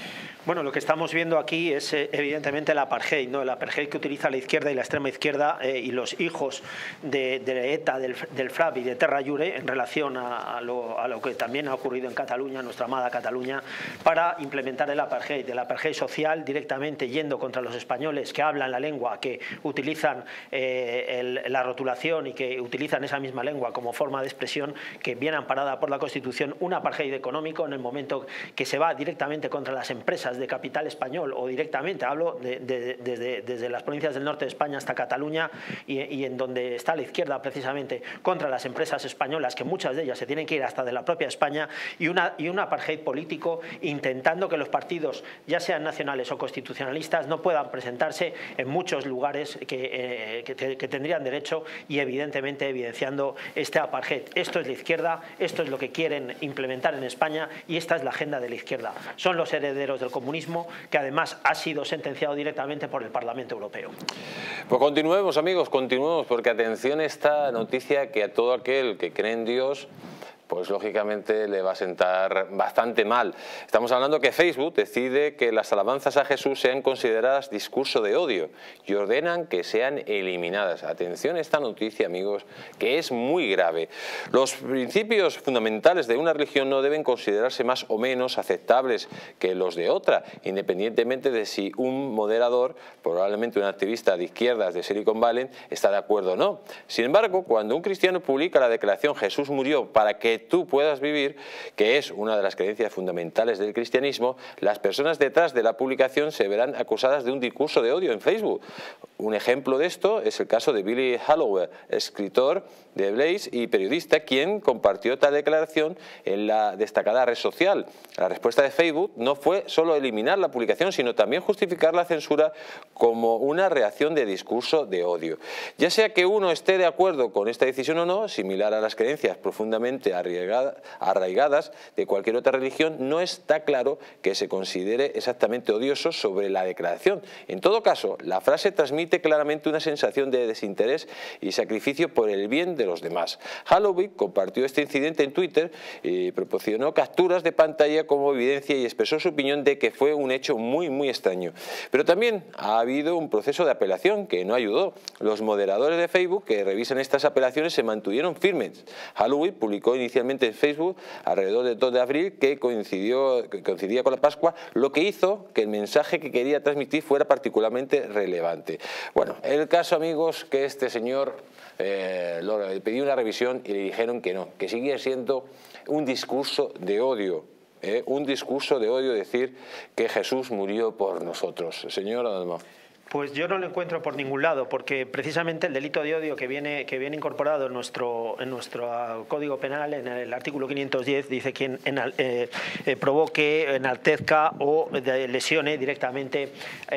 Bueno, lo que estamos viendo aquí es eh, evidentemente el apartheid, ¿no? El apartheid que utiliza la izquierda y la extrema izquierda eh, y los hijos de, de ETA, del, del FRAP y de Terra Jure en relación a, a, lo, a lo que también ha ocurrido en Cataluña, nuestra amada Cataluña, para implementar el apartheid, el apartheid social directamente yendo contra los españoles que hablan la lengua, que utilizan eh, el, la rotulación y que utilizan esa misma lengua como forma de expresión, que viene amparada por la Constitución, un apartheid económico en el momento que se va directamente contra las empresas de capital español o directamente, hablo de, de, de, de, desde las provincias del norte de España hasta Cataluña y, y en donde está la izquierda precisamente contra las empresas españolas, que muchas de ellas se tienen que ir hasta de la propia España, y, una, y un apartheid político intentando que los partidos, ya sean nacionales o constitucionalistas, no puedan presentarse en muchos lugares que, eh, que, que tendrían derecho, y evidentemente evidenciando este apartheid. Esto es la izquierda, esto es lo que quieren implementar en España y esta es la agenda de la izquierda. Son los herederos del comunismo, que además ha sido sentenciado directamente por el Parlamento Europeo. Pues continuemos, amigos, continuemos, porque atención a esta noticia que a todo aquel que cree en Dios, pues lógicamente le va a sentar bastante mal. Estamos hablando que Facebook decide que las alabanzas a Jesús sean consideradas discurso de odio y ordenan que sean eliminadas. Atención a esta noticia, amigos, que es muy grave. Los principios fundamentales de una religión no deben considerarse más o menos aceptables que los de otra, independientemente de si un moderador, probablemente un activista de izquierdas de Silicon Valley, está de acuerdo o no. Sin embargo, cuando un cristiano publica la declaración "Jesús murió para que tú puedas vivir", que es una de las creencias fundamentales del cristianismo, las personas detrás de la publicación se verán acusadas de un discurso de odio en Facebook. Un ejemplo de esto es el caso de Billy Hallowell, escritor de Blaze y periodista, quien compartió tal declaración en la destacada red social. La respuesta de Facebook no fue solo eliminar la publicación, sino también justificar la censura como una reacción de discurso de odio. Ya sea que uno esté de acuerdo con esta decisión o no, similar a las creencias profundamente arraigadas de cualquier otra religión, no está claro que se considere exactamente odioso sobre la declaración. En todo caso, la frase transmite claramente una sensación de desinterés y sacrificio por el bien de los demás. Halloween compartió este incidente en Twitter y proporcionó capturas de pantalla como evidencia y expresó su opinión de que fue un hecho muy muy extraño. Pero también ha habido un proceso de apelación que no ayudó. Los moderadores de Facebook que revisan estas apelaciones se mantuvieron firmes. Halloween publicó inicialmente en Facebook alrededor del dos de abril, que coincidió, que coincidía con la Pascua, lo que hizo que el mensaje que quería transmitir fuera particularmente relevante. Bueno, el caso, amigos, que este señor eh, lo, pidió una revisión y le dijeron que no, que sigue siendo un discurso de odio. Eh, un discurso de odio decir que Jesús murió por nosotros. Señor Adalma. Pues yo no lo encuentro por ningún lado, porque precisamente el delito de odio que viene, que viene incorporado en nuestro, en nuestro Código Penal, en el artículo quinientos diez, dice quien enal, eh, eh, provoque, enaltezca o de, lesione directamente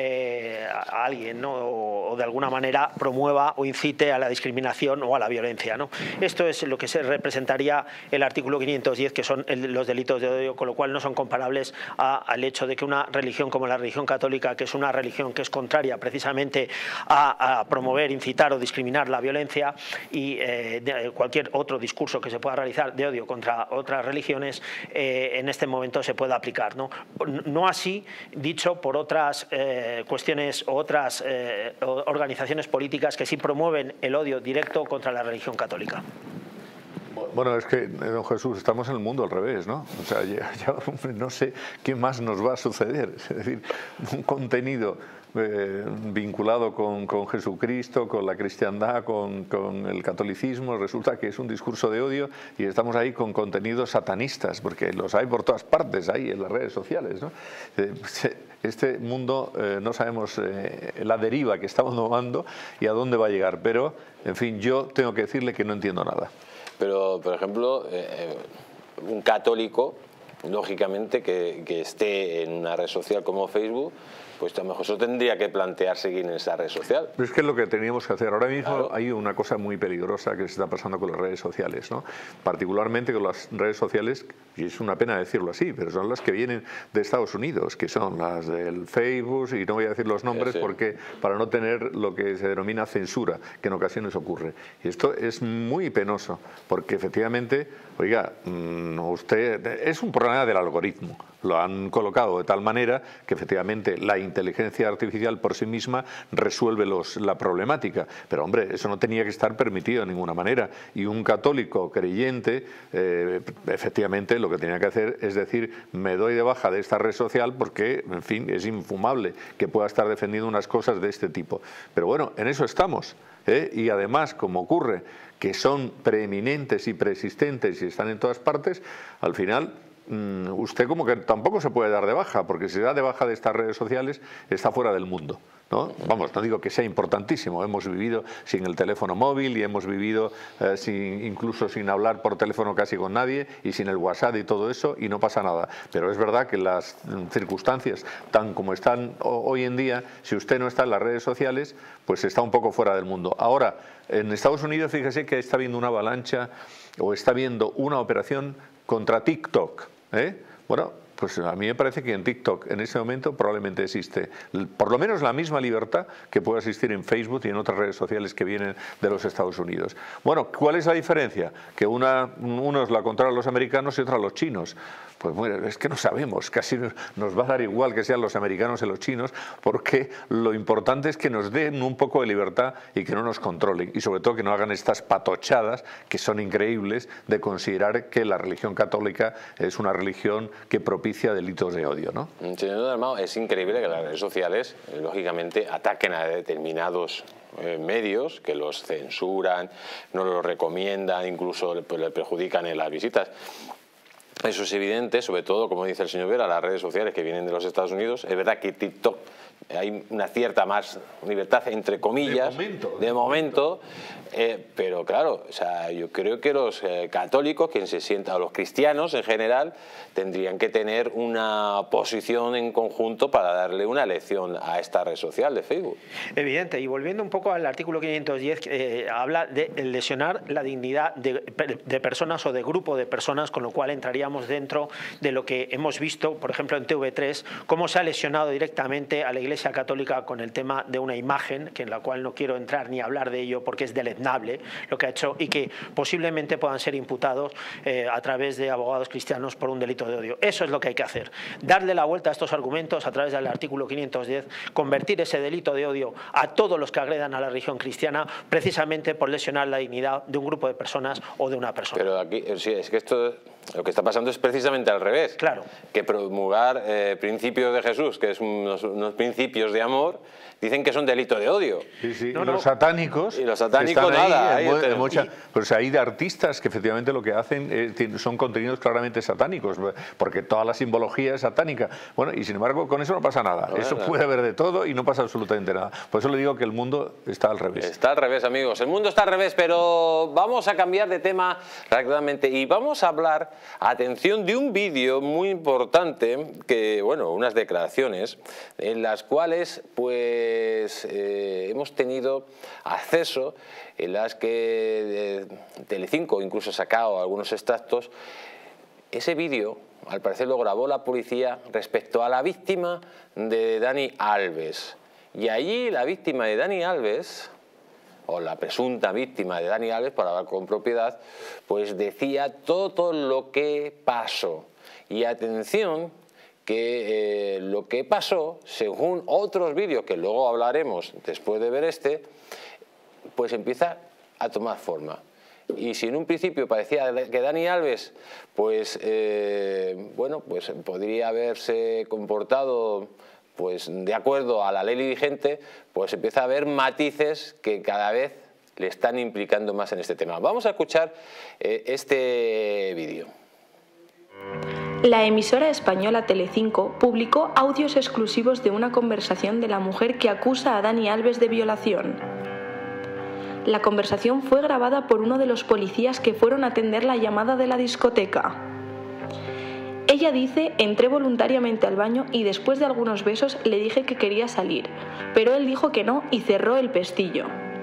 eh, a alguien, ¿no? o, o de alguna manera promueva o incite a la discriminación o a la violencia, ¿no? Esto es lo que se representaría el artículo quinientos diez, que son el, los delitos de odio, con lo cual no son comparables a, al hecho de que una religión como la religión católica, que es una religión que es contraria precisamente a, a promover, incitar o discriminar la violencia y eh, de cualquier otro discurso que se pueda realizar de odio contra otras religiones, eh, en este momento se pueda aplicar, ¿no? No así dicho por otras eh, cuestiones o otras eh, organizaciones políticas que sí promueven el odio directo contra la religión católica. Bueno, es que, don Jesús, estamos en el mundo al revés, ¿no? O sea, ya, ya, no sé qué más nos va a suceder. Es decir, un contenido eh, vinculado con, con Jesucristo, con la cristiandad, con, con el catolicismo, resulta que es un discurso de odio y estamos ahí con contenidos satanistas, porque los hay por todas partes, ahí en las redes sociales, ¿no? Este mundo eh, no sabemos eh, la deriva que estamos tomando y a dónde va a llegar, pero, en fin, yo tengo que decirle que no entiendo nada. Pero, por ejemplo, eh, un católico, lógicamente, que, que esté en una red social como Facebook, pues a lo mejor eso tendría que plantear seguir en esa red social. Pero es que es lo que teníamos que hacer. Ahora mismo claro. Hay una cosa muy peligrosa que se está pasando con las redes sociales, ¿no? Particularmente con las redes sociales, y es una pena decirlo así, pero son las que vienen de Estados Unidos, que son las del Facebook, y no voy a decir los nombres sí, sí. porque para no tener lo que se denomina censura, que en ocasiones ocurre. Y esto es muy penoso, porque efectivamente, oiga, usted es un problema del algoritmo. lo han colocado de tal manera que efectivamente la inteligencia artificial por sí misma resuelve los, la problemática. Pero hombre, eso no tenía que estar permitido de ninguna manera. Y un católico creyente, eh, efectivamente, lo que tenía que hacer es decir, me doy de baja de esta red social porque, en fin, es infumable que pueda estar defendiendo unas cosas de este tipo. Pero bueno, en eso estamos. ¿eh? Y además, como ocurre que son preeminentes y persistentes y están en todas partes, al final mmm, usted como que tampoco se puede dar de baja, porque si se da de baja de estas redes sociales está fuera del mundo, ¿no? Vamos, no digo que sea importantísimo, hemos vivido sin el teléfono móvil y hemos vivido eh, sin, incluso sin hablar por teléfono casi con nadie y sin el WhatsApp y todo eso y no pasa nada, pero es verdad que las circunstancias tan como están hoy en día, si usted no está en las redes sociales, pues está un poco fuera del mundo. Ahora, en Estados Unidos, fíjese que está habiendo una avalancha o está habiendo una operación contra TikTok, ¿eh? Bueno, pues a mí me parece que en TikTok en ese momento probablemente existe por lo menos la misma libertad que puede existir en Facebook y en otras redes sociales que vienen de los Estados Unidos. Bueno, ¿cuál es la diferencia? Que una, unos la controlan los americanos y otros los chinos. Pues bueno, es que no sabemos, casi nos va a dar igual que sean los americanos y los chinos, porque lo importante es que nos den un poco de libertad y que no nos controlen, y sobre todo que no hagan estas patochadas que son increíbles de considerar que la religión católica es una religión que propicia delitos de odio, ¿no? Señor Dalmau, es increíble que las redes sociales, lógicamente, ataquen a determinados eh, medios, que los censuran, no los recomiendan, incluso pues, le perjudican en las visitas. Eso es evidente, sobre todo, como dice el señor Vera, las redes sociales que vienen de los Estados Unidos. Es verdad que TikTok hay una cierta más libertad, entre comillas, de momento, de momento eh, pero claro, o sea, yo creo que los eh, católicos, quien se sienta, o los cristianos en general, tendrían que tener una posición en conjunto para darle una lección a esta red social de Facebook. Evidente, y volviendo un poco al artículo quinientos diez, eh, habla de lesionar la dignidad de, de personas o de grupo de personas, con lo cual entraríamos dentro de lo que hemos visto, por ejemplo, en T V tres, cómo se ha lesionado directamente a la Iglesia Católica con el tema de una imagen, que en la cual no quiero entrar ni hablar de ello porque es deleznable lo que ha hecho, y que posiblemente puedan ser imputados eh, a través de abogados cristianos por un delito de odio. Eso es lo que hay que hacer, darle la vuelta a estos argumentos a través del artículo quinientos diez, convertir ese delito de odio a todos los que agredan a la religión cristiana, precisamente por lesionar la dignidad de un grupo de personas o de una persona. Pero aquí, sí, es que esto, lo que está pasando es precisamente al revés. Claro. Que promulgar eh, principios de Jesús, que es unos, unos principios de amor, dicen que son delito de odio. Sí, sí. No, y no. los satánicos. Y los satánicos están nada. Ahí, ahí en, te... en mucha, y... pues hay de artistas que efectivamente lo que hacen eh, son contenidos claramente satánicos, porque toda la simbología es satánica. Bueno, y sin embargo con eso no pasa nada. No, eso no. puede haber de todo y no pasa absolutamente nada. Por eso le digo que el mundo está al revés. Está al revés, amigos. El mundo está al revés, pero vamos a cambiar de tema rápidamente y vamos a hablar, atención, de un vídeo muy importante, que, bueno, unas declaraciones en las cuales, pues, eh, hemos tenido acceso, en las que eh, Telecinco incluso ha sacado algunos extractos. Ese vídeo, al parecer, lo grabó la policía respecto a la víctima de Dani Alves. Y allí la víctima de Dani Alves, o la presunta víctima de Dani Alves, para hablar con propiedad, pues decía todo lo que pasó. Y atención, que eh, lo que pasó, según otros vídeos que luego hablaremos después de ver este, pues empieza a tomar forma. Y si en un principio parecía que Dani Alves, pues, eh, bueno, pues podría haberse comportado pues de acuerdo a la ley vigente, pues empieza a haber matices que cada vez le están implicando más en este tema. Vamos a escuchar eh, este vídeo. La emisora española Telecinco publicó audios exclusivos de una conversación de la mujer que acusa a Dani Alves de violación. La conversación fue grabada por uno de los policías que fueron a atender la llamada de la discoteca. Ella dice: entré voluntariamente al baño y después de algunos besos le dije que quería salir, pero él dijo que no y cerró el pestillo.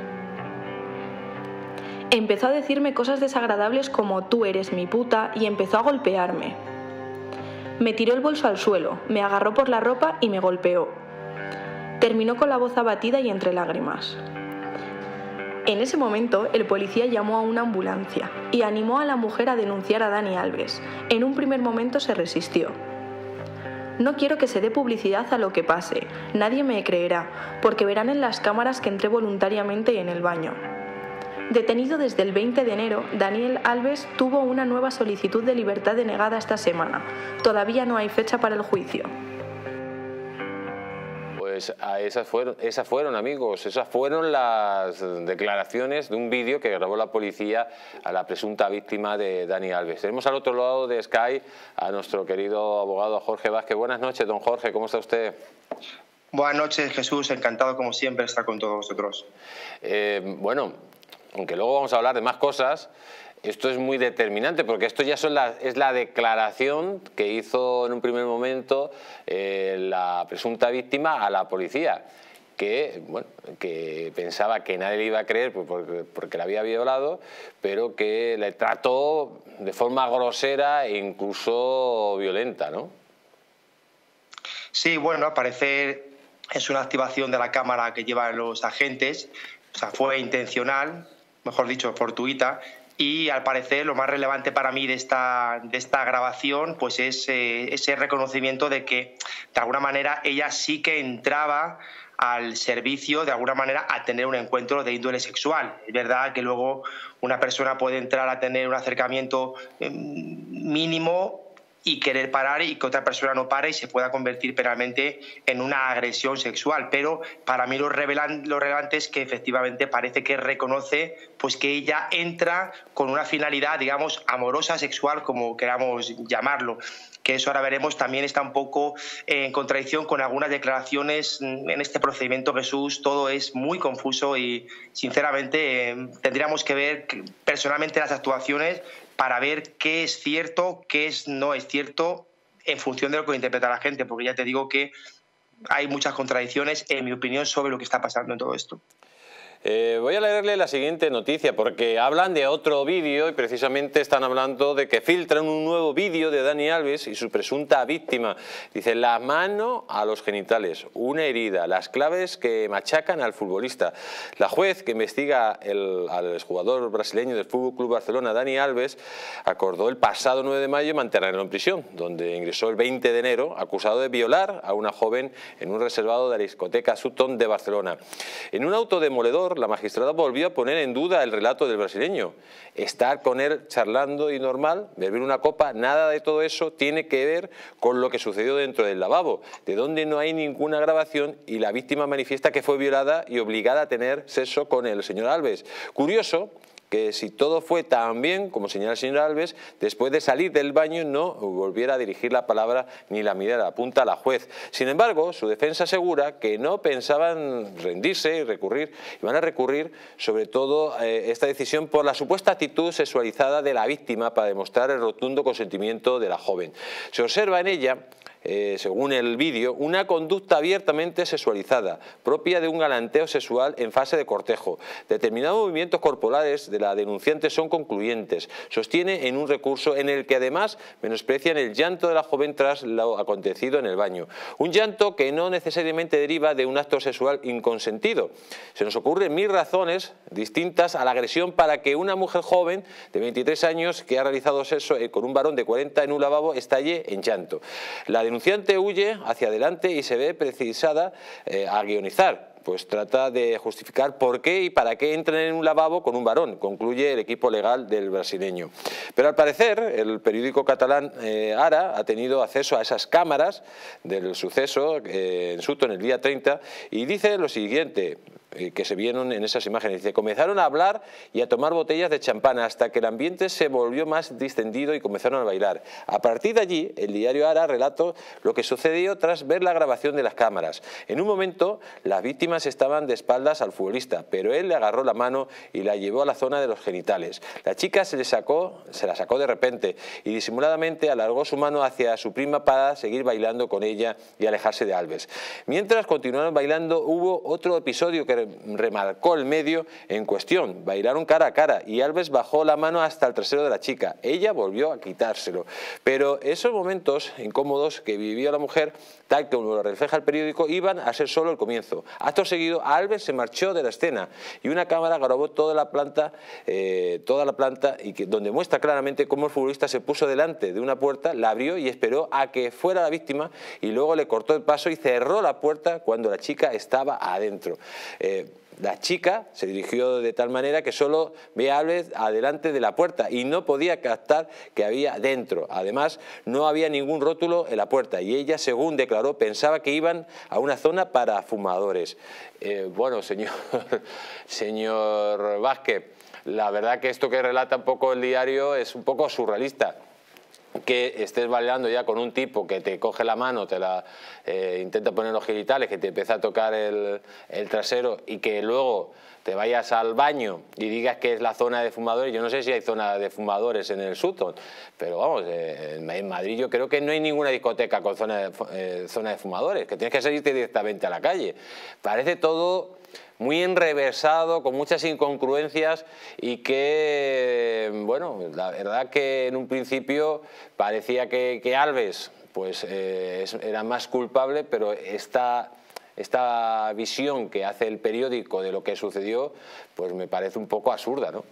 Empezó a decirme cosas desagradables como tú eres mi puta y empezó a golpearme. Me tiró el bolso al suelo, me agarró por la ropa y me golpeó. Terminó con la voz abatida y entre lágrimas. En ese momento, el policía llamó a una ambulancia y animó a la mujer a denunciar a Dani Alves. En un primer momento se resistió. No quiero que se dé publicidad a lo que pase. Nadie me creerá, porque verán en las cámaras que entré voluntariamente en el baño. Detenido desde el veinte de enero, Daniel Alves tuvo una nueva solicitud de libertad denegada esta semana. Todavía no hay fecha para el juicio. Pues a esas fueron, esas fueron, amigos, esas fueron las declaraciones de un vídeo que grabó la policía a la presunta víctima de Dani Alves. Tenemos al otro lado de Sky a nuestro querido abogado Jorge Vázquez. Buenas noches, don Jorge, ¿cómo está usted? Buenas noches, Jesús, encantado como siempre estar con todos vosotros. Eh, bueno, aunque luego vamos a hablar de más cosas, esto es muy determinante porque esto ya son la, es la declaración que hizo en un primer momento eh, la presunta víctima a la policía, que, bueno, que pensaba que nadie le iba a creer porque, porque la había violado, pero que le trató de forma grosera e incluso violenta, ¿no? Sí, bueno, al parecer es una activación de la cámara que llevan los agentes, o sea, fue intencional, mejor dicho, fortuita, y al parecer lo más relevante para mí de esta, de esta grabación pues es eh, ese reconocimiento de que de alguna manera ella sí que entraba al servicio, de alguna manera, a tener un encuentro de índole sexual. Es verdad que luego una persona puede entrar a tener un acercamiento eh, mínimo y querer parar y que otra persona no pare y se pueda convertir penalmente en una agresión sexual. Pero para mí lo, revelan, lo relevante es que efectivamente parece que reconoce pues que ella entra con una finalidad, digamos, amorosa, sexual, como queramos llamarlo. Que eso ahora veremos también está un poco en contradicción con algunas declaraciones en este procedimiento, Jesús. Todo es muy confuso y, sinceramente, eh, tendríamos que ver personalmente las actuaciones para ver qué es cierto, qué es, no es cierto, en función de lo que interpreta la gente, porque ya te digo que hay muchas contradicciones, en mi opinión, sobre lo que está pasando en todo esto. Eh, voy a leerle la siguiente noticia porque hablan de otro vídeo y precisamente están hablando de que filtran un nuevo vídeo de Dani Alves y su presunta víctima. Dice: la mano a los genitales, una herida, las claves que machacan al futbolista. La juez que investiga el, al exjugador brasileño del Fútbol Club Barcelona, Dani Alves, acordó el pasado nueve de mayo mantenerlo en prisión, donde ingresó el veinte de enero acusado de violar a una joven en un reservado de la discoteca Sutton de Barcelona. En un auto demoledor, la magistrada volvió a poner en duda el relato del brasileño. Estar con él charlando y normal, beber una copa, nada de todo eso tiene que ver con lo que sucedió dentro del lavabo, de donde no hay ninguna grabación y la víctima manifiesta que fue violada y obligada a tener sexo con el señor Alves. Curioso que si todo fue tan bien, como señala el señor Alves, después de salir del baño no volviera a dirigir la palabra ni la mirada, apunta la juez. Sin embargo, su defensa asegura que no pensaban rendirse y recurrir, y van a recurrir sobre todo eh, esta decisión por la supuesta actitud sexualizada de la víctima para demostrar el rotundo consentimiento de la joven. Se observa en ella, Eh, según el vídeo, una conducta abiertamente sexualizada, propia de un galanteo sexual en fase de cortejo. Determinados movimientos corporales de la denunciante son concluyentes. Sostiene en un recurso en el que además menosprecian el llanto de la joven tras lo acontecido en el baño. Un llanto que no necesariamente deriva de un acto sexual inconsentido. Se nos ocurren mil razones distintas a la agresión para que una mujer joven de veintitrés años que ha realizado sexo con un varón de cuarenta en un lavabo estalle en llanto. La denunciante huye hacia adelante y se ve precisada eh, a guionizar, pues trata de justificar por qué y para qué entran en un lavabo con un varón, concluye el equipo legal del brasileño. Pero al parecer el periódico catalán eh, Ara ha tenido acceso a esas cámaras del suceso eh, en Sutton el día treinta y dice lo siguiente, que se vieron en esas imágenes. Dice: comenzaron a hablar y a tomar botellas de champán hasta que el ambiente se volvió más distendido y comenzaron a bailar. A partir de allí, el diario Ara relató lo que sucedió tras ver la grabación de las cámaras. En un momento, las víctimas estaban de espaldas al futbolista, pero él le agarró la mano y la llevó a la zona de los genitales. La chica se, le sacó, se la sacó de repente y disimuladamente alargó su mano hacia su prima para seguir bailando con ella y alejarse de Alves. Mientras continuaron bailando, hubo otro episodio que remarcó el medio en cuestión. Bailaron cara a cara y Alves bajó la mano hasta el trasero de la chica. Ella volvió a quitárselo. Pero esos momentos incómodos que vivió la mujer, tal como lo refleja el periódico, iban a ser solo el comienzo. Acto seguido, Alves se marchó de la escena y una cámara grabó toda la planta, eh, toda la planta y que, donde muestra claramente cómo el futbolista se puso delante de una puerta, la abrió y esperó a que fuera la víctima y luego le cortó el paso y cerró la puerta cuando la chica estaba adentro. Eh, La chica se dirigió de tal manera que solo ve a Alves adelante de la puerta y no podía captar que había dentro. Además, no había ningún rótulo en la puerta y ella, según declaró, pensaba que iban a una zona para fumadores. Eh, bueno, señor, señor Vázquez, la verdad que esto que relata un poco el diario es un poco surrealista. Que estés bailando ya con un tipo que te coge la mano, te la eh, intenta poner los genitales, que te empieza a tocar el, el trasero y que luego te vayas al baño y digas que es la zona de fumadores. Yo no sé si hay zona de fumadores en el Sutton, pero vamos, eh, en Madrid yo creo que no hay ninguna discoteca con zona de, eh, zona de fumadores, que tienes que salirte directamente a la calle. Parece todo muy enreversado, con muchas incongruencias y que, bueno, la verdad que en un principio parecía que, que Alves pues, eh, era más culpable, pero esta, esta visión que hace el periódico de lo que sucedió, pues me parece un poco absurda, ¿no?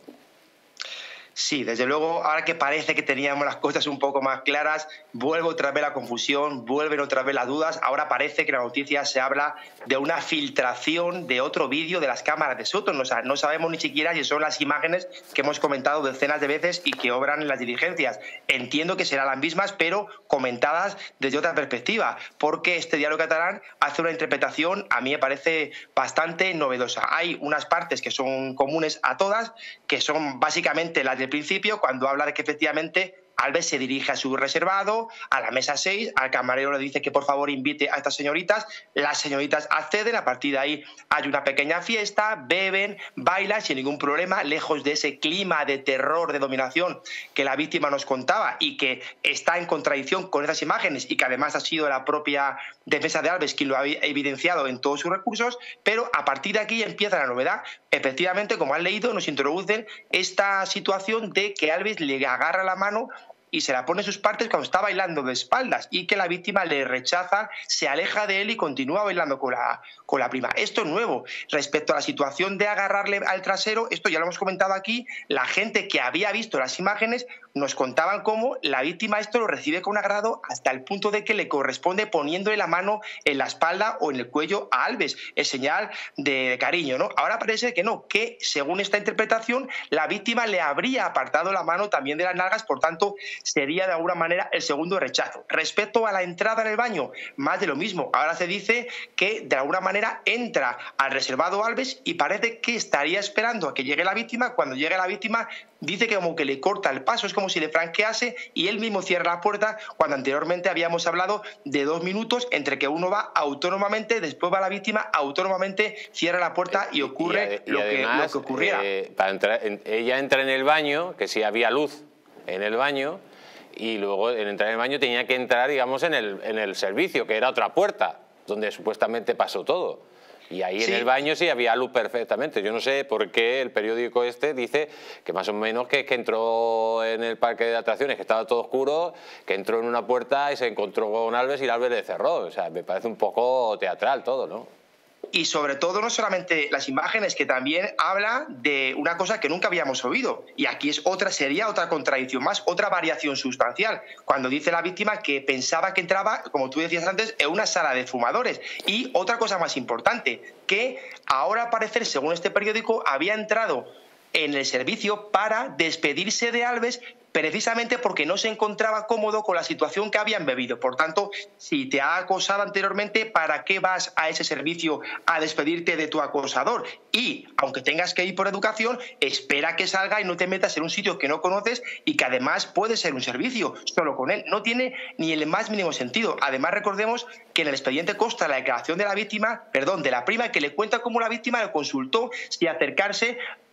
Sí, desde luego, ahora que parece que teníamos las cosas un poco más claras, vuelve otra vez la confusión, vuelven otra vez las dudas. Ahora parece que en la noticia se habla de una filtración de otro vídeo de las cámaras de Sutton. O sea, no sabemos ni siquiera si son las imágenes que hemos comentado decenas de veces y que obran en las diligencias. Entiendo que serán las mismas, pero comentadas desde otra perspectiva, porque este diario catalán hace una interpretación, a mí me parece bastante novedosa. Hay unas partes que son comunes a todas, que son básicamente las de principio, cuando habla de que efectivamente Alves se dirige a su reservado, a la mesa seis, al camarero le dice que por favor invite a estas señoritas, las señoritas acceden, a partir de ahí hay una pequeña fiesta, beben, bailan sin ningún problema, lejos de ese clima de terror, de dominación que la víctima nos contaba y que está en contradicción con esas imágenes y que además ha sido la propia defensa de Alves quien lo ha evidenciado en todos sus recursos, pero a partir de aquí empieza la novedad. Efectivamente, como han leído, nos introducen esta situación de que Alves le agarra la mano y se la pone en sus partes cuando está bailando de espaldas y que la víctima le rechaza, se aleja de él y continúa bailando con la, con la prima. Esto es nuevo. Respecto a la situación de agarrarle al trasero, esto ya lo hemos comentado aquí, la gente que había visto las imágenes nos contaban cómo la víctima esto lo recibe con agrado hasta el punto de que le corresponde poniéndole la mano en la espalda o en el cuello a Alves, es señal de cariño, ¿no? Ahora parece que no, que según esta interpretación la víctima le habría apartado la mano también de las nalgas, por tanto sería de alguna manera el segundo rechazo. Respecto a la entrada en el baño, más de lo mismo. Ahora se dice que de alguna manera entra al reservado Alves y parece que estaría esperando a que llegue la víctima. Cuando llegue la víctima dice que como que le corta el paso, es como si le franquease y él mismo cierra la puerta, cuando anteriormente habíamos hablado de dos minutos entre que uno va autónomamente, después va la víctima, autónomamente cierra la puerta y ocurre y, y lo, además, que, lo que ocurriera. Eh, para entrar, ella entra en el baño, que si había luz en el baño, y luego en entrar en el baño tenía que entrar, digamos, en el, en el servicio, que era otra puerta, donde supuestamente pasó todo. Y ahí sí, en el baño sí había luz perfectamente. Yo no sé por qué el periódico este dice que más o menos que, que entró en el parque de atracciones, que estaba todo oscuro, que entró en una puerta y se encontró con Alves y Alves le cerró. O sea, me parece un poco teatral todo, ¿no? Y sobre todo no solamente las imágenes, que también habla de una cosa que nunca habíamos oído. Y aquí es otra, sería otra contradicción más, otra variación sustancial. Cuando dice la víctima que pensaba que entraba, como tú decías antes, en una sala de fumadores. Y otra cosa más importante, que ahora al parecer, según este periódico, había entrado en el servicio para despedirse de Alves, precisamente porque no se encontraba cómodo con la situación que habían bebido. Por tanto, si te ha acosado anteriormente, ¿para qué vas a ese servicio a despedirte de tu acosador? Y, aunque tengas que ir por educación, espera que salga y no te metas en un sitio que no conoces y que además puede ser un servicio solo con él. No tiene ni el más mínimo sentido. Además, recordemos que en el expediente consta la declaración de la víctima, perdón, de la prima, que le cuenta cómo la víctima le consultó si acercarse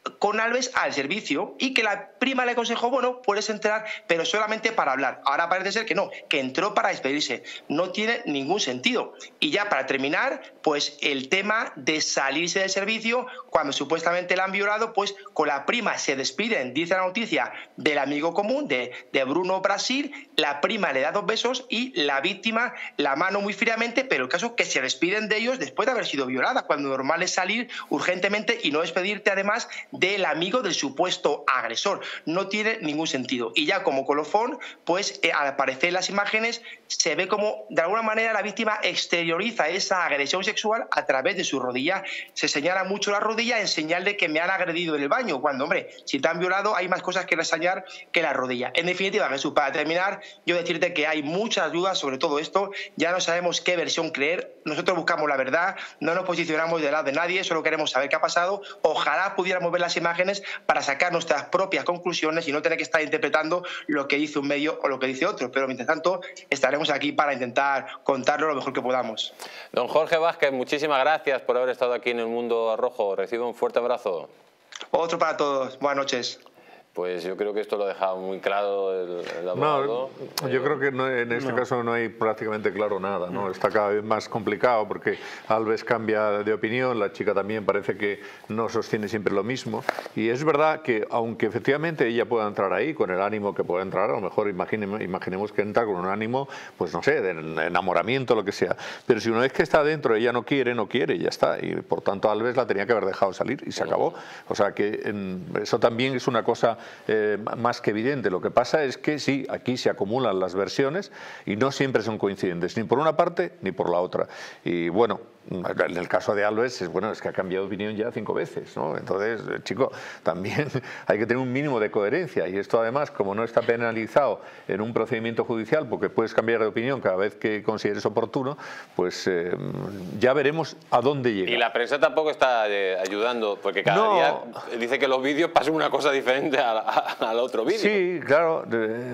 con Alves al servicio y que la prima le aconsejó, bueno, puedes entrar, pero solamente para hablar. Ahora parece ser que no, que entró para despedirse. No tiene ningún sentido. Y ya para terminar, pues el tema de salirse del servicio cuando supuestamente la han violado, pues con la prima se despiden, dice la noticia, del amigo común de, de Bruno Brasil, la prima le da dos besos y la víctima la mano muy fríamente, pero el caso es que se despiden de ellos después de haber sido violada, cuando normal es salir urgentemente y no despedirte además del amigo del supuesto agresor. No tiene ningún sentido. Y ya como colofón, pues eh, al aparecer en las imágenes se ve como de alguna manera la víctima exterioriza esa agresión sexual a través de su rodilla. Se señala mucho la rodilla en señal de que me han agredido en el baño, cuando, hombre, si te han violado hay más cosas que reseñar que la rodilla. En definitiva, Jesús, para terminar, yo decirte que hay muchas dudas sobre todo esto, ya no sabemos qué versión creer, nosotros buscamos la verdad, no nos posicionamos del lado de nadie, solo queremos saber qué ha pasado, ojalá pudiéramos ver las imágenes para sacar nuestras propias conclusiones y no tener que estar interpretando lo que dice un medio o lo que dice otro, pero mientras tanto estaremos aquí para intentar contarlo lo mejor que podamos. Don Jorge Vázquez, muchísimas gracias por haber estado aquí en El Mundo Rojo, recibe un fuerte abrazo. Otro para todos, buenas noches. Pues yo creo que esto lo deja muy claro el, el abogado. No, yo creo que no, en este no. caso no hay prácticamente claro nada, ¿no? Está cada vez más complicado porque Alves cambia de opinión, la chica también parece que no sostiene siempre lo mismo. Y es verdad que aunque efectivamente ella pueda entrar ahí con el ánimo que pueda entrar, a lo mejor imaginemos, imaginemos que entra con un ánimo, pues no sé, de enamoramiento, lo que sea. Pero si una vez que está dentro ella no quiere, no quiere, ya está. Y por tanto Alves la tenía que haber dejado salir y se acabó. O sea que en, eso también es una cosa Eh, más que evidente. Lo que pasa es que sí, aquí se acumulan las versiones y no siempre son coincidentes, ni por una parte ni por la otra. Y bueno, en el caso de Alves, es bueno, es que ha cambiado de opinión ya cinco veces, ¿no? Entonces, chico, también hay que tener un mínimo de coherencia y esto además, como no está penalizado en un procedimiento judicial, porque puedes cambiar de opinión cada vez que consideres oportuno, pues eh, ya veremos a dónde llega. Y la prensa tampoco está eh, ayudando, porque cada no. día dice que los vídeos pasan una cosa diferente a la, al otro vídeo. Sí, claro.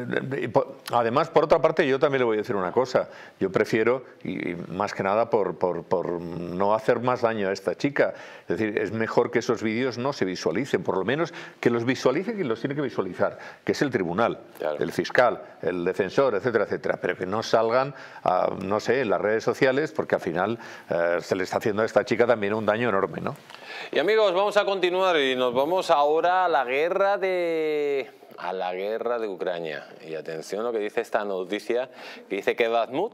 Además, por otra parte, yo también le voy a decir una cosa. Yo prefiero, y más que nada por, por, por no hacer más daño a esta chica, es decir, es mejor que esos vídeos no se visualicen, por lo menos que los visualice quien los tiene que visualizar, que es el tribunal, claro, el fiscal, el defensor, etcétera, etcétera, pero que no salgan, a, no sé, en las redes sociales, porque al final eh, se le está haciendo a esta chica también un daño enorme, ¿no? Y amigos, vamos a continuar y nos vamos ahora a la guerra de... a la guerra de Ucrania. Y atención a lo que dice esta noticia, que dice que Bakhmut,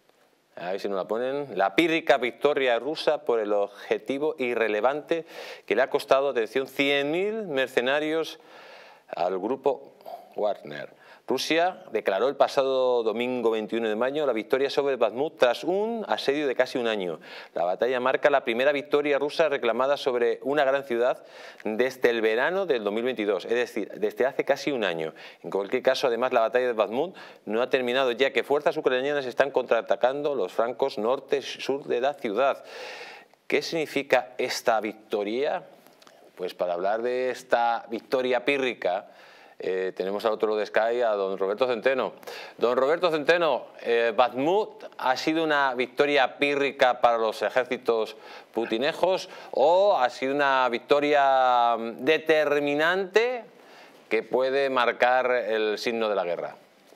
a ver si nos la ponen, la pírrica victoria rusa por el objetivo irrelevante que le ha costado, atención, cien mil mercenarios al grupo Wagner. Rusia declaró el pasado domingo veintiuno de mayo la victoria sobre Bakhmut tras un asedio de casi un año. La batalla marca la primera victoria rusa reclamada sobre una gran ciudad desde el verano del dos mil veintidós, es decir, desde hace casi un año. En cualquier caso, además, la batalla de Bakhmut no ha terminado, ya que fuerzas ucranianas están contraatacando los flancos norte y sur de la ciudad. ¿Qué significa esta victoria? Pues para hablar de esta victoria pírrica, Eh, tenemos al otro lado de Sky a don Roberto Centeno. Don Roberto Centeno, eh, ¿Bakhmut ha sido una victoria pírrica para los ejércitos putinejos o ha sido una victoria determinante que puede marcar el signo de la guerra?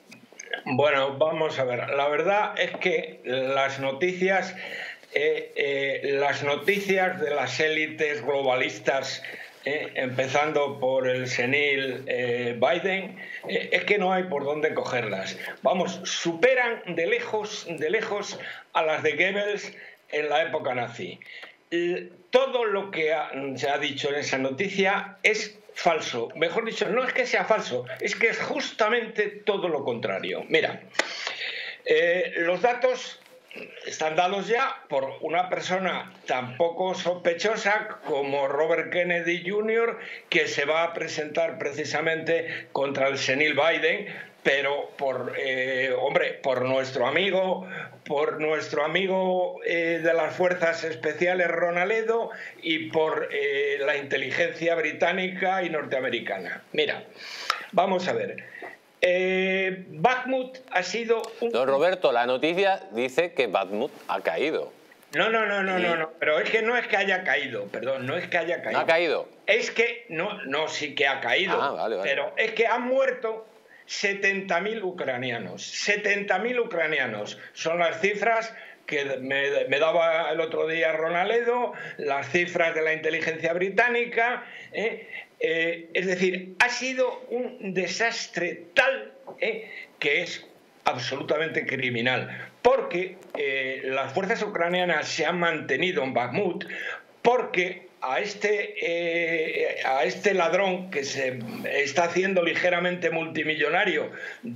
Bueno, vamos a ver. La verdad es que las noticias, eh, eh, las noticias de las élites globalistas, Eh, empezando por el senil eh, Biden, eh, es que no hay por dónde cogerlas. Vamos, superan de lejos, de lejos a las de Goebbels en la época nazi. Eh, todo lo que ha, se ha dicho en esa noticia es falso. Mejor dicho, no es que sea falso, es que es justamente todo lo contrario. Mira, eh, los datos están dados ya por una persona tan poco sospechosa como Robert Kennedy junior, que se va a presentar precisamente contra el senil Biden, pero por, eh, hombre, por nuestro amigo, por nuestro amigo eh, de las fuerzas especiales Ronaledo y por eh, la inteligencia británica y norteamericana. Mira, vamos a ver. Eh, Bakhmut ha sido un... Don Roberto, la noticia dice que Bakhmut ha caído. No, no, no, no, no, no, pero es que no es que haya caído, perdón, no es que haya caído. ¿No ha caído? Es que, no, no, sí que ha caído, ah, vale, vale. pero es que han muerto setenta mil ucranianos. setenta mil ucranianos son las cifras que me, me daba el otro día Ronaledo, las cifras de la inteligencia británica. ¿eh? Eh, es decir, ha sido un desastre tal ¿eh? que es absolutamente criminal, porque eh, las fuerzas ucranianas se han mantenido en Bakhmut, porque a este, eh, a este ladrón que se está haciendo ligeramente multimillonario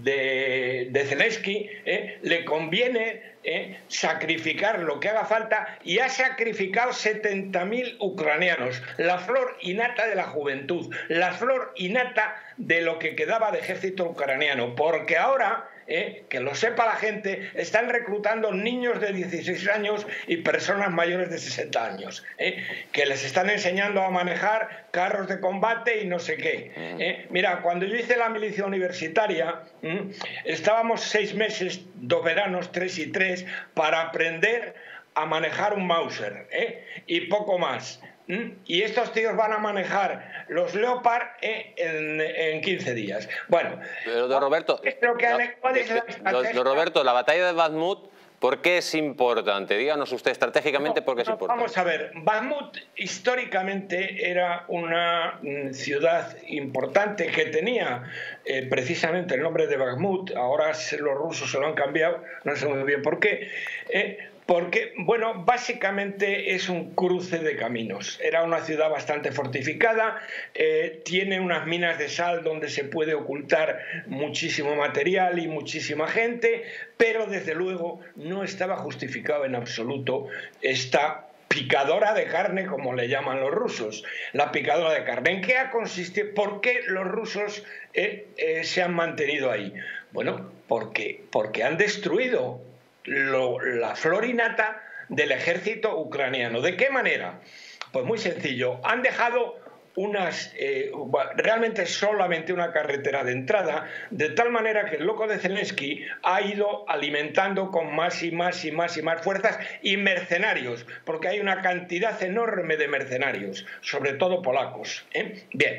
de, de Zelensky, eh, le conviene eh, sacrificar lo que haga falta, y ha sacrificado setenta mil ucranianos, la flor innata de la juventud, la flor innata de lo que quedaba de ejército ucraniano, porque ahora... Eh, que lo sepa la gente, están reclutando niños de dieciséis años y personas mayores de sesenta años, eh, que les están enseñando a manejar carros de combate y no sé qué. Eh. Mira, cuando yo hice la milicia universitaria, mm, estábamos seis meses, dos veranos, tres y tres, para aprender a manejar un Mauser, eh, y poco más. Y estos tíos van a manejar los Leopard eh, en, en quince días. Bueno, pero de Roberto, creo que no, ¿cuál es la de, de Roberto, la batalla de Bakhmut, ¿por qué es importante? Díganos usted estratégicamente no, por qué es no, importante. Vamos a ver, Bakhmut históricamente era una ciudad importante que tenía eh, precisamente el nombre de Bakhmut. Ahora los rusos se lo han cambiado, no sé muy bien por qué. Eh, Porque, bueno, básicamente es un cruce de caminos. Era una ciudad bastante fortificada, eh, tiene unas minas de sal donde se puede ocultar muchísimo material y muchísima gente, pero desde luego no estaba justificado en absoluto esta picadora de carne, como le llaman los rusos. La picadora de carne. ¿En qué ha consistido? ¿Por qué los rusos eh, eh, se han mantenido ahí? Bueno, porque, porque han destruido Lo, la flor innata del ejército ucraniano. ¿De qué manera? Pues muy sencillo. Han dejado unas eh, realmente solamente una carretera de entrada, de tal manera que el loco de Zelensky ha ido alimentando con más y más y más y más fuerzas y mercenarios, porque hay una cantidad enorme de mercenarios, sobre todo polacos. ¿eh? Bien,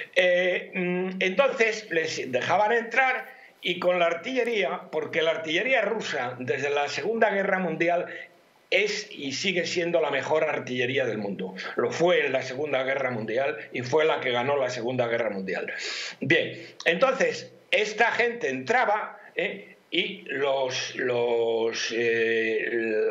eh, entonces les dejaban entrar. Y con la artillería, porque la artillería rusa desde la Segunda Guerra Mundial es y sigue siendo la mejor artillería del mundo. Lo fue en la Segunda Guerra Mundial y fue la que ganó la Segunda Guerra Mundial. Bien, entonces esta gente entraba ¿eh? y los, los, eh,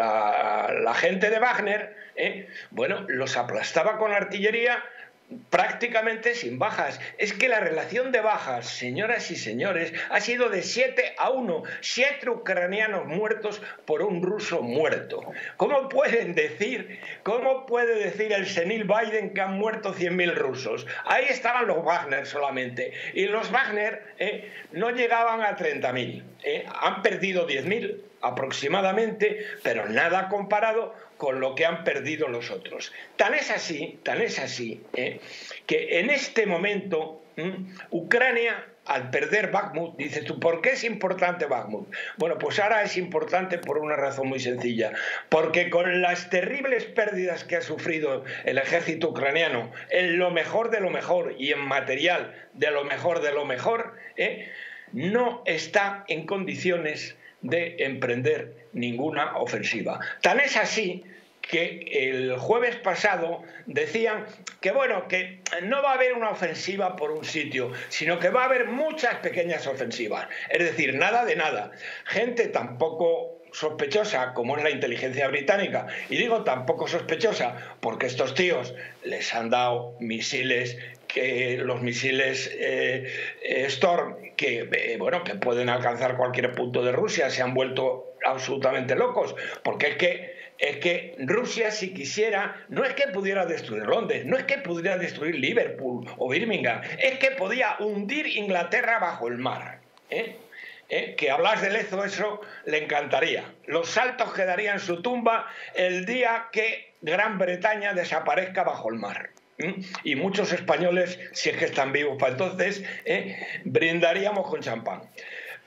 la, la gente de Wagner, ¿eh? bueno, los aplastaba con la artillería prácticamente sin bajas. Es que la relación de bajas, señoras y señores, ha sido de siete a uno. siete ucranianos muertos por un ruso muerto. ¿Cómo pueden decir, cómo puede decir el senil Biden que han muerto cien mil rusos? Ahí estaban los Wagner solamente. Y los Wagner eh, no llegaban a treinta mil. Eh, han perdido diez mil aproximadamente, pero nada comparado con lo que han perdido los otros. Tan es así, tan es así, ¿eh? que en este momento ¿eh? Ucrania, al perder Bakhmut, dices tú, ¿por qué es importante Bakhmut? Bueno, pues ahora es importante por una razón muy sencilla, porque con las terribles pérdidas que ha sufrido el ejército ucraniano, en lo mejor de lo mejor y en material de lo mejor de lo mejor, ¿eh? no está en condiciones de emprender ninguna ofensiva. Tan es así que el jueves pasado decían que bueno, que no va a haber una ofensiva por un sitio, sino que va a haber muchas pequeñas ofensivas. Es decir, nada de nada. Gente tampoco sospechosa como es la inteligencia británica, y digo tampoco sospechosa porque estos tíos les han dado misiles, que los misiles eh, eh, Storm que eh, bueno que pueden alcanzar cualquier punto de Rusia, se han vuelto absolutamente locos, porque es que es que Rusia, si quisiera, no es que pudiera destruir Londres, no es que pudiera destruir Liverpool o Birmingham, es que podía hundir Inglaterra bajo el mar. ¿eh? ¿Eh? Que hablas de Lezo, eso le encantaría. Los saltos que daría en su tumba el día que Gran Bretaña desaparezca bajo el mar. ¿eh? Y muchos españoles, si es que están vivos para entonces, ¿eh? brindaríamos con champán.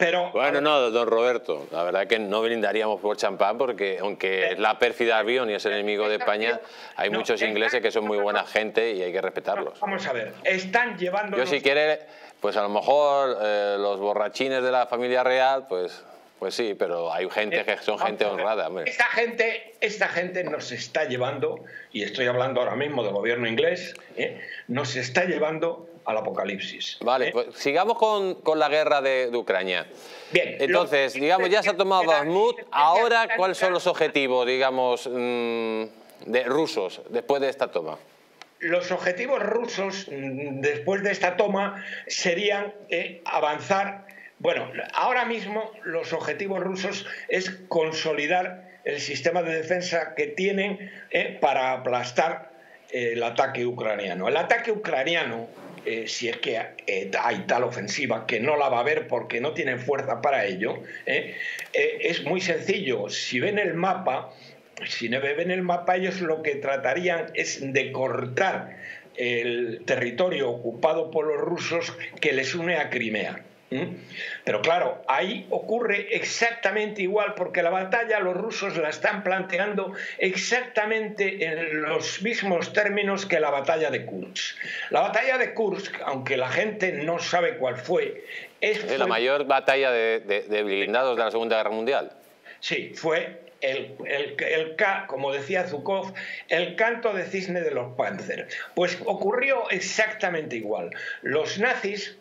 Pero, bueno, no, don Roberto, la verdad que no brindaríamos por champán porque aunque es la pérfida avión y es el enemigo de España, hay no, muchos ingleses que son muy buena gente y hay que respetarlos. Vamos a ver, están llevando... Yo si quiere, pues a lo mejor eh, los borrachines de la familia real, pues... Pues sí, pero hay gente que son gente honrada. Hombre. Esta gente, esta gente nos está llevando, y estoy hablando ahora mismo del gobierno inglés, ¿eh? nos está llevando al apocalipsis. Vale, ¿eh? Pues sigamos con, con la guerra de, de Ucrania. Bien. Entonces, lo, digamos, ya se ha tomado Bakhmut. Ahora, ¿cuáles son los objetivos, digamos, mmm, de rusos después de esta toma? Los objetivos rusos después de esta toma serían eh, avanzar. Bueno, ahora mismo los objetivos rusos es consolidar el sistema de defensa que tienen eh, para aplastar eh, el ataque ucraniano. El ataque ucraniano, eh, si es que eh, hay tal ofensiva, que no la va a haber porque no tienen fuerza para ello, eh, eh, es muy sencillo. Si ven el mapa, si no ven el mapa, ellos lo que tratarían es de cortar el territorio ocupado por los rusos que les une a Crimea. Pero claro, ahí ocurre exactamente igual porque la batalla los rusos la están planteando exactamente en los mismos términos que la batalla de Kursk. La batalla de Kursk, aunque la gente no sabe cuál fue, es fue... la mayor batalla de, de, de blindados de la Segunda Guerra Mundial. Sí, fue el, el, el, como decía Zhukov, el canto de cisne de los Panzer. Pues ocurrió exactamente igual. Los nazis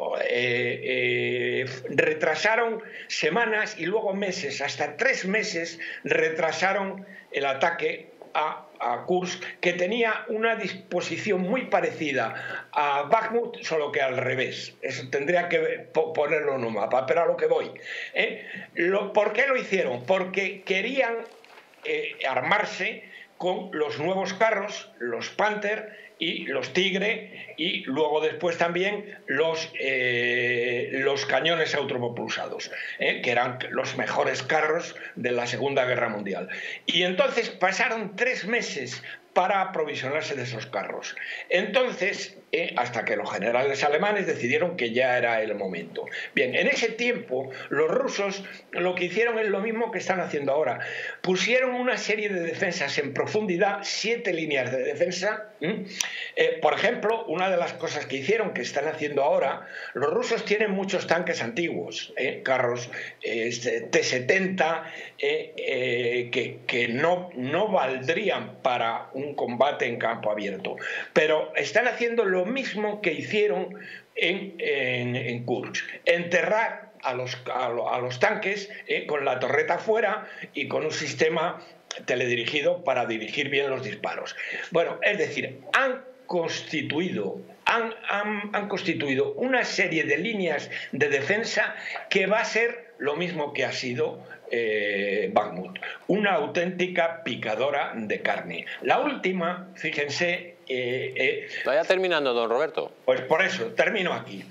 Eh, eh, retrasaron semanas y luego meses, hasta tres meses, retrasaron el ataque a, a Kursk, que tenía una disposición muy parecida a Bakhmut, solo que al revés. Eso tendría que ponerlo en un mapa, pero a lo que voy. ¿eh? Lo, ¿Por qué lo hicieron? Porque querían eh, armarse con los nuevos carros, los Panther y los Tigre, y luego después también los, eh, los cañones autopropulsados, eh, que eran los mejores carros de la Segunda Guerra Mundial. Y entonces pasaron tres meses para aprovisionarse de esos carros. Entonces, eh, hasta que los generales alemanes decidieron que ya era el momento. Bien, en ese tiempo los rusos lo que hicieron es lo mismo que están haciendo ahora. Pusieron una serie de defensas en profundidad, siete líneas de defensa. ¿Mm? Eh, por ejemplo, una de las cosas que hicieron, que están haciendo ahora, los rusos tienen muchos tanques antiguos, eh, carros eh, T setenta, eh, eh, que, que no, no valdrían para un combate en campo abierto, pero están haciendo lo mismo que hicieron en, en, en Kursk, enterrar a los, a, a los tanques eh, con la torreta fuera y con un sistema teledirigido para dirigir bien los disparos. Bueno, es decir, han constituido, han, han, han constituido una serie de líneas de defensa que va a ser lo mismo que ha sido eh, Bakhmut, una auténtica picadora de carne. La última, fíjense... Eh, eh, Vaya terminando, don Roberto. Pues por eso, termino aquí.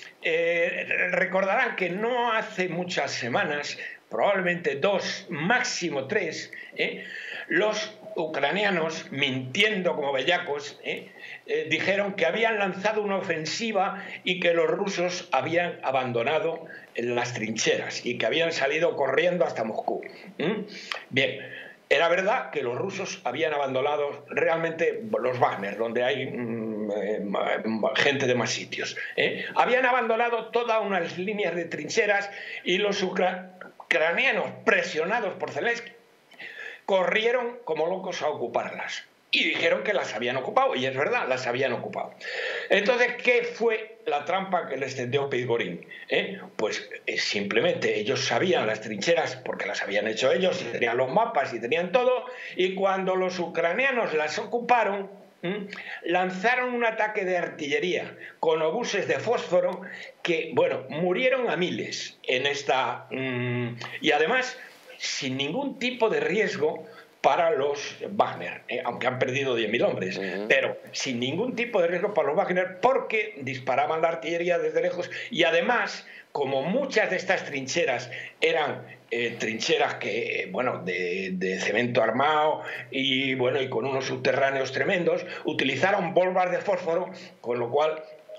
Eh, recordarán que no hace muchas semanas, probablemente dos, máximo tres, eh, los ucranianos, mintiendo como bellacos, eh, eh, dijeron que habían lanzado una ofensiva y que los rusos habían abandonado las trincheras y que habían salido corriendo hasta Moscú. ¿Mm? Bien, era verdad que los rusos habían abandonado realmente los Wagner, donde hay mmm, eh, gente de más sitios. ¿eh? Habían abandonado todas unas líneas de trincheras y los ucranianos, presionados por Zelensky, corrieron como locos a ocuparlas y dijeron que las habían ocupado, y es verdad, las habían ocupado. Entonces, ¿qué fue la trampa que les tendió Prigozhin? ¿Eh? Pues eh, simplemente ellos sabían las trincheras porque las habían hecho ellos, y tenían los mapas y tenían todo, y cuando los ucranianos las ocuparon, ¿Mm? lanzaron un ataque de artillería con obuses de fósforo que, bueno, murieron a miles en esta... Mmm, y además, sin ningún tipo de riesgo para los Wagner, eh, aunque han perdido diez mil hombres, uh-huh. pero sin ningún tipo de riesgo para los Wagner porque disparaban la artillería desde lejos y además, como muchas de estas trincheras eran eh, trincheras que, bueno, de, de cemento armado y, bueno, y con unos subterráneos tremendos, utilizaron bombas de fósforo, con lo cual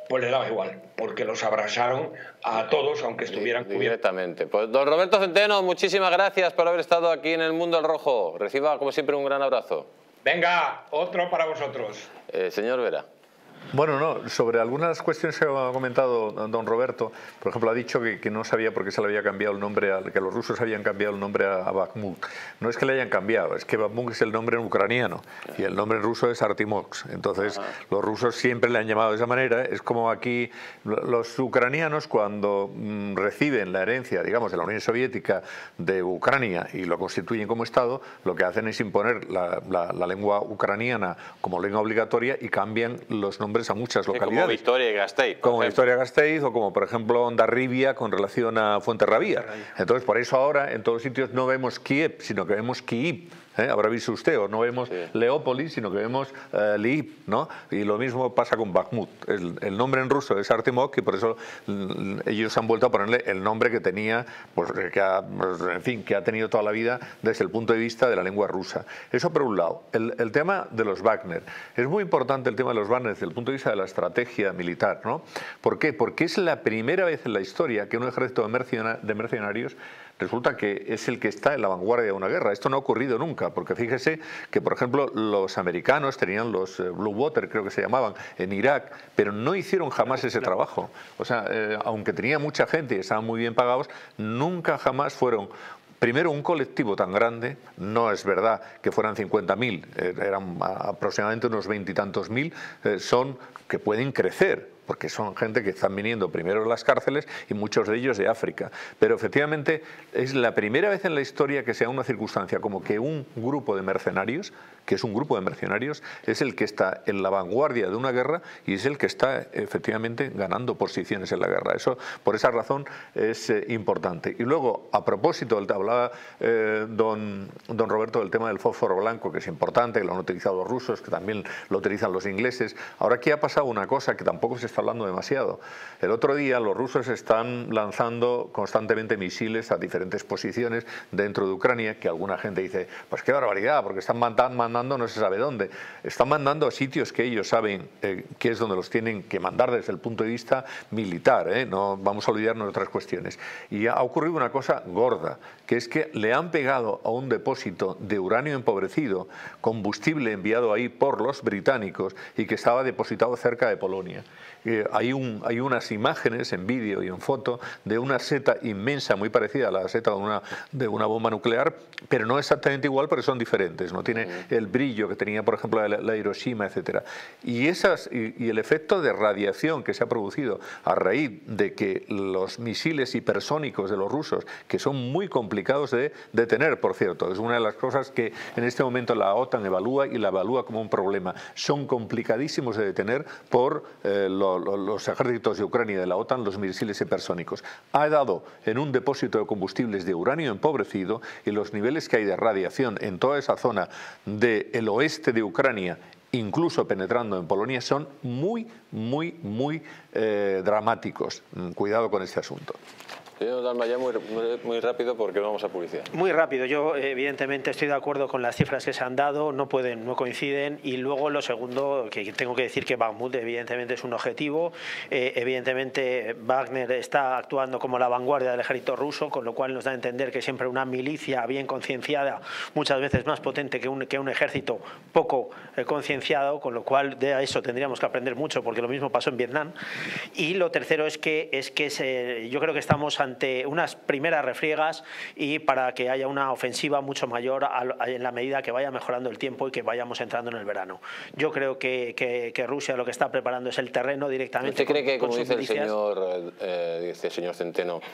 pues le daba igual, porque los abrasaron a todos, aunque estuvieran cubiertos. Directamente. Pues don Roberto Centeno, muchísimas gracias por haber estado aquí en El Mundo al Rojo. Reciba, como siempre, un gran abrazo. Venga, otro para vosotros. Eh, señor Vera. Bueno, no, sobre algunas cuestiones que ha comentado don Roberto, por ejemplo, ha dicho que, que no sabía por qué se le había cambiado el nombre, a, que los rusos habían cambiado el nombre a, a Bakhmut. No es que le hayan cambiado, es que Bakhmut es el nombre en ucraniano y el nombre en ruso es Artimox. Entonces, Ajá. los rusos siempre le han llamado de esa manera. Es como aquí los ucranianos cuando mm, reciben la herencia, digamos, de la Unión Soviética de Ucrania y lo constituyen como Estado, lo que hacen es imponer la, la, la lengua ucraniana como lengua obligatoria y cambian los nombres a muchas localidades. Como Victoria y Gasteiz. Como Victoria Gasteiz o como, por ejemplo, Hondarribia con relación a Fuenterrabía. Entonces, por eso ahora en todos los sitios no vemos Kiev, sino que vemos Kyiv. ¿Eh? Habrá visto usted, o no vemos sí. Leópolis, sino que vemos uh, Lviv, ¿no? Y lo mismo pasa con Bakhmut. El, el nombre en ruso es Artemok y por eso mm, ellos han vuelto a ponerle el nombre que tenía, pues, que ha, pues, en fin, que ha tenido toda la vida desde el punto de vista de la lengua rusa. Eso por un lado. El, el tema de los Wagner. Es muy importante el tema de los Wagner desde el punto de vista de la estrategia militar, ¿no? ¿Por qué? Porque es la primera vez en la historia que un ejército de mercenarios resulta que es el que está en la vanguardia de una guerra. Esto no ha ocurrido nunca, porque fíjese que, por ejemplo, los americanos tenían los Blue Water, creo que se llamaban, en Irak, pero no hicieron jamás ese trabajo. O sea, eh, aunque tenía mucha gente y estaban muy bien pagados, nunca jamás fueron... Primero, un colectivo tan grande, no es verdad que fueran cincuenta mil, eh, eran aproximadamente unos veintitantos mil, eh, son que pueden crecer, porque son gente que están viniendo primero de las cárceles y muchos de ellos de África. Pero efectivamente es la primera vez en la historia que se da una circunstancia como que un grupo de mercenarios, que es un grupo de mercenarios, es el que está en la vanguardia de una guerra y es el que está efectivamente ganando posiciones en la guerra. Eso, por esa razón, es eh, importante. Y luego, a propósito, hablaba eh, don, don Roberto del tema del fósforo blanco, que es importante, que lo han utilizado los rusos, que también lo utilizan los ingleses. Ahora aquí ha pasado una cosa que tampoco se está hablando demasiado. El otro día los rusos están lanzando constantemente misiles a diferentes posiciones dentro de Ucrania, que alguna gente dice, pues qué barbaridad, porque están mandando no se sabe dónde. Están mandando a sitios que ellos saben eh, que es donde los tienen que mandar desde el punto de vista militar, ¿eh? No vamos a olvidarnos de otras cuestiones. Y ha ocurrido una cosa gorda, que es que le han pegado a un depósito de uranio empobrecido, combustible enviado ahí por los británicos y que estaba depositado cerca de Polonia. Eh, hay, un, hay unas imágenes en vídeo y en foto de una seta inmensa, muy parecida a la seta de una, de una bomba nuclear, pero no exactamente igual porque son diferentes, no tiene el brillo que tenía, por ejemplo, la, la Hiroshima, etcétera. Y, esas, y, y el efecto de radiación que se ha producido a raíz de que los misiles hipersónicos de los rusos, que son muy complicados de detener, por cierto, es una de las cosas que en este momento la OTAN evalúa y la evalúa como un problema, son complicadísimos de detener por eh, lo, lo, los ejércitos de Ucrania y de la OTAN, los misiles hipersónicos. Ha dado en un depósito de combustibles de uranio empobrecido y los niveles que hay de radiación en toda esa zona del oeste de Ucrania, incluso penetrando en Polonia, son muy, muy, muy eh, dramáticos. Cuidado con este asunto. Señor Dalmaya, muy, muy, muy rápido porque vamos a publicidad. Muy rápido. Yo evidentemente estoy de acuerdo con las cifras que se han dado, no pueden, no coinciden. Y luego lo segundo, que tengo que decir que Bakhmut evidentemente es un objetivo. Eh, evidentemente Wagner está actuando como la vanguardia del ejército ruso, con lo cual nos da a entender que siempre una milicia bien concienciada, muchas veces más potente que un, que un ejército poco eh, concienciado, con lo cual de eso tendríamos que aprender mucho, porque lo mismo pasó en Vietnam. Y lo tercero es que, es que se, yo creo que estamos ante ante unas primeras refriegas y para que haya una ofensiva mucho mayor en la medida que vaya mejorando el tiempo y que vayamos entrando en el verano. Yo creo que, que, que Rusia lo que está preparando es el terreno directamente. ¿Usted cree que, con, como con dice el milicias? señor, eh, dice el señor Centeno,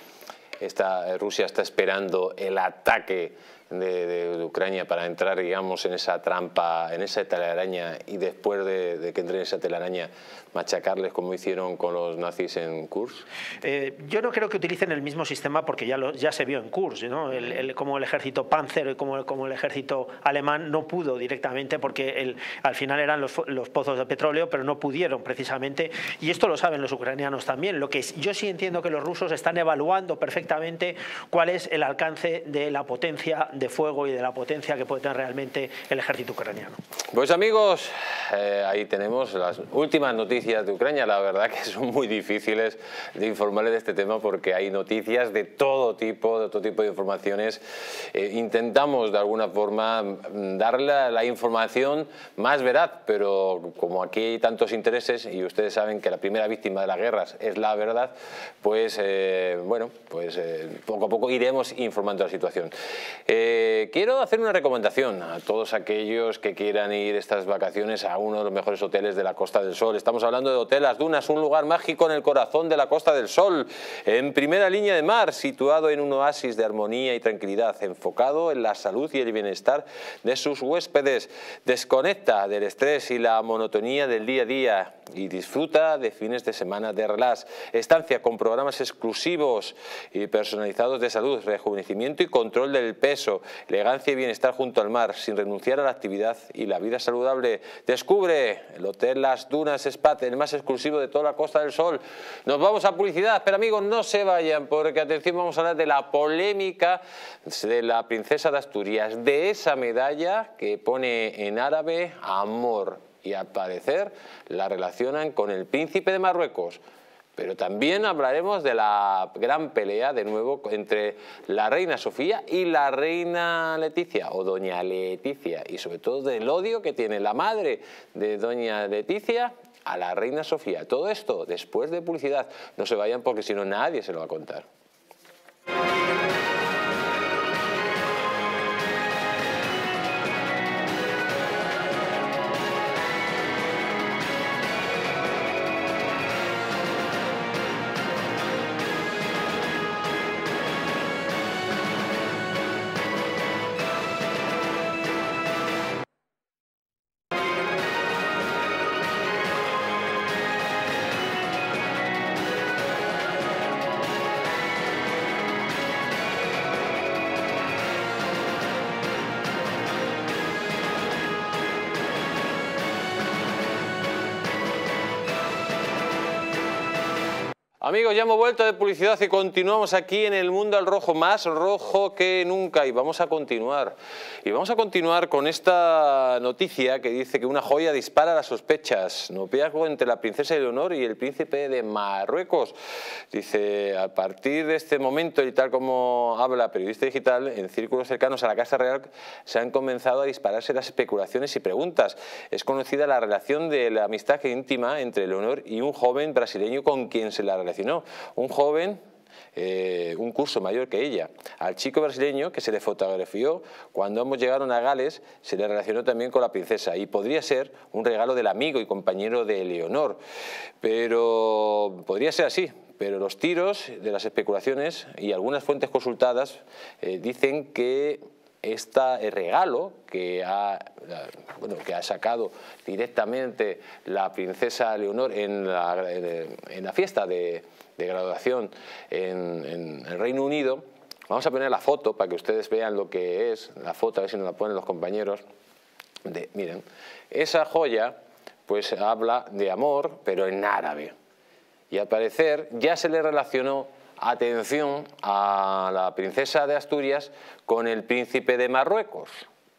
esta, Rusia está esperando el ataque de, de, de Ucrania para entrar, digamos, en esa trampa, en esa telaraña, y después de, de que entre en esa telaraña machacarles como hicieron con los nazis en Kursk? Eh, yo no creo que utilicen el mismo sistema porque ya, lo, ya se vio en Kursk, ¿no? El, el, como el ejército Panzer, como, como el ejército alemán no pudo directamente porque el, al final eran los, los pozos de petróleo, pero no pudieron precisamente, y esto lo saben los ucranianos también. Lo que yo sí entiendo que los rusos están evaluando perfectamente cuál es el alcance de la potencia de fuego y de la potencia que puede tener realmente el ejército ucraniano. Pues amigos, eh, ahí tenemos las últimas noticias de Ucrania. La verdad que son muy difíciles de informarles de este tema porque hay noticias de todo tipo, de todo tipo de informaciones. Eh, intentamos de alguna forma darle la, la información más veraz, pero como aquí hay tantos intereses y ustedes saben que la primera víctima de las guerras es la verdad, pues eh, bueno, pues eh, poco a poco iremos informando la situación. Eh, quiero hacer una recomendación a todos aquellos que quieran ir estas vacaciones a uno de los mejores hoteles de la Costa del Sol. Estamos hablando de Hotel Las Dunas, un lugar mágico en el corazón de la Costa del Sol, en primera línea de mar, situado en un oasis de armonía y tranquilidad, enfocado en la salud y el bienestar de sus huéspedes. Desconecta del estrés y la monotonía del día a día y disfruta de fines de semana de relax. Estancia con programas exclusivos y personalizados de salud, rejuvenecimiento y control del peso, elegancia y bienestar junto al mar, sin renunciar a la actividad y la vida saludable. Descubre el Hotel Las Dunas Spa, el más exclusivo de toda la Costa del Sol. Nos vamos a publicidad, pero amigos, no se vayan, porque atención, vamos a hablar de la polémica de la princesa de Asturias, de esa medalla que pone en árabe amor, y al parecer la relacionan con el príncipe de Marruecos. Pero también hablaremos de la gran pelea de nuevo entre la reina Sofía y la reina Leticia, o doña Leticia, y sobre todo del odio que tiene la madre de doña Leticia a la reina Sofía. Todo esto después de publicidad. No se vayan porque si no nadie se lo va a contar. Amigos, ya hemos vuelto de publicidad y continuamos aquí en el mundo al rojo, más rojo que nunca, y vamos a continuar. Y vamos a continuar con esta noticia que dice que una joya dispara las sospechas. Noviazgo entre la princesa Leonor y el príncipe de Marruecos. Dice, a partir de este momento, y tal como habla Periodista Digital, en círculos cercanos a la Casa Real se han comenzado a dispararse las especulaciones y preguntas. Es conocida la relación de la amistad íntima entre Leonor y un joven brasileño con quien se la relacionó. Un joven, eh, un curso mayor que ella. Al chico brasileño que se le fotografió cuando ambos llegaron a Gales se le relacionó también con la princesa y podría ser un regalo del amigo y compañero de Leonor. Pero podría ser así. Pero los tiros de las especulaciones y algunas fuentes consultadas eh, dicen que este regalo que ha, bueno, que ha sacado directamente la princesa Leonor en la, en la fiesta de, de graduación en, en el Reino Unido, vamos a poner la foto para que ustedes vean lo que es la foto, a ver si nos la ponen los compañeros. De, miren, esa joya pues habla de amor, pero en árabe. Y al parecer ya se le relacionó, atención, a la princesa de Asturias con el príncipe de Marruecos.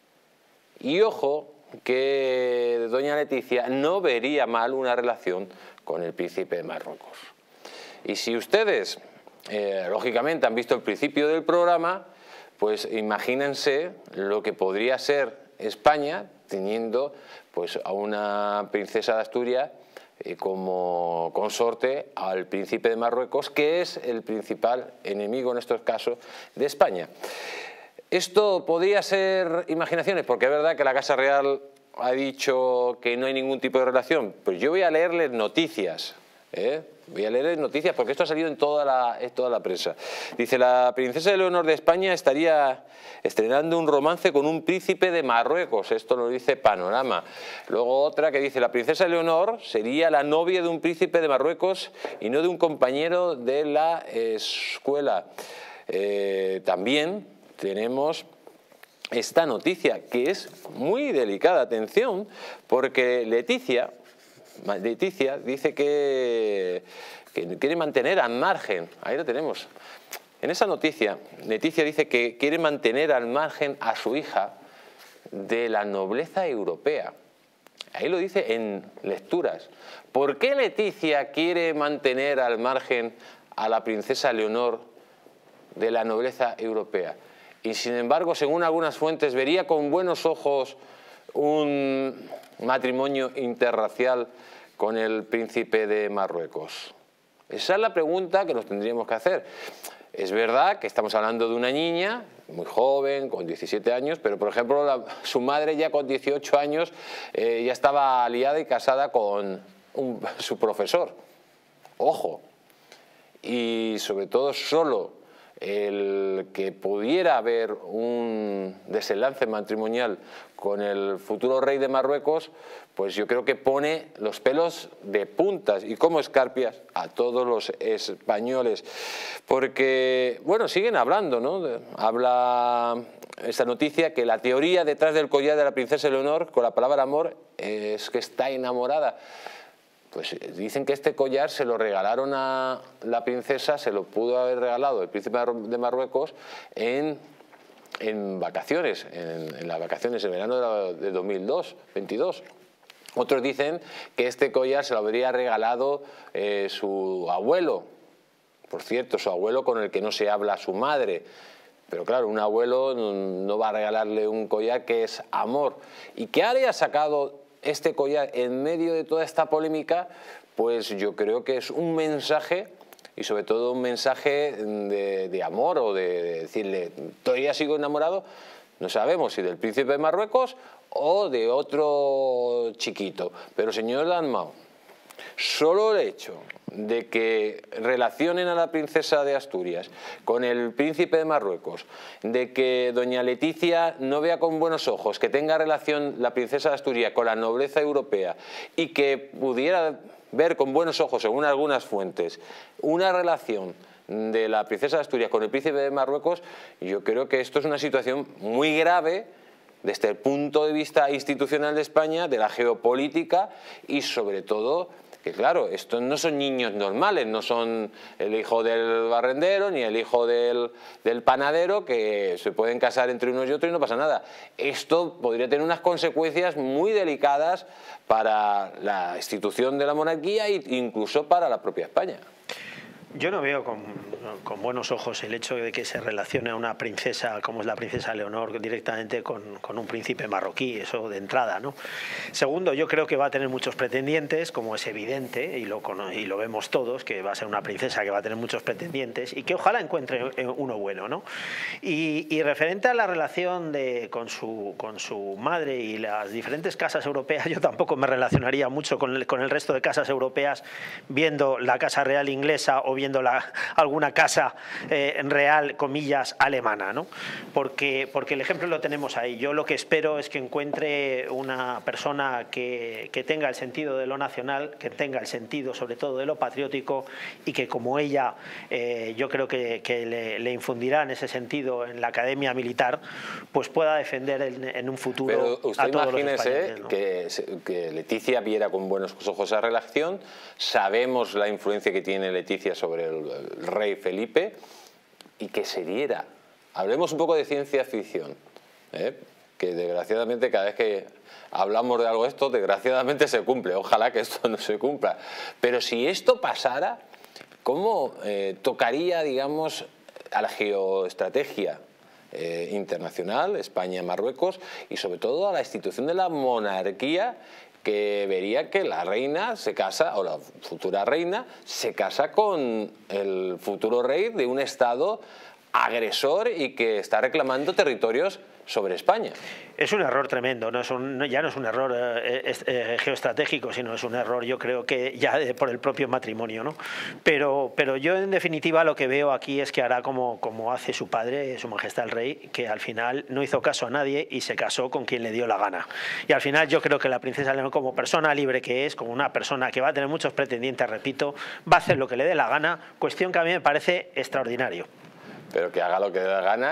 Y ojo que doña Leticia no vería mal una relación con el príncipe de Marruecos. Y si ustedes, eh, lógicamente, han visto el principio del programa, pues imagínense lo que podría ser España teniendo pues, a una princesa de Asturias como consorte al príncipe de Marruecos, que es el principal enemigo en estos casos de España. Esto podría ser imaginaciones, porque es verdad que la Casa Real ha dicho que no hay ningún tipo de relación, pero yo voy a leerles noticias, ¿eh? Voy a leerles noticias porque esto ha salido en toda la, en toda la prensa. Dice, la princesa Leonor de España estaría estrenando un romance con un príncipe de Marruecos. Esto lo dice Panorama. Luego otra que dice, la princesa Leonor sería la novia de un príncipe de Marruecos y no de un compañero de la escuela. Eh, también tenemos esta noticia que es muy delicada. Atención, porque Leticia... Leticia dice que, que quiere mantener al margen, ahí lo tenemos, En esa noticia, Leticia dice que quiere mantener al margen a su hija de la nobleza europea. Ahí lo dice en lecturas. ¿Por qué Leticia quiere mantener al margen a la princesa Leonor de la nobleza europea? Y sin embargo, según algunas fuentes, vería con buenos ojos un matrimonio interracial con el príncipe de Marruecos. Esa es la pregunta que nos tendríamos que hacer. Es verdad que estamos hablando de una niña muy joven, con diecisiete años, pero por ejemplo la, su madre ya con dieciocho años eh, ya estaba aliada y casada con un, su profesor. Ojo. Y sobre todo solo el que pudiera haber un desenlace matrimonial con el futuro rey de Marruecos, pues yo creo que pone los pelos de puntas y como escarpias a todos los españoles. Porque, bueno, siguen hablando, ¿no? Habla esta noticia que la teoría detrás del collar de la princesa Leonor con la palabra amor es que está enamorada. Pues dicen que este collar se lo regalaron a la princesa, se lo pudo haber regalado el príncipe de Marruecos en, en vacaciones, en, en las vacaciones de verano de dos mil veintidós. Otros dicen que este collar se lo habría regalado eh, su abuelo, por cierto, su abuelo con el que no se habla su madre. Pero claro, un abuelo no va a regalarle un collar que es amor. ¿Y qué habría sacado este collar en medio de toda esta polémica? Pues yo creo que es un mensaje, y sobre todo un mensaje de, de amor, o de, de decirle, ¿todavía sigo enamorado? No sabemos si del príncipe de Marruecos o de otro chiquito. Pero señor Dalmau, solo el hecho de que relacionen a la princesa de Asturias con el príncipe de Marruecos, de que doña Leticia no vea con buenos ojos que tenga relación la princesa de Asturias con la nobleza europea y que pudiera ver con buenos ojos, según algunas fuentes, una relación de la princesa de Asturias con el príncipe de Marruecos, yo creo que esto es una situación muy grave desde el punto de vista institucional de España, de la geopolítica y sobre todo que claro, estos no son niños normales, no son el hijo del barrendero ni el hijo del, del panadero que se pueden casar entre unos y otros y no pasa nada. Esto podría tener unas consecuencias muy delicadas para la institución de la monarquía e incluso para la propia España. Yo no veo con, con buenos ojos el hecho de que se relacione a una princesa como es la princesa Leonor directamente con, con un príncipe marroquí, eso de entrada, ¿no? Segundo, yo creo que va a tener muchos pretendientes, como es evidente, y lo, y lo vemos todos, que va a ser una princesa que va a tener muchos pretendientes y que ojalá encuentre uno bueno, ¿no? Y, y referente a la relación de, con, su, con su madre y las diferentes casas europeas, yo tampoco me relacionaría mucho con el, con el resto de casas europeas viendo la Casa Real inglesa o viendo la, alguna casa eh, real, comillas, alemana, ¿no? Porque, porque el ejemplo lo tenemos ahí. Yo lo que espero es que encuentre una persona que, que tenga el sentido de lo nacional, que tenga el sentido sobre todo de lo patriótico y que como ella, eh, yo creo que, que le, le infundirá en ese sentido en la academia militar, pues pueda defender en, en un futuro Pero usted a todos los imagínese españoles, ¿no? que, que Leticia viera con buenos ojos esa relación. Sabemos la influencia que tiene Leticia sobre sobre el, el rey Felipe y que se diera. Hablemos un poco de ciencia ficción, ¿eh? Que desgraciadamente cada vez que hablamos de algo esto, desgraciadamente se cumple. Ojalá que esto no se cumpla. Pero si esto pasara, ¿cómo eh, tocaría, digamos, a la geoestrategia eh, internacional, España-Marruecos, y sobre todo a la institución de la monarquía, que vería que la reina se casa, o la futura reina, se casa con el futuro rey de un estado agresor y que está reclamando territorios sobre España? Es un error tremendo, no es un, ya no es un error eh, es, eh, geoestratégico, sino es un error, yo creo que ya de, por el propio matrimonio, ¿no? Pero, pero yo en definitiva lo que veo aquí es que hará como, como hace su padre, su majestad el rey, que al final no hizo caso a nadie y se casó con quien le dio la gana. Y al final yo creo que la princesa Leonor, como persona libre que es, como una persona que va a tener muchos pretendientes, repito, va a hacer lo que le dé la gana, cuestión que a mí me parece extraordinario. Pero que haga lo que dé la gana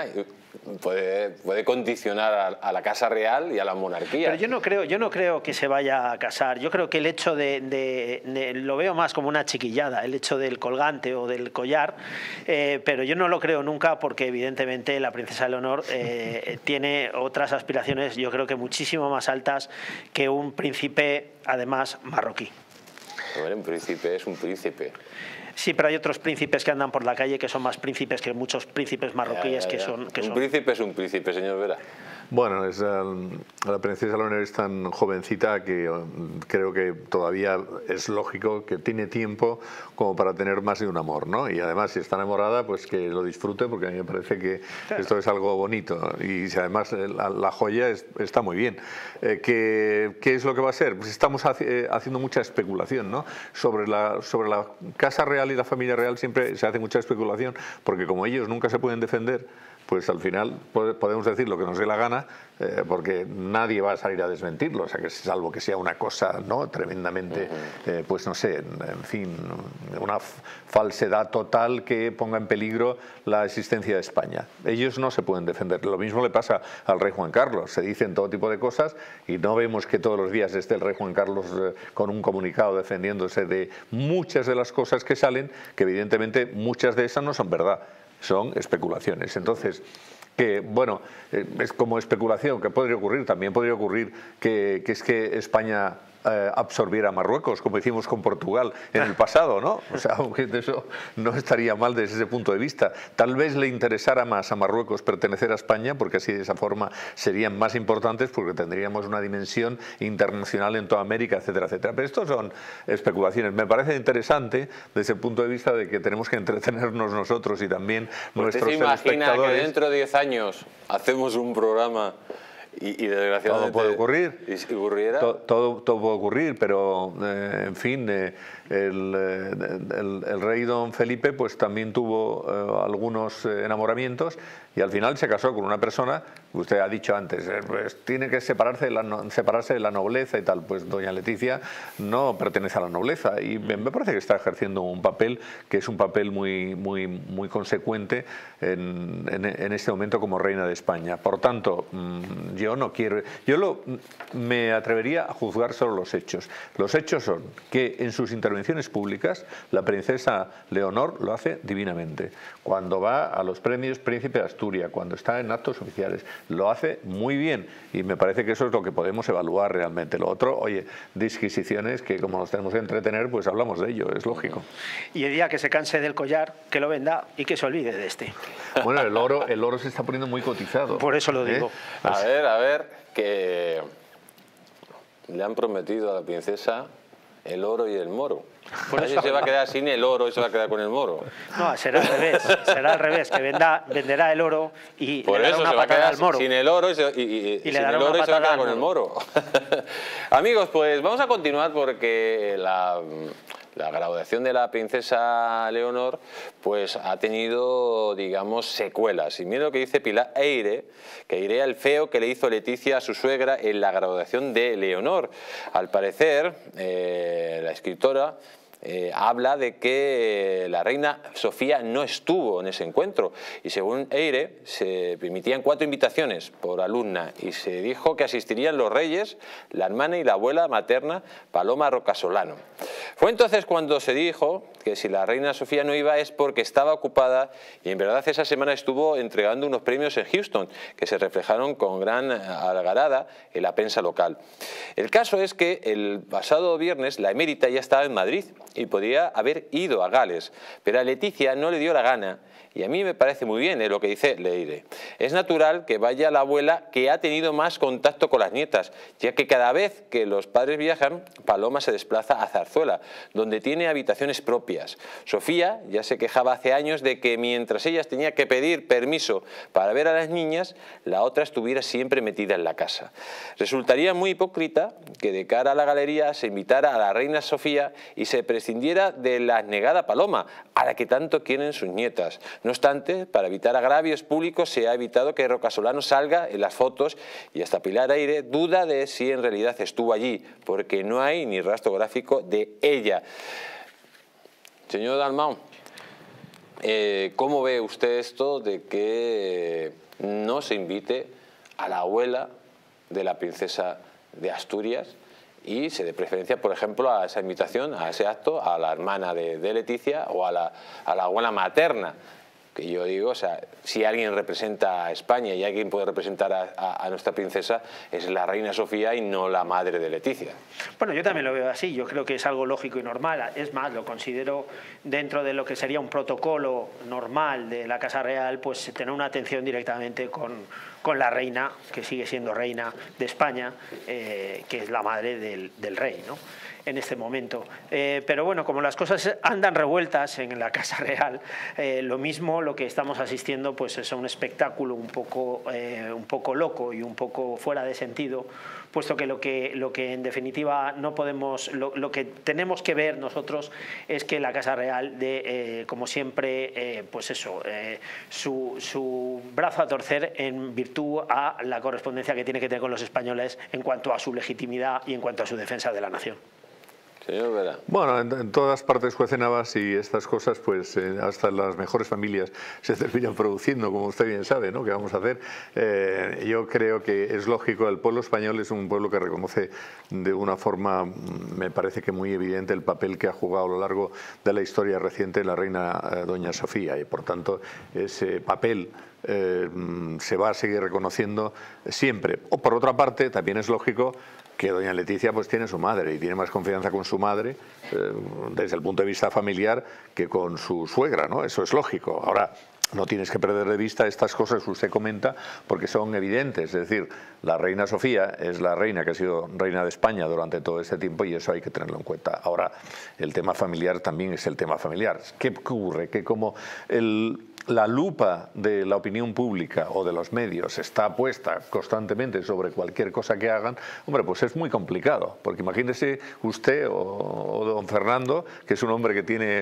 puede, puede condicionar a, a la Casa Real y a la monarquía. Pero yo no creo, yo no creo que se vaya a casar. Yo creo que el hecho de, de, de lo veo más como una chiquillada, el hecho del colgante o del collar, eh, pero yo no lo creo nunca porque evidentemente la princesa Leonor eh, tiene otras aspiraciones, yo creo que muchísimo más altas que un príncipe, además marroquí. Bueno, un príncipe es un príncipe. Sí, pero hay otros príncipes que andan por la calle que son más príncipes que muchos príncipes marroquíes ya, ya, ya. que son... Que un son... príncipe es un príncipe, señor Vera. Bueno, es, uh, la princesa Leonor es tan jovencita que uh, creo que todavía es lógico que tiene tiempo como para tener más de un amor, ¿no? Y además, si está enamorada, pues que lo disfrute, porque a mí me parece que claro, esto es algo bonito. Y si además la, la joya es, está muy bien. Eh, ¿qué, ¿Qué es lo que va a ser? Pues estamos haci eh, haciendo mucha especulación, ¿no? Sobre la, sobre la Casa Real y la familia real siempre se hace mucha especulación, porque como ellos nunca se pueden defender, pues al final podemos decir lo que nos dé la gana, eh, porque nadie va a salir a desmentirlo, o sea, que salvo que sea una cosa, ¿no?, tremendamente, eh, pues no sé, en fin, una falsedad total que ponga en peligro la existencia de España. Ellos no se pueden defender. Lo mismo le pasa al rey Juan Carlos. Se dicen todo tipo de cosas y no vemos que todos los días esté el rey Juan Carlos eh, con un comunicado defendiéndose de muchas de las cosas que salen, que evidentemente muchas de esas no son verdad. Son especulaciones. Entonces, que bueno, eh, es como especulación, que podría ocurrir, también podría ocurrir que, que es que España eh, absorbiera a Marruecos, como hicimos con Portugal en el pasado, ¿no? O sea, aunque eso no estaría mal desde ese punto de vista. Tal vez le interesara más a Marruecos pertenecer a España, porque así de esa forma serían más importantes, porque tendríamos una dimensión internacional en toda América, etcétera, etcétera. Pero esto son especulaciones. Me parece interesante desde el punto de vista de que tenemos que entretenernos nosotros y también nuestros telespectadores. ¿Usted se imagina que dentro de diez años hacemos un programa y, y desgraciadamente... Todo puede ocurrir. ¿Y si ocurriera? Todo, todo, todo puede ocurrir, pero eh, en fin, eh, el, el, el rey don Felipe pues también tuvo eh, algunos enamoramientos y al final se casó con una persona, usted ha dicho antes, eh, pues tiene que separarse de, la, separarse de la nobleza y tal. Pues doña Leticia no pertenece a la nobleza y me, me parece que está ejerciendo un papel que es un papel muy, muy, muy consecuente en, en, en este momento como reina de España. Por tanto, mmm, yo no quiero, yo lo, me atrevería a juzgar solo los hechos. Los hechos son que en sus intervenciones públicas la princesa Leonor lo hace divinamente. Cuando va a los premios Príncipe de Asturias, cuando está en actos oficiales, lo hace muy bien y me parece que eso es lo que podemos evaluar realmente. Lo otro, oye, disquisiciones que como nos tenemos que entretener, pues hablamos de ello, es lógico. Y el día que se canse del collar, que lo venda y que se olvide de este. Bueno, el oro, el oro se está poniendo muy cotizado. Por eso lo digo. ¿Eh? A ver, a ver, que le han prometido a la princesa el oro y el moro. Por eso se va a quedar sin el oro y se va a quedar con el moro. No, será al revés, será al revés, que venda, venderá el oro y Por le dará eso una se va a patada quedar al moro. sin el oro y, se, y, y, y sin le dará el oro una y se va a quedar patada con el moro. Amigos, pues vamos a continuar porque la... La graduación de la princesa Leonor pues ha tenido, digamos, secuelas. Y mira lo que dice Pilar Eire, que Eire el feo que le hizo Leticia a su suegra en la graduación de Leonor. Al parecer, eh, la escritora Eh, habla de que la reina Sofía no estuvo en ese encuentro y según Eire se permitían cuatro invitaciones por alumna y se dijo que asistirían los reyes, la hermana y la abuela materna Paloma Rocasolano. Fue entonces cuando se dijo que si la reina Sofía no iba es porque estaba ocupada y en verdad esa semana estuvo entregando unos premios en Houston que se reflejaron con gran algarada en la prensa local. El caso es que el pasado viernes la emérita ya estaba en Madrid y podía haber ido a Gales, pero a Leticia no le dio la gana y a mí me parece muy bien eh, lo que dice Leire. Es natural que vaya la abuela que ha tenido más contacto con las nietas, ya que cada vez que los padres viajan, Paloma se desplaza a Zarzuela, donde tiene habitaciones propias. Sofía ya se quejaba hace años de que mientras ellas tenía que pedir permiso para ver a las niñas, la otra estuviera siempre metida en la casa. Resultaría muy hipócrita que de cara a la galería se invitara a la reina Sofía y se prescindiera de la negada Paloma, a la que tanto quieren sus nietas. No obstante, para evitar agravios públicos se ha evitado que Rocasolano salga en las fotos y hasta Pilar Eire duda de si en realidad estuvo allí, porque no hay ni rastro gráfico de ella. Señor Dalmau, eh, ¿cómo ve usted esto de que no se invite a la abuela de la princesa de Asturias y se dé preferencia, por ejemplo, a esa invitación, a ese acto, a la hermana de, de Leticia o a la, a la abuela materna. Que yo digo, o sea, si alguien representa a España y alguien puede representar a, a, a nuestra princesa, es la reina Sofía y no la madre de Leticia. Bueno, yo también lo veo así, yo creo que es algo lógico y normal, es más, lo considero dentro de lo que sería un protocolo normal de la Casa Real, pues tener una atención directamente con, con la reina, que sigue siendo reina de España, eh, que es la madre del, del rey, ¿no?, en este momento. Eh, pero bueno, como las cosas andan revueltas en la Casa Real, eh, lo mismo lo que estamos asistiendo pues es a un espectáculo un poco, eh, un poco loco y un poco fuera de sentido, puesto que lo que, lo que en definitiva no podemos, lo, lo que tenemos que ver nosotros es que la Casa Real de, eh, como siempre, eh, pues eso, eh, su, su brazo a torcer en virtud a la correspondencia que tiene que tener con los españoles en cuanto a su legitimidad y en cuanto a su defensa de la nación. Señor Vera. Bueno, en, en todas partes cuecen habas y estas cosas, pues eh, hasta en las mejores familias se terminan produciendo, como usted bien sabe, ¿no?, ¿qué vamos a hacer? Eh, yo creo que es lógico, el pueblo español es un pueblo que reconoce de una forma, me parece que muy evidente, el papel que ha jugado a lo largo de la historia reciente la reina eh, doña Sofía, y por tanto ese papel eh, se va a seguir reconociendo siempre. O por otra parte, también es lógico que doña Leticia pues tiene su madre y tiene más confianza con su madre eh, desde el punto de vista familiar que con su suegra, ¿no? Eso es lógico. Ahora, no tienes que perder de vista estas cosas que usted comenta porque son evidentes. Es decir, la reina Sofía es la reina que ha sido reina de España durante todo este tiempo y eso hay que tenerlo en cuenta. Ahora, el tema familiar también es el tema familiar. ¿Qué ocurre? Que como el... la lupa de la opinión pública o de los medios está puesta constantemente sobre cualquier cosa que hagan, hombre, pues es muy complicado, porque imagínese usted o, o don Fernando, que es un hombre que tiene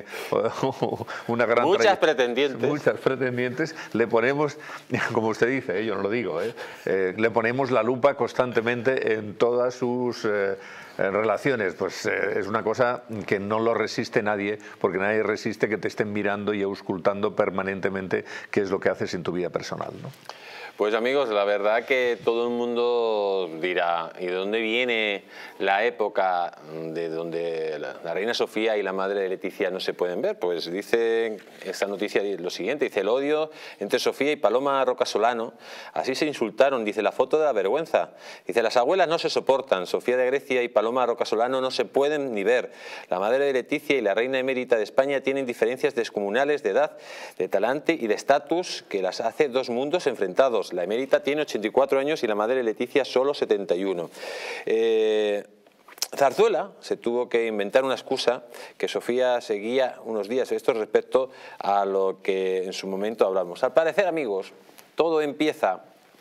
una gran... Muchas pretendientes. Muchas pretendientes, le ponemos, como usted dice, ¿eh? Yo no lo digo, ¿eh? Eh, le ponemos la lupa constantemente en todas sus... Eh, En relaciones, pues eh, es una cosa que no lo resiste nadie, porque nadie resiste que te estén mirando y auscultando permanentemente qué es lo que haces en tu vida personal, ¿no? Pues amigos, la verdad que todo el mundo dirá, ¿y de dónde viene la época de donde la, la reina Sofía y la madre de Leticia no se pueden ver? Pues dice esta noticia lo siguiente, dice el odio entre Sofía y Paloma Rocasolano, así se insultaron, dice la foto de la vergüenza, dice las abuelas no se soportan, Sofía de Grecia y Paloma Rocasolano no se pueden ni ver, la madre de Leticia y la reina emérita de España tienen diferencias descomunales de edad, de talante y de estatus que las hace dos mundos enfrentados. La emérita tiene ochenta y cuatro años y la madre Leticia solo setenta y uno. Eh, Zarzuela se tuvo que inventar una excusa que Sofía seguía unos días esto respecto a lo que en su momento hablamos. Al parecer, amigos, todo empieza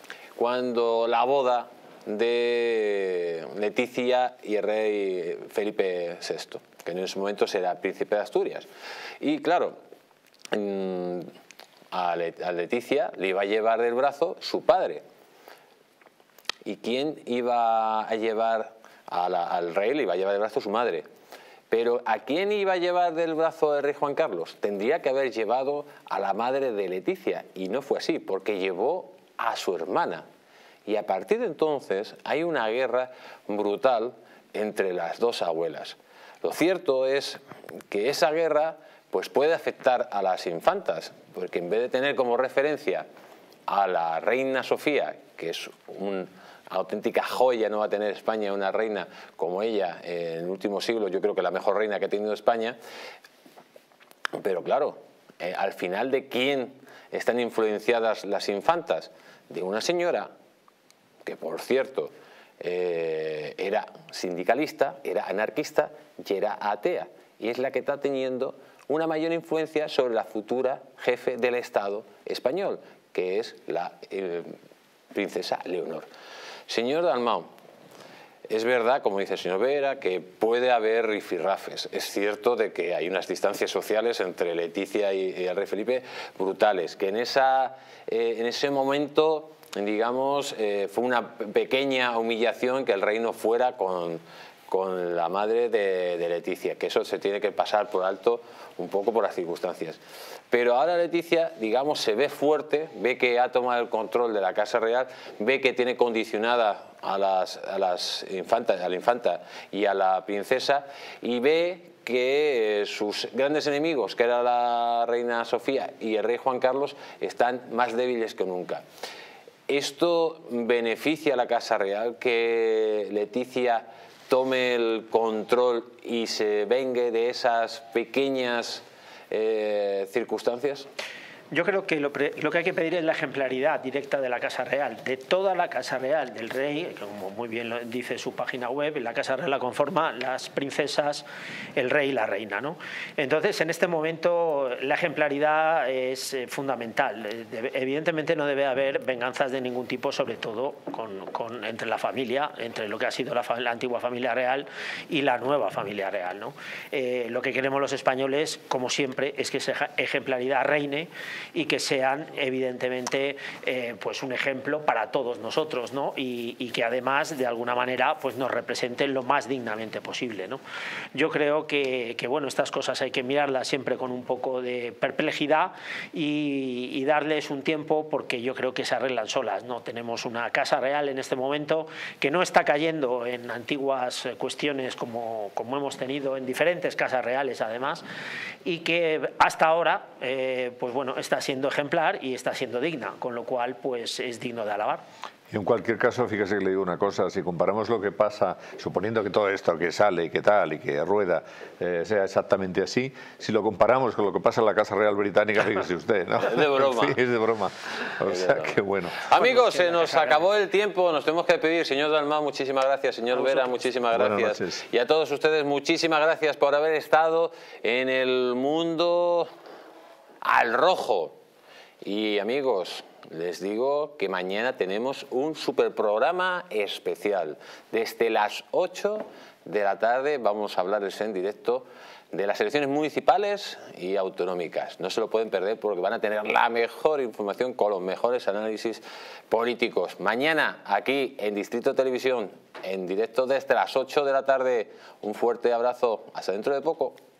cuando la boda de Leticia y el rey Felipe sexto, que en ese momento será príncipe de Asturias. Y claro, mmm, a Leticia le iba a llevar del brazo su padre. ¿Y quién iba a llevar a la, al rey? Le iba a llevar del brazo su madre. Pero ¿a quién iba a llevar del brazo el rey Juan Carlos? Tendría que haber llevado a la madre de Leticia. Y no fue así, porque llevó a su hermana. Y a partir de entonces hay una guerra brutal entre las dos abuelas. Lo cierto es que esa guerra pues puede afectar a las infantas, porque en vez de tener como referencia a la reina Sofía, que es una auténtica joya, no va a tener España una reina como ella en el último siglo, yo creo que la mejor reina que ha tenido España, pero claro, eh, al final ¿de quién están influenciadas las infantas? De una señora que, por cierto, eh, era sindicalista, era anarquista y era atea, y es la que está teniendo una mayor influencia sobre la futura jefe del Estado español, que es la eh, princesa Leonor. Señor Dalmau, es verdad, como dice el señor Vera, que puede haber rifirrafes. Es cierto de que hay unas distancias sociales entre Leticia y, y el rey Felipe brutales, que en, esa, eh, en ese momento, digamos, eh, fue una pequeña humillación que el reino fuera con... con con la madre de, de Leticia, que eso se tiene que pasar por alto un poco por las circunstancias. Pero ahora Leticia, digamos, se ve fuerte, ve que ha tomado el control de la Casa Real, ve que tiene condicionada a las, a las infantas, a la infanta y a la princesa, y ve que sus grandes enemigos, que era la reina Sofía y el rey Juan Carlos, están más débiles que nunca. ¿Esto beneficia a la Casa Real, que Leticia tome el control y se vengue de esas pequeñas eh, circunstancias? Yo creo que lo, lo que hay que pedir es la ejemplaridad directa de la Casa Real, de toda la Casa Real, del rey, como muy bien lo dice su página web, la Casa Real la conforman las princesas, el rey y la reina, ¿no? Entonces, en este momento, la ejemplaridad es eh, fundamental. Debe, evidentemente no debe haber venganzas de ningún tipo, sobre todo con, con, entre la familia, entre lo que ha sido la, la antigua familia real y la nueva familia real, ¿no? Eh, lo que queremos los españoles, como siempre, es que esa ejemplaridad reine y que sean evidentemente eh, pues un ejemplo para todos nosotros, ¿no? y, y que además de alguna manera pues nos representen lo más dignamente posible, ¿no? Yo creo que, que bueno, estas cosas hay que mirarlas siempre con un poco de perplejidad y, y darles un tiempo, porque yo creo que se arreglan solas, ¿no? Tenemos una Casa Real en este momento que no está cayendo en antiguas cuestiones como, como hemos tenido en diferentes casas reales además, y que hasta ahora eh, pues bueno, está siendo ejemplar y está siendo digna, con lo cual pues es digno de alabar. Y en cualquier caso, fíjese que le digo una cosa, si comparamos lo que pasa, suponiendo que todo esto que sale y que tal y que rueda eh, sea exactamente así, si lo comparamos con lo que pasa en la Casa Real Británica, fíjese usted, ¿no? Es de broma. Sí, es de broma. O es sea, broma. que bueno. Amigos, se nos acabó el tiempo, nos tenemos que despedir. Señor Dalmau, muchísimas gracias. Señor Vera, muchísimas gracias. Y a todos ustedes, muchísimas gracias por haber estado en el mundo al rojo. Y amigos, les digo que mañana tenemos un super programa especial. Desde las ocho de la tarde vamos a hablarles en directo de las elecciones municipales y autonómicas. No se lo pueden perder porque van a tener la mejor información con los mejores análisis políticos. Mañana aquí en Distrito Televisión, en directo desde las ocho de la tarde. Un fuerte abrazo. Hasta dentro de poco.